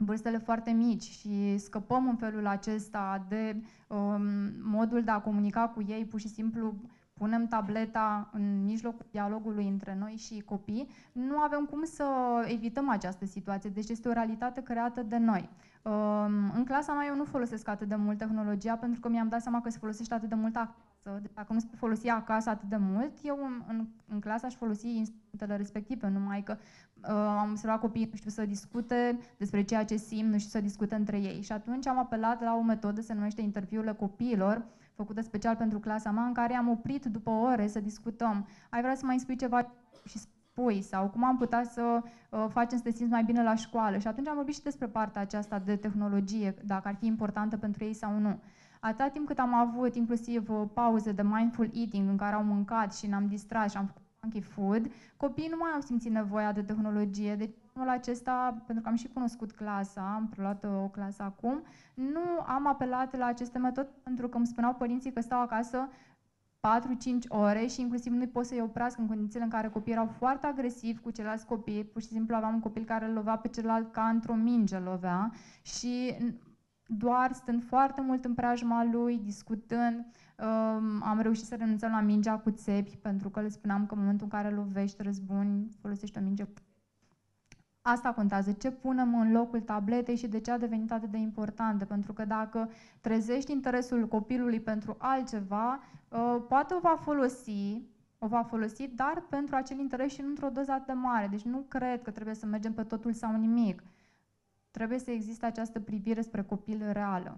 vârstele foarte mici și scăpăm în felul acesta de um, modul de a comunica cu ei, pur și simplu punem tableta în mijlocul dialogului între noi și copii, nu avem cum să evităm această situație, deci este o realitate creată de noi. Um, în clasa mea eu nu folosesc atât de mult tehnologia pentru că mi-am dat seama că se folosește atât de mult acasă, deci dacă nu se folosi acasă atât de mult, eu în, în, în clasă aș folosi instrumentele respective, numai că uh, am observat copiii nu știu să discute despre ceea ce simt, nu știu să discute între ei și atunci am apelat la o metodă, se numește interviurile copiilor, făcută special pentru clasa mea, în care am oprit după ore să discutăm. Ai vrea să mai spui ceva și spui, sau cum am putea să uh, facem să te simți mai bine la școală. Și atunci am vorbit și despre partea aceasta de tehnologie, dacă ar fi importantă pentru ei sau nu. Atâta timp cât am avut inclusiv uh, pauze de mindful eating în care au mâncat și ne-am distrat și am făcut funky food, copiii nu mai au simțit nevoia de tehnologie. Deci anul acesta, pentru că am și cunoscut clasa, am preluat o clasă acum, nu am apelat la aceste metode pentru că îmi spuneau părinții că stau acasă patru cinci ore și inclusiv nu-i pot să-i oprească în condițiile în care copiii erau foarte agresivi cu ceilalți copii. Pur și simplu aveam un copil care îl lovea pe celălalt ca într-o minge lovea și doar stând foarte mult în preajma lui, discutând, um, am reușit să renunțăm la mingea cu țepi pentru că le spuneam că în momentul în care lovești, răzbuni, folosești o minge. Asta contează, ce punem în locul tabletei și de ce a devenit atât de importantă. Pentru că dacă trezești interesul copilului pentru altceva, poate o va folosi, o va folosi, dar pentru acel interes și nu într-o doză atât de mare. Deci nu cred că trebuie să mergem pe totul sau nimic. Trebuie să existe această privire spre copil reală.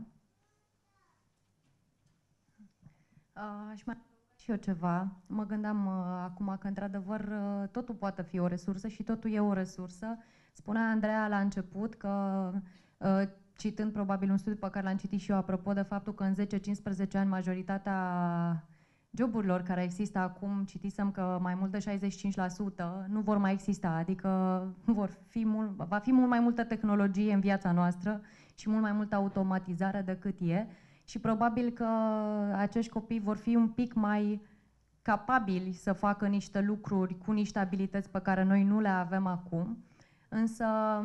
Aș mai și eu ceva. Mă gândeam uh, acum că, într-adevăr, uh, totul poate fi o resursă și totul e o resursă. Spunea Andreea la început că, uh, citând probabil un studiu pe care l-am citit și eu, apropo de faptul că în zece cincisprezece ani majoritatea joburilor care există acum, citisem că mai mult de șaizeci și cinci la sută nu vor mai exista, adică vor fi mult, va fi mult mai multă tehnologie în viața noastră și mult mai multă automatizare decât e. Și probabil că acești copii vor fi un pic mai capabili să facă niște lucruri cu niște abilități pe care noi nu le avem acum. Însă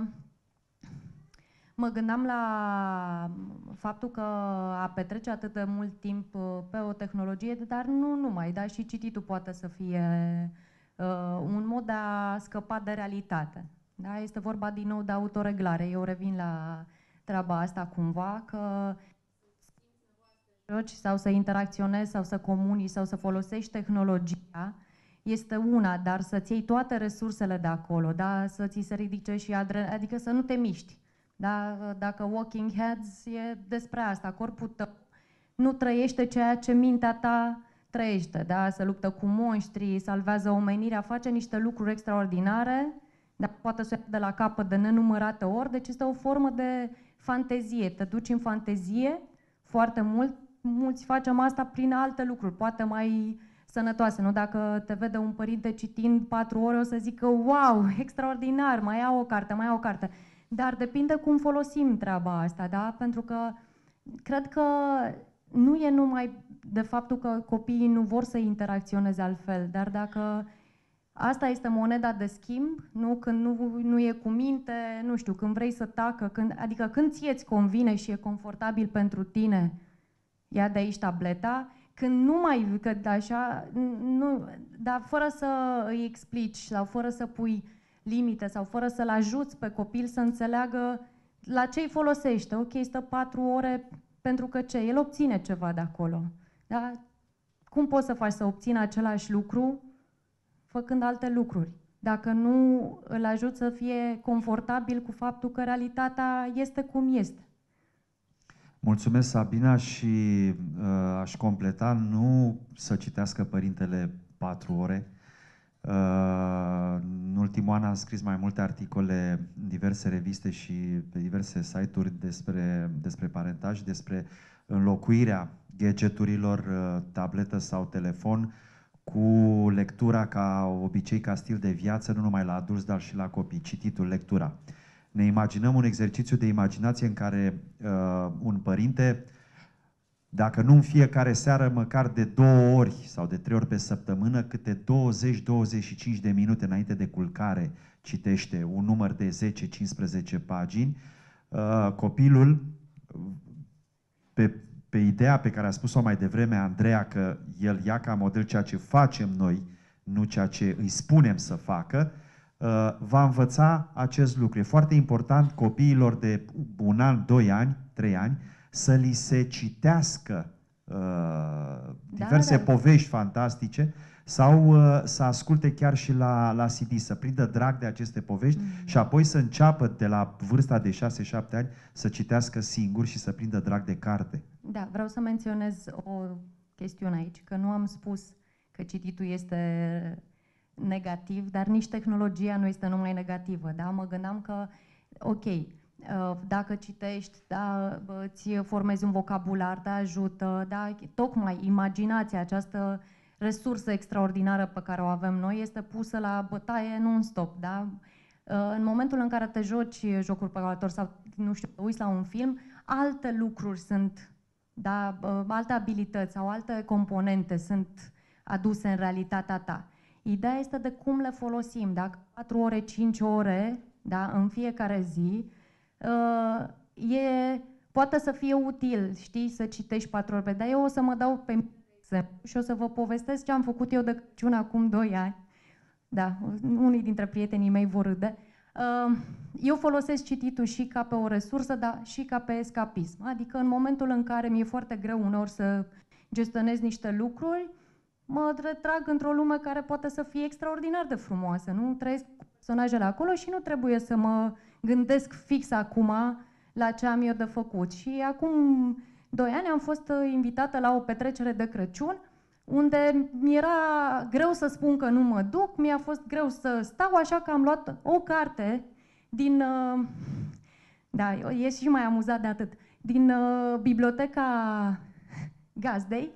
mă gândeam la faptul că a petrece atât de mult timp pe o tehnologie, dar nu numai, dar și cititul poate să fie uh, un mod de a scăpa de realitate. Da? Este vorba din nou de autoreglare. Eu revin la treaba asta cumva, că sau să interacționezi sau să comunici sau să folosești tehnologia este una, dar să-ți iei toate resursele de acolo, da? Să ți se ridice și adrenalina, adică să nu te miști. Da? Dacă Walking Heads e despre asta, corpul tău nu trăiește ceea ce mintea ta trăiește, da? Se luptă cu monștri, salvează omenirea, face niște lucruri extraordinare, dar poate să de la capăt de nenumărate ori, deci este o formă de fantezie, te duci în fantezie foarte mult. Mulți facem asta prin alte lucruri, poate mai sănătoase, nu? Dacă te vede un părinte citind patru ore, o să zică, wow, extraordinar, mai ia o carte, mai ia o carte. Dar depinde cum folosim treaba asta, da? Pentru că cred că nu e numai de faptul că copiii nu vor să interacționeze altfel, dar dacă asta este moneda de schimb, nu? Când nu, nu e cu minte, nu știu, când vrei să tacă, când, adică când ție îți convine și e confortabil pentru tine, ia de aici tableta, când nu mai, că așa, nu, dar fără să îi explici sau fără să pui limite sau fără să-l ajuți pe copil să înțeleagă la ce îi folosește. Ok, stă patru ore pentru că ce? El obține ceva de acolo. Da? Cum poți să faci să obțină același lucru făcând alte lucruri? Dacă nu îl ajuți să fie confortabil cu faptul că realitatea este cum este. Mulțumesc, Sabina, și uh, aș completa, nu să citească părintele patru ore. Uh, în ultimul an am scris mai multe articole în diverse reviste și pe diverse site-uri despre, despre parentaj, despre înlocuirea gadgeturilor, uh, tabletă sau telefon, cu lectura ca obicei, ca stil de viață, nu numai la adulți, dar și la copii, cititul, lectura. Ne imaginăm un exercițiu de imaginație în care uh, un părinte, dacă nu în fiecare seară, măcar de două ori sau de trei ori pe săptămână, câte douăzeci douăzeci și cinci de minute înainte de culcare, citește un număr de zece cincisprezece pagini, uh, copilul, pe, pe ideea pe care a spus-o mai devreme Andreea, că el ia ca model ceea ce facem noi, nu ceea ce îi spunem să facă, uh, va învăța acest lucru. E foarte important copiilor de un an, doi ani, trei ani, să li se citească uh, diverse da, da. povești fantastice sau uh, să asculte chiar și la, la C D, să prindă drag de aceste povești mm-hmm. și apoi să înceapă de la vârsta de șase șapte ani să citească singur și să prindă drag de carte. Da, vreau să menționez o chestiune aici, că nu am spus că cititul este negativ, dar nici tehnologia nu este numai negativă. Da? Mă gândeam că, ok, dacă citești, da, îți formezi un vocabular, te ajută, da, tocmai imaginația, această resursă extraordinară pe care o avem noi, este pusă la bătaie non-stop. Da? În momentul în care te joci jocuri pe calculator sau, nu știu, te uiți la un film, alte lucruri sunt, da, alte abilități sau alte componente sunt aduse în realitatea ta. Ideea este de cum le folosim. Dacă patru ore, cinci ore, da, în fiecare zi, uh, e, poate să fie util, știi, să citești patru ore, dar eu o să mă dau pe exemplu și o să vă povestesc ce am făcut eu de Crăciun acum doi ani. Da, unii dintre prietenii mei vor râde. Uh, eu folosesc cititul și ca pe o resursă, dar și ca pe escapism. Adică în momentul în care mi-e foarte greu uneori să gestionez niște lucruri, mă retrag într-o lume care poate să fie extraordinar de frumoasă. Nu trăiesc cu personajele acolo și nu trebuie să mă gândesc fix acum la ce am eu de făcut. Și acum doi ani am fost invitată la o petrecere de Crăciun, unde mi-era greu să spun că nu mă duc, mi-a fost greu să stau, așa că am luat o carte din... Da, e și mai amuzat de atât. Din biblioteca gazdei.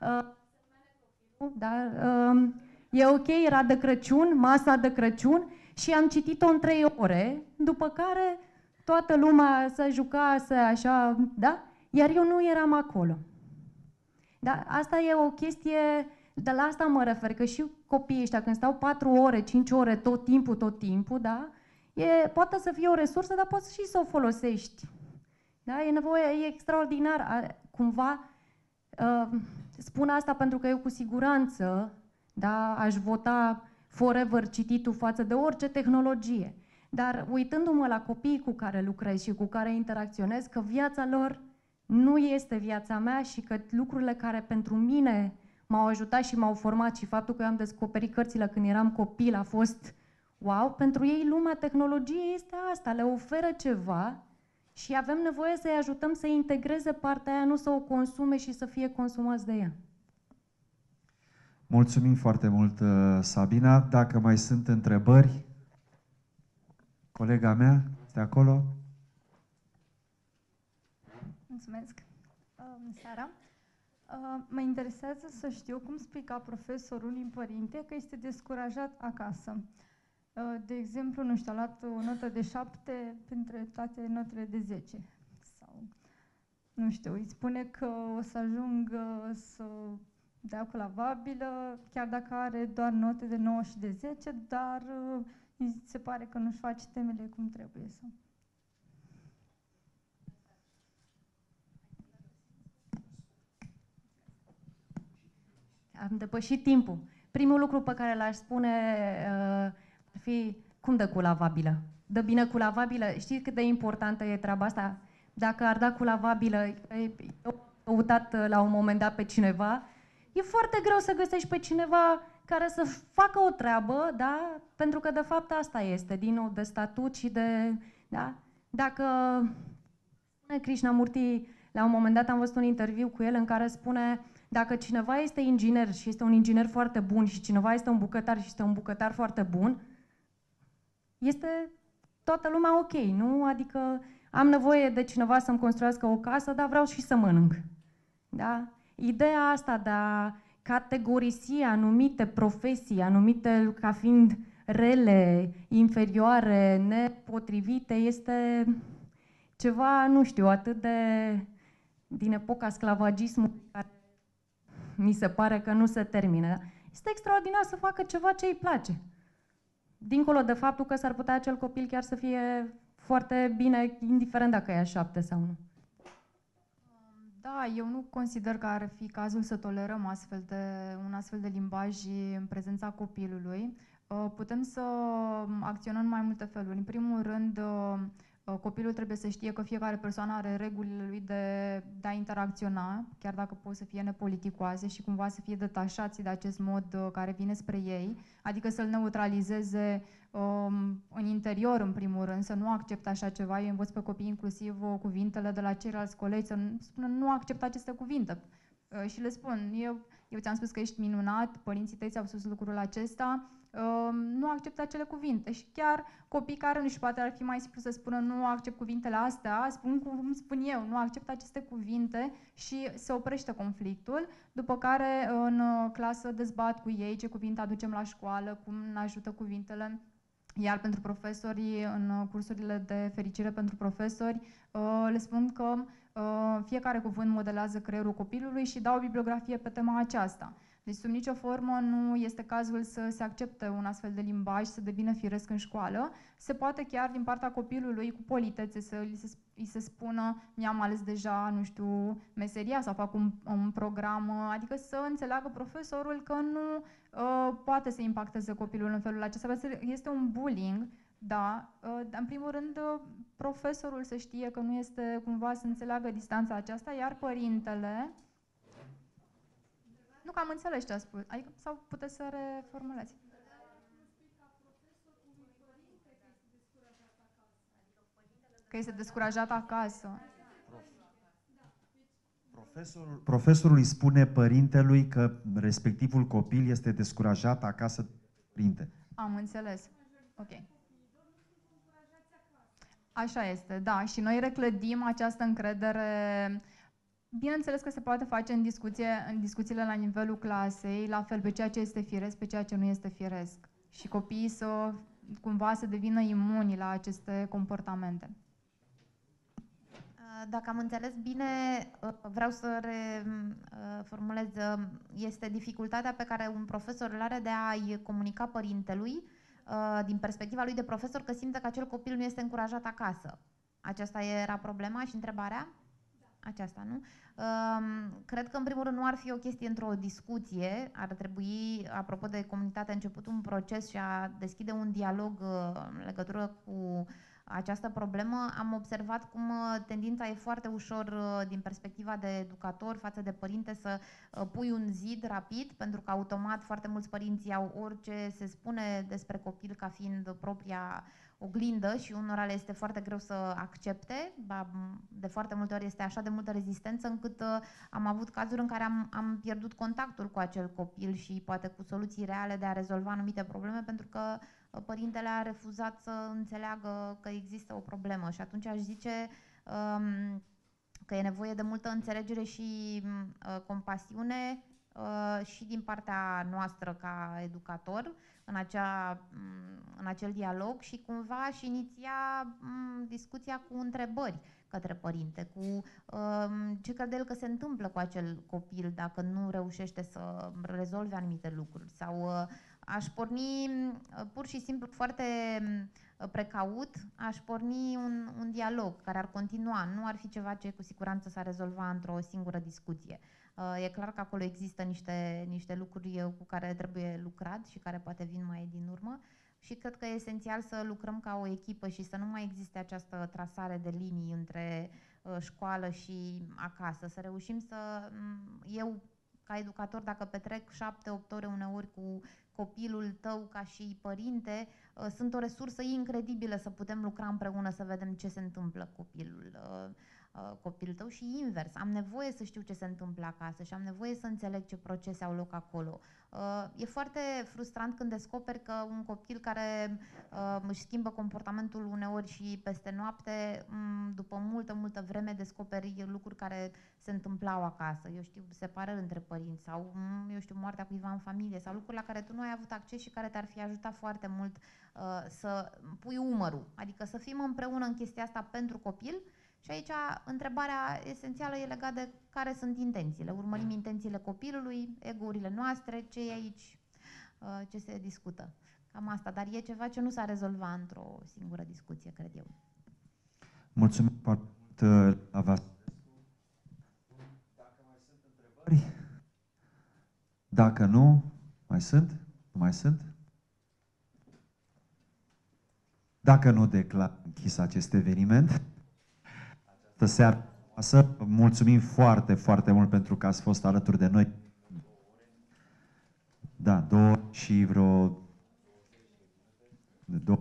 Da, e ok, era de Crăciun, masa de Crăciun și am citit-o în trei ore, după care toată lumea se jucase așa, da? Iar eu nu eram acolo. Da? Asta e o chestie, de la asta mă refer, că și copiii ăștia când stau patru ore, cinci ore, tot timpul, tot timpul, da? E, poate să fie o resursă, dar poți și să o folosești. Da? E nevoie, e extraordinar, cumva, uh, spun asta pentru că eu cu siguranță, da, aș vota forever cititul față de orice tehnologie. Dar uitându-mă la copiii cu care lucrez și cu care interacționez, că viața lor nu este viața mea și că lucrurile care pentru mine m-au ajutat și m-au format și faptul că eu am descoperit cărțile când eram copil a fost wow, pentru ei lumea tehnologiei este asta, le oferă ceva și avem nevoie să-i ajutăm să integreze partea aia, nu să o consume și să fie consumați de ea. Mulțumim foarte mult, Sabina. Dacă mai sunt întrebări, colega mea este acolo. Mulțumesc. Bună seara. Mă interesează să știu cum spui ca profesor unui părinte că este descurajat acasă. De exemplu, nu știu, a luat o notă de șapte printre toate notele de zece. Sau, nu știu, îi spune că o să ajungă să dea cu lavabilă, chiar dacă are doar note de nouă și de zece, dar îi se pare că nu-și face temele cum trebuie să... Am depășit timpul. Primul lucru pe care l-aș spune uh, ar fi cum dă cu lavabilă. Dă bine cu lavabilă. Știți cât de importantă e treaba asta? Dacă ar da cu lavabilă, eu am căutat la un moment dat pe cineva, e foarte greu să găsești pe cineva care să facă o treabă, da? Pentru că de fapt asta este, din nou, de statut și de... Da? Dacă spune Krishnamurti, la un moment dat am văzut un interviu cu el în care spune dacă cineva este inginer și este un inginer foarte bun și cineva este un bucătar și este un bucătar foarte bun, este toată lumea ok, nu? Adică am nevoie de cineva să-mi construiască o casă, dar vreau și să mănânc. Da? Ideea asta de a categorisi anumite profesii, anumite ca fiind rele, inferioare, nepotrivite, este ceva, nu știu, atât de din epoca sclavagismului, care mi se pare că nu se termină. Este extraordinar să facă ceva ce îi place. Dincolo de faptul că s-ar putea acel copil chiar să fie foarte bine, indiferent dacă e a șapte sau nu. Da, eu nu consider că ar fi cazul să tolerăm astfel de, un astfel de limbaj în prezența copilului. Putem să acționăm în mai multe feluri. În primul rând, copilul trebuie să știe că fiecare persoană are regulile lui de, de a interacționa, chiar dacă pot să fie nepoliticoase și cumva să fie detașați de acest mod care vine spre ei, adică să-l neutralizeze um, în interior, în primul rând, să nu accepte așa ceva. Eu învăț pe copii inclusiv uh, cuvintele de la ceilalți colegi, să nu spună nu accept aceste cuvinte. Uh, și le spun, eu, eu ți-am spus că ești minunat, părinții tăi ți-au spus lucrul acesta, Uh, nu acceptă acele cuvinte și chiar copii care nu știu, poate ar fi mai simplu să spună nu accept cuvintele astea, spun cum spun eu, nu accept aceste cuvinte și se oprește conflictul, după care în clasă dezbat cu ei ce cuvinte aducem la școală, cum ne ajută cuvintele. Iar pentru profesori, în cursurile de fericire pentru profesori, uh, le spun că uh, fiecare cuvânt modelează creierul copilului și dau o bibliografie pe tema aceasta. Deci, sub nicio formă, nu este cazul să se accepte un astfel de limbaj, să devină firesc în școală. Se poate chiar din partea copilului, cu politețe, să îi se, îi se spună mi-am ales deja, nu știu, meseria sau fac un, un program, adică să înțeleagă profesorul că nu uh, poate să impacteze copilul în felul acesta. Este un bullying, da, uh, dar în primul rând uh, profesorul să știe că nu este cumva să înțeleagă distanța aceasta, iar părintele... Nu, că am înțeles ce a spus. Adică, sau puteți să reformulați. Că este descurajat acasă. Profesorul, profesorul îi spune părintelui că respectivul copil este descurajat acasă de părinte. Am înțeles. Ok. Așa este, da. Și noi reclădim această încredere. Bineînțeles că se poate face în, discuție, în discuțiile la nivelul clasei, la fel pe ceea ce este firesc, pe ceea ce nu este firesc. Și copiii să cumva să devină imuni la aceste comportamente. Dacă am înțeles bine, vreau să reformulez, este dificultatea pe care un profesor îl are de a-i comunica părintelui, din perspectiva lui de profesor, că simte că acel copil nu este încurajat acasă. Aceasta era problema și întrebarea? Aceasta, nu? Cred că, în primul rând, nu ar fi o chestie într-o discuție. Ar trebui, apropo de comunitate, a început un proces și a deschide un dialog în legătură cu această problemă. Am observat cum tendința e foarte ușor, din perspectiva de educator față de părinte, să pui un zid rapid, pentru că automat foarte mulți părinți au orice se spune despre copil ca fiind propria oglindă și unora le este foarte greu să accepte, de foarte multe ori este așa de multă rezistență încât am avut cazuri în care am, am pierdut contactul cu acel copil și poate cu soluții reale de a rezolva anumite probleme, pentru că părintele a refuzat să înțeleagă că există o problemă și atunci aș zice um, că e nevoie de multă înțelegere și uh, compasiune uh, și din partea noastră ca educator în, acea, în acel dialog și cumva și iniția um, discuția cu întrebări către părinte, cu um, ce crede el că se întâmplă cu acel copil dacă nu reușește să rezolve anumite lucruri sau uh, aș porni pur și simplu foarte precaut, aș porni un, un dialog care ar continua, nu ar fi ceva ce cu siguranță s-ar rezolva într-o singură discuție. E clar că acolo există niște, niște lucruri cu care trebuie lucrat și care poate vin mai din urmă și cred că e esențial să lucrăm ca o echipă și să nu mai existe această trasare de linii între școală și acasă, să reușim să... Eu, ca educator, dacă petrec șapte opt ore uneori cu copilul tău ca și părinte, sunt o resursă incredibilă să putem lucra împreună, să vedem ce se întâmplă cu copilul, copilul tău și invers. Am nevoie să știu ce se întâmplă acasă și am nevoie să înțeleg ce procese au loc acolo. E foarte frustrant când descoperi că un copil care își schimbă comportamentul uneori și peste noapte, după multă, multă vreme descoperi lucruri care se întâmplau acasă. Eu știu, separări între părinți sau, eu știu, moartea cuiva în familie sau lucruri la care tu nu ai avut acces și care te-ar fi ajutat foarte mult uh, să pui umărul. Adică să fim împreună în chestia asta pentru copil. Și aici întrebarea esențială e legată de care sunt intențiile. Urmărim intențiile copilului, ego-urile noastre, ce e aici, ce se discută. Cam asta, dar e ceva ce nu s-a rezolvat într-o singură discuție, cred eu. Mulțumim foarte mult la Vasilescu. Dacă mai sunt întrebări? Dacă nu, mai sunt? Nu mai sunt? Dacă nu, declar închis acest eveniment. Această seară frumoasă. Mulțumim foarte, foarte mult pentru că ați fost alături de noi. Da, două și vreo... Două.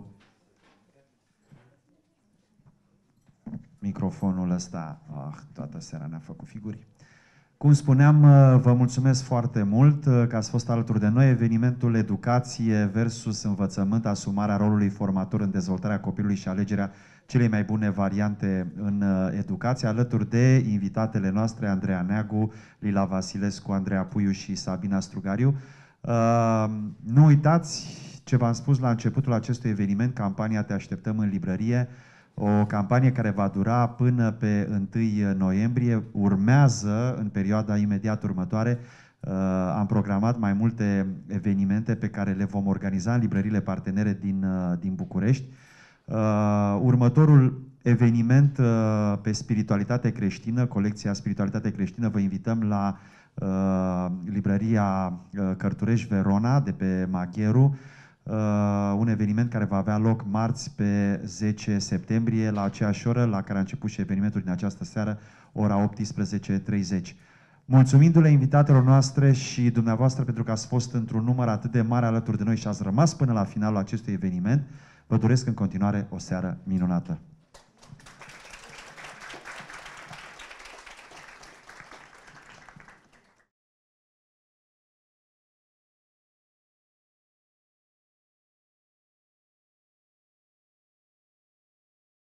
Microfonul ăsta, ah, toată seara ne-a făcut figuri. Cum spuneam, vă mulțumesc foarte mult că ați fost alături de noi. Evenimentul Educație versus Învățământ, asumarea rolului formator în dezvoltarea copilului și alegerea celei mai bune variante în educație, alături de invitatele noastre, Andreea Neagu, Lila Vasilescu, Andreea Puiu și Sabina Strugariu. Nu uitați ce v-am spus la începutul acestui eveniment, campania Te așteptăm în librărie, o campanie care va dura până pe întâi noiembrie. Urmează, în perioada imediat următoare, am programat mai multe evenimente pe care le vom organiza în librăriile partenere din, din București. Următorul eveniment pe spiritualitate creștină, colecția Spiritualitate creștină, vă invităm la librăria Cărturești Verona de pe Magheru, un eveniment care va avea loc marți pe zece septembrie la aceeași oră la care a început și evenimentul din această seară, ora optsprezece treizeci. Mulțumindu-le invitatelor noastre și dumneavoastră pentru că ați fost într-un număr atât de mare alături de noi și ați rămas până la finalul acestui eveniment, vă doresc în continuare o seară minunată.